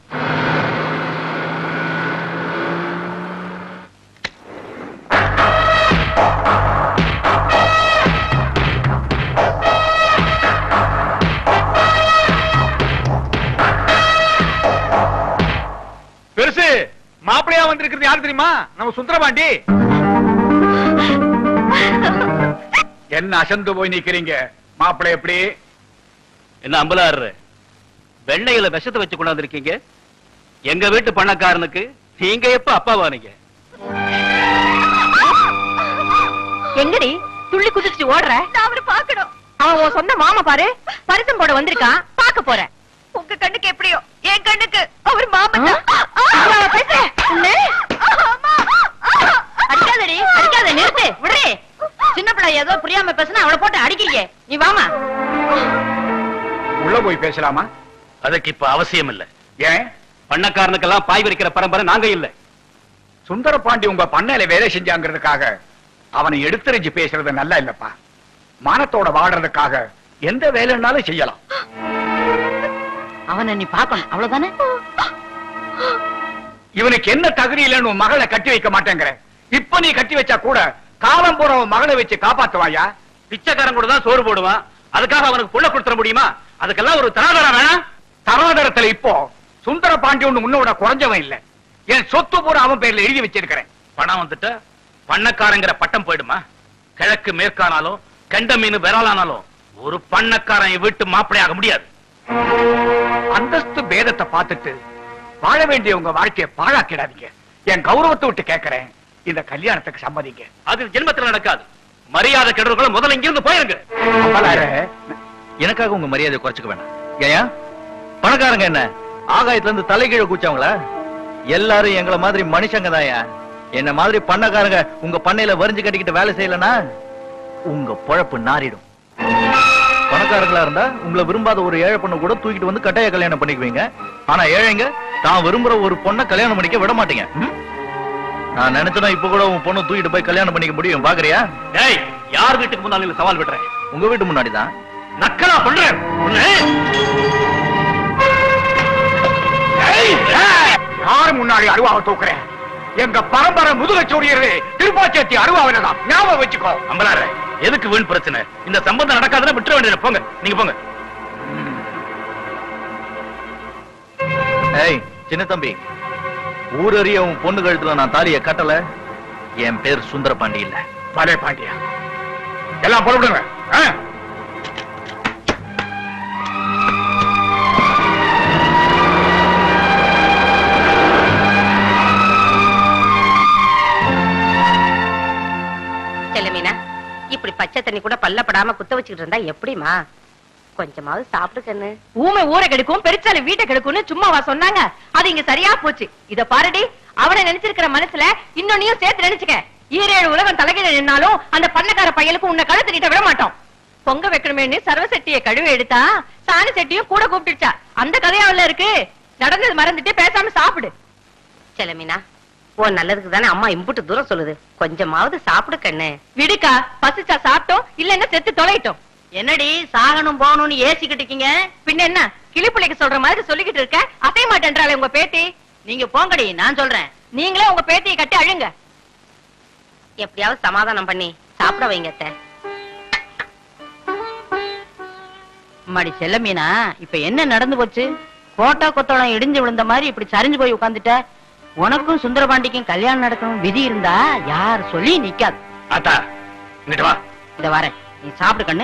பெருசு மாப்பிள்ளையா வந்திருக்கிறது யாரு தெரியுமா? நம்ம சுந்தரபாண்டி. என்ன அசந்து போய் நிக்கிறீங்க? மாப்பிள்ளை எப்படி? என்ன அம்பலாறு வெண்ணையில விஷத்தை வச்சு கொண்டாந்து இருக்கீங்க? எங்க வீட்டு பணக்காரனுக்கு நீங்க எப்ப அப்பாவானீங்க? எங்கடி துள்ளி குதிச்சு ஓடுற? அவரு பாக்கணும். அவன் உன் சொந்த மாமா பாரு, பரிசம் போட வந்திருக்கான். பாக்க போற. உங்க கண்ணுக்கு எப்படியோ என் கண்ணுக்கு அவர் மாமா. அடிக்காதடி, அடிக்காத, நிறுத்து, விடு. சின்ன பிள்ளை ஏதோ புரியாம பேசுனா அவளை போட்டு அடிக்கிறீங்க. நீ வாமா. உள்ள போய் பேசலாமா? அதுக்கு இப்ப அவசியம் இல்ல. ஏன்? பண்ணக்காரனுக்கெல்லாம் பாய் விரிக்கிற பரம்பரை நாங்க இல்ல. சுந்தரபாண்டி உங்க பண்ணையில வேலை செஞ்சாங்கிறதுக்காக அவனை எடுத்துரைஞ்சு பேசுறது நல்லா இல்லப்பா. மானத்தோட வாடுறதுக்காக எந்த வேலைன்னாலும் செய்யலாம். அவனை நீ பாக்கணும், அவ்வளவுதானே? இவனுக்கு என்ன தகுதி இல்லைன்னு உன் மகளை கட்டி வைக்க மாட்டேங்கிற. இப்ப நீ கட்டி வச்சா கூட காலம் போற மகளை வச்சு காப்பாத்துவாயா? பிச்சைக்காரன் கூட தான் சோறு போடுவான். அதுக்காக அவனுக்கு புள்ள கொடுத்துட முடியுமா? அதுக்கெல்லாம் ஒரு தராதரம் வேணாம். தராதரத்துல இப்போ சுந்தர பாண்டி ஒண்ணு முன்னோட குறைஞ்சவன் இல்ல. என் சொத்து பூரா அவன் பேர்ல எழுதி வச்சிருக்கிறேன். பணம் வந்துட்டு பண்ணக்காரங்கிற பட்டம் போயிடுமா? கிழக்கு மேற்கானாலும் கெண்ட மீன் விரலானாலும் ஒரு பண்ணக்காரன் வீட்டு மாப்பிளையாக முடியாது. அந்தஸ்து பேதத்தை பார்த்துட்டு வாழ வேண்டிய உங்க வாழ்க்கையை பாழாக்கிடாதீங்க. என் கௌரவத்தை விட்டு கேட்கிறேன், இந்த கல்யாணத்துக்கு சம்மதிங்க. அது ஜென்மத்தில் நடக்காது. மரியாதை கெடுறவங்களும் முதல்ல இங்கிருந்து போயிருங்க. எனக்காக உங்க மரியாதை குறைச்சுக்க வேணாம். ஏயா பணக்காரங்க என்ன ஆகாயத்துல இருந்து தலைகீழ கூச்சவங்களா? எல்லாரும் எங்களை மாதிரி மனுஷங்க தாயா. என்ன மாதிரி பண்ணக்காரங்க உங்க பண்ணையில வரிஞ்சு கட்டிக்கிட்டு வேலை செய்யலன்னா உங்க பொழப்பு நாரிடும். பணக்காரங்களா இருந்தா உங்களை விரும்பாத ஒரு ஏழை பொண்ணு கூட தூக்கிட்டு வந்து கட்டாய கல்யாணம் பண்ணிக்குவீங்க. ஆனா ஏழைங்க தான் விரும்புற ஒரு பொண்ணை கல்யாணம் பண்ணிக்க விட மாட்டீங்க. நான் நினைச்சேன்னா இப்ப கூட உன் பொண்ணு தூக்கிட்டு போய் கல்யாணம் பண்ணிக்க முடியும். பாக்குறியா? டேய், யார் வீட்டுக்கு முன்னாடி சவால் விடுறேன்? உங்க வீட்டு முன்னாடிதான். நக்கலா பண்றேன். யாரு முன்னாடி அருவாவை தூக்குறேன்? எங்க பரம்பரை முதுக சோடியது திருப்பாச்சேத்தி அருவாவில்தான். ஞாபகம் வச்சுக்கோ. அம்பலார, எதுக்கு வீண் பிரச்சனை? இந்த சம்பந்தம் நடக்காதுன்னா விட்டுற வேண்டியது. போங்க, நீங்க போங்க. ஏய் சின்ன தம்பி, ஊரறிய உன் பொண்ணு கழுத்துல நான் தாலிய கட்டல. என் பேர் சுந்தர பாண்டி இல்ல, பலே பாண்டியா. எல்லாம் புறப்படுங்க. செல்லமீனா, இப்படி பச்சை தண்ணி கூட பல்லப்படாம குத்த வச்சுக்கிட்டு இருந்தா எப்படிமா? கொஞ்சமாவது சாப்பிடு கண்ணு. ஊமை ஊரை கெடுக்கும், பெருச்சாலி வீட்டை கெடுக்கும்னு சும்மாவா சொன்னாங்க? அது இங்க சரியா போச்சு. இத பாருடி, அவனை நினைச்சிருக்கிற மனசுல இன்னொன்னையும் சேர்த்து நினைச்சுக்க. 7 உலகம் தலைகீழ நின்னாலும் அந்த பண்ணக்கார பையலுக்கு உன்னை கழுத்து நீட்ட விட மாட்டோம். பொங்க வைக்கணுமேனு சர்வ செட்டியை கழுவி எடுத்தா சாணி செட்டியும் கூட கூப்பிட்டுச்சா. அந்த கதையாவில இருக்கு. நடந்தது மறந்துட்டு பேசாம சாப்பிடு. செல்லமீனா, ஓ நல்லதுக்கு தானே அம்மா இம்புட்டு தூரம் சொல்லுது. கொஞ்சமாவது சாப்பிடு கண்ணு. விடுக்கா, பசிச்சா சாப்பிட்டோம், இல்லன்னா செத்து தொலைட்டோம். என்னடி சாகணும் போகணும்னு ஏசிக்கிட்டு இருக்கீங்க? பின்ன என்ன கிளிப்பிள்ளைக்கு சொல்ற மாதிரி சொல்லிக்கிட்டு இருக்க? அசைய மாட்டேன்றாளே உங்க பேத்தி. நீங்க போங்கடி, நான் சொல்றேன். நீங்களே உங்க பேத்தியை கட்டி அழுங்க. எப்படியாவது சமாதானம் பண்ணி சாப்பிட வைங்க. அம்மாடி செல்லமீனா, இப்ப என்ன நடந்து போச்சு? போட்டோ கொத்தளம் இடிஞ்சு விழுந்த மாதிரி இப்படி சரிஞ்சு போய் உட்கார்ந்துட்ட. உனக்கும் சுந்தரபாண்டிக்கும் கல்யாணம் நடக்கணும் விதி இருந்தா யார் சொல்லி நிக்காது. ஆத்தா இங்கிட்டு வா. இத வரேன், நீ சாப்பிடு கண்ணு.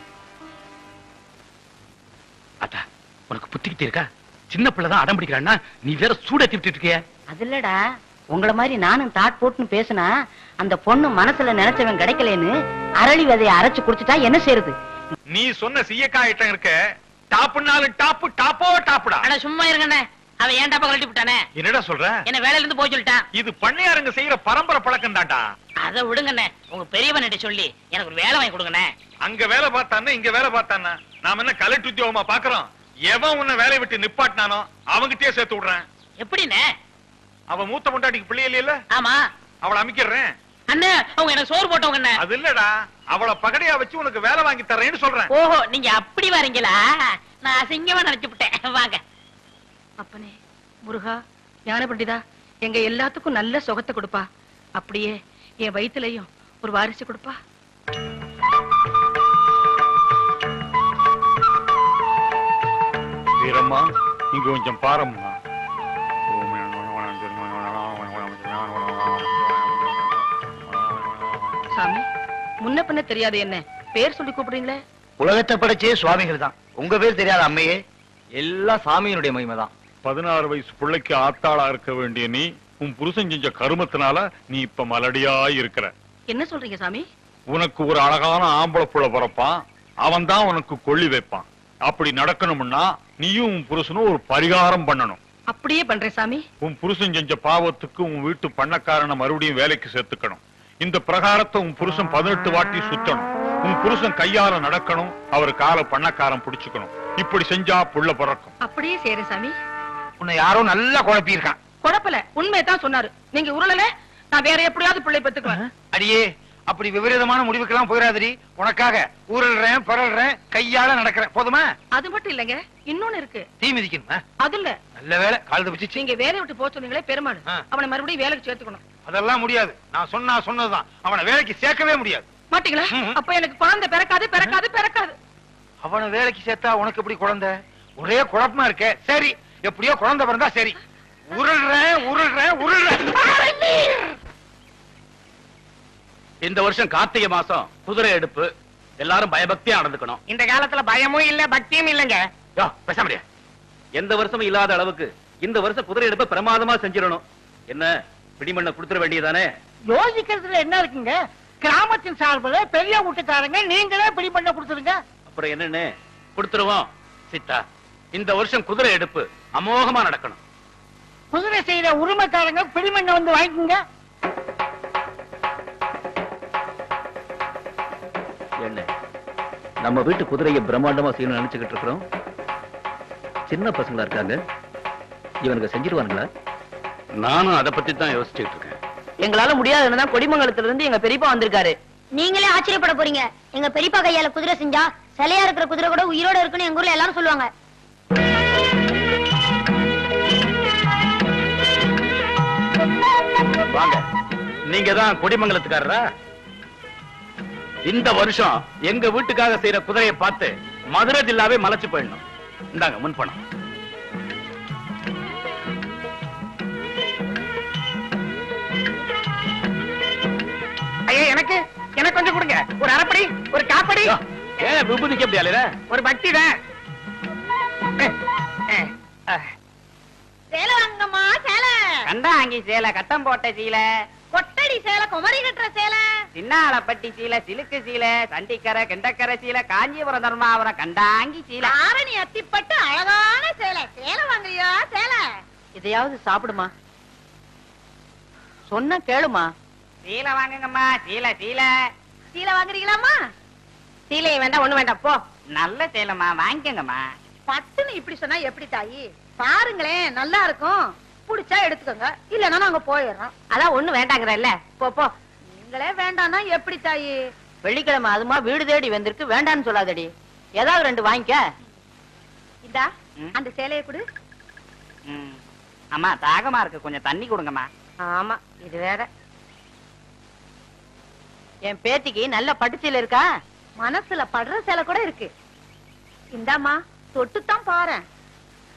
ஆத்தா உனக்கு புத்திக்கிட்டு இருக்கா? சின்ன பிள்ளைதான் அடம் பிடிக்கிறான்னா நீ வேற சூட திட்டு இருக்கிய. அது இல்லடா, உங்களை மாதிரி நானும் தாட் போட்டுன்னு பேசினா அந்த பொண்ணு மனசுல நினைச்சவன் கிடைக்கலன்னு அரளி விதையை அரைச்சு குடிச்சுட்டா என்ன செய்யறது? நீ சொன்ன சீயக்காய் ஐட்டம் இருக்க, டாப்புனாலும் டாப்பு டாப்போ டாப்புடா. அட சும்மா இருங்கண்ணே, அவன் ஏன் டாப்பா கழட்டி விட்டானே? என்னடா சொல்ற? என்ன வேலையில இருந்து போய் சொல்லிட்டான். இது பண்ணையாருங்க செய்யற பரம்பரை பழக்கம் தான்டா. அதை விடுங்கண்ணே, உங்க பெரியவன்கிட்ட சொல்லி எனக்கு ஒரு வேலை வாங்கி கொடுங்கண்ணே. அங்க வேலை பார்த்தானே இங்க வேலை பார்த்தானா? நாம என்ன கலெக்டர் உத்தியோகமா பாக்குறோம்? எவன் உன்னை வேலையை விட்டு நிப்பாட்டினானோ அவங்கிட்டே சேர்த்து விடுறேன். எப்படிண்ணே? அவன் மூத்த பொண்டாட்டிக்கு பிள்ளை இல்லையில? ஆமா. அவளை அமைக்கிறேன். அண்ணே அவங்க எனக்கு சோறு போட்டவங்க. அது இல்லடா, அவளை பகடையா வச்சு உனக்கு வேலை வாங்கி தரேன்னு சொல்றேன். ஓஹோ, நீங்க அப்படி வரீங்களா? நான் அசிங்கமா நினைச்சுட்டேன். வாங்க. அப்பனே முருகா, ஞான பண்டிதா, எங்க எல்லாத்துக்கும் நல்ல சுகத்தை கொடுப்பா. அப்படியே என் வயிற்றுலயும் ஒரு வாரிசு கொடுப்பா. வீரம்மா இங்க கொஞ்சம் பாரம்மா. சாமி, முன்ன பின்ன தெரியாது என்ன பேர் சொல்லி கூப்பிடுறீங்களே? உலகத்தை படைச்சே சுவாமிகள் தான். உங்க பேர் தெரியாத அம்மையே? எல்லாம் சாமியினுடைய மகிமைதான். 16 வயசு பிள்ளைக்கு ஆத்தாளா இருக்க வேண்டிய நீ உன் புருஷன் செஞ்ச கருமத்தினால நீ இப்ப மலடியா இருக்கிற. என்ன சொல்றீங்க சாமி? உனக்கு ஒரு அழகான ஆம்பளை புள்ள பிறப்பான், அவன் தான் உனக்கு கொள்ளி வைப்பான். அப்படி நடக்கணும்னா நீயும் உன் புருஷனும் ஒரு பரிகாரம் பண்ணணும். அப்படியே பண்றேன் சாமி. உன் புருஷன் செஞ்ச பாவத்துக்கு உன் வீட்டு பண்ணக்காரனை மறுபடியும் வேலைக்கு சேர்த்துக்கணும். இந்த பிரகாரத்தை உன் புருஷன் 18 வாட்டி சுத்தணும். உன் புருஷன் கையால நடக்கணும், அவர் கால பண்ணக்காரன் பிடிச்சுக்கணும். இப்படி செஞ்சா புள்ள பிறக்கும். அப்படியே செய்யறேன் சாமி. உன்னை யாரோ நல்லா குழப்பி இருக்கான். குழப்பல, உண்மையதான் சொன்னாரு. நீங்க உருளல, நான் வேற எப்படியாவது பிள்ளை பெத்துக்குவேன். அடியே, அப்படி விபரீதமான முடிவுக்கெல்லாம் போயிடாதடி. உனக்காக ஊரல்றேன் பரல்றேன் கையால நடக்கிறேன், போதுமா? அது மட்டும் இல்லங்க, இன்னொன்னு இருக்கு. தீ மிதிக்கணுமா? அது இல்ல. நல்ல வேலை கால் தப்பிச்சு. நீங்க வேலையை விட்டு போக சொன்னீங்களே பெருமாள், அவனை மறுபடியும் வேலைக்கு சேர்த்துக்கணும். அதெல்லாம் முடியாது. நான் சொன்னதுதான். அவனை வேலைக்கு சேர்க்கவே முடியாது. மாட்டீங்களா? அப்ப எனக்கு குழந்தை பிறக்காது பிறக்காது பிறக்காது. அவனை வேலைக்கு சேர்த்தா உனக்கு எப்படி குழந்தை? ஒரே குழப்பமா இருக்க. சரி, எப்படியோ குழந்தை பிறந்தா சரி. உருள்றேன். இந்த வருஷம் கார்த்திகை மாசம் குதிரை எடுப்பு. எல்லாரும் பயபக்தியா நடந்துக்கணும். இந்த காலத்துல பயமும் இல்ல பக்தியும் இல்லங்க. பேச முடியாது. எந்த வருஷமும் இல்லாத அளவுக்கு இந்த வருஷம் குதிரை எடுப்ப பிரமாதமா செஞ்சிடணும். என்ன பிடிமண்ண கொடுத்துட வேண்டியதானே? யோசிக்கிறதுல என்ன இருக்குங்க? கிராமத்தின் சார்பில் பெரிய வீட்டுக்காரங்க நீங்களே பிடி பண்ண கொடுத்துருங்க. அப்புறம் என்னன்னு கொடுத்துருவோம். சித்தா, இந்த வருஷம் குதிரை எடுப்பு அமோகமா நடக்கணும். குதிரை செய்யற உரிமைக்காரங்க பிடிமண்ண வந்து வாங்கிக்கோங்க. என்ன நம்ம வீட்டு குதிரையை பிரம்மாண்டமா செய்யணும்னு நினைச்சுக்கிட்டு இருக்கிறோம். சின்ன பசங்களா இருக்காங்க, இவனுக்கு செஞ்சிருவானுங்களா? நானும் அதை பத்தி தான் யோசிச்சுட்டு இருக்கேன். எங்களால முடியாதுன்னு கொடிமங்கலத்துல இருந்து எங்க பெரியப்பா வந்திருக்காரு. நீங்களே ஆச்சரியப்பட போறீங்க. எங்க பெரியப்பா கையால குதிரை செஞ்சா சிலையா இருக்கிற குதிரை கூட உயிரோட இருக்குன்னு எங்க ஊர்ல எல்லாரும் சொல்லுவாங்க. வாங்க, நீங்க தான் கொடிமங்கலத்துக்காரரா? இந்த வருஷம் எங்க வீட்டுக்காக செய்யற குதிரையை பார்த்து மதுரை ஜில்லாவே மலைச்சு போயிடணும். இந்தாங்க முன்பணம். ஐயா, எனக்கு கொஞ்சம் கொடுங்க. ஒரு அரைப்படி, ஒரு காப்படி. ஏன் விபூதிக்கு எப்படி அலையிற? ஒரு பக்தி தான். சேலை வாங்கம்மா, சேலை. கண்டாங்கி சேலை, கட்டம் போட்ட சீலை, கொட்டடி சேலை, குமரி கட்டுற சேலை, சின்னாளப்பட்டி சீலை, சிலுக்கு சீலை, சண்டிக்கரை கிண்டக்கரை சீலை, காஞ்சிபுரம் தர்மாபுரம் கண்டாங்கி சீலை, ஆரணி அத்திப்பட்டு அழகான சேலை. சேலை வாங்கறியா? சேலை. இதையாவது சாப்பிடுமா, சொன்ன கேளுமா. சீலை வாங்குங்கம்மா. சீலை வாங்குறீங்களாமா? சீலை வேண்டாம், ஒண்ணு வேண்டாம், போ. நல்ல சேலைமா வாங்கிக்கங்கம்மா. பட்டுன்னு இப்படி சொன்னா எப்படி தாயி? பாருங்களேன், நல்லா இருக்கும். புடிச்சா எடுத்துக்கோங்க, இல்லன்னா நாங்க போயிடுறோம். அதான் ஒண்ணு வேண்டாங்கிறல்ல, போ போ. நீங்களே வேண்டாம்னா எப்படி தாயி? வெள்ளிக்கிழமை அதுமா வீடு தேடி வந்திருக்கு, வேண்டான்னு சொல்லாதடி. ஏதாவது 2 வாங்கிக்க. இந்தா அந்த சேலையை கொடு. அம்மா தாகமா இருக்கு, கொஞ்சம் தண்ணி கொடுங்கம்மா. ஆமா, இது வேற. என் பேத்திக்கு நல்ல பட்டு சீலை இருக்கா? மனசுல படுற சேலை கூட இருக்கு. இந்தாமா, தொட்டுத்தான் பாரு.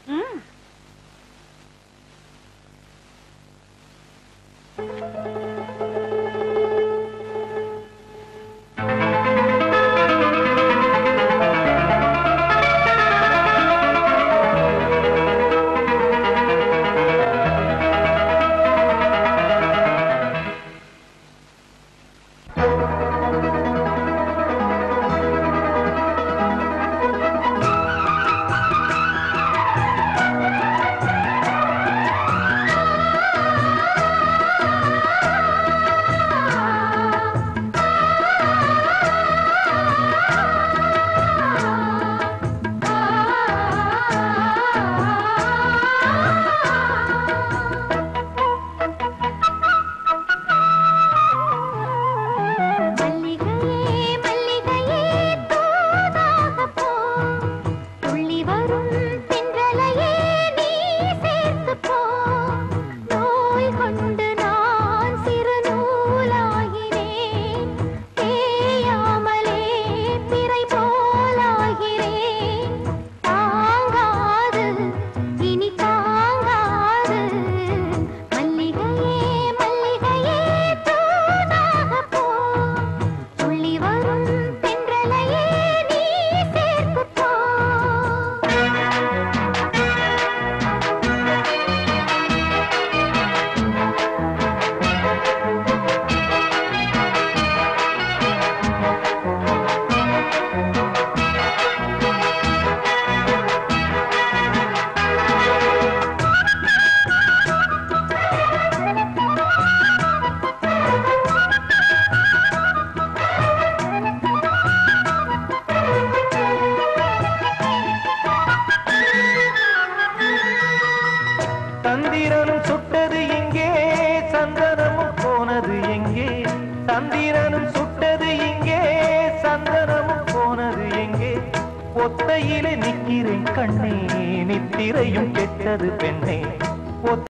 ஒத்தையிலே நிக்கிறேன் கண்ணே நித்திரையும் கெட்டது பெண்ணே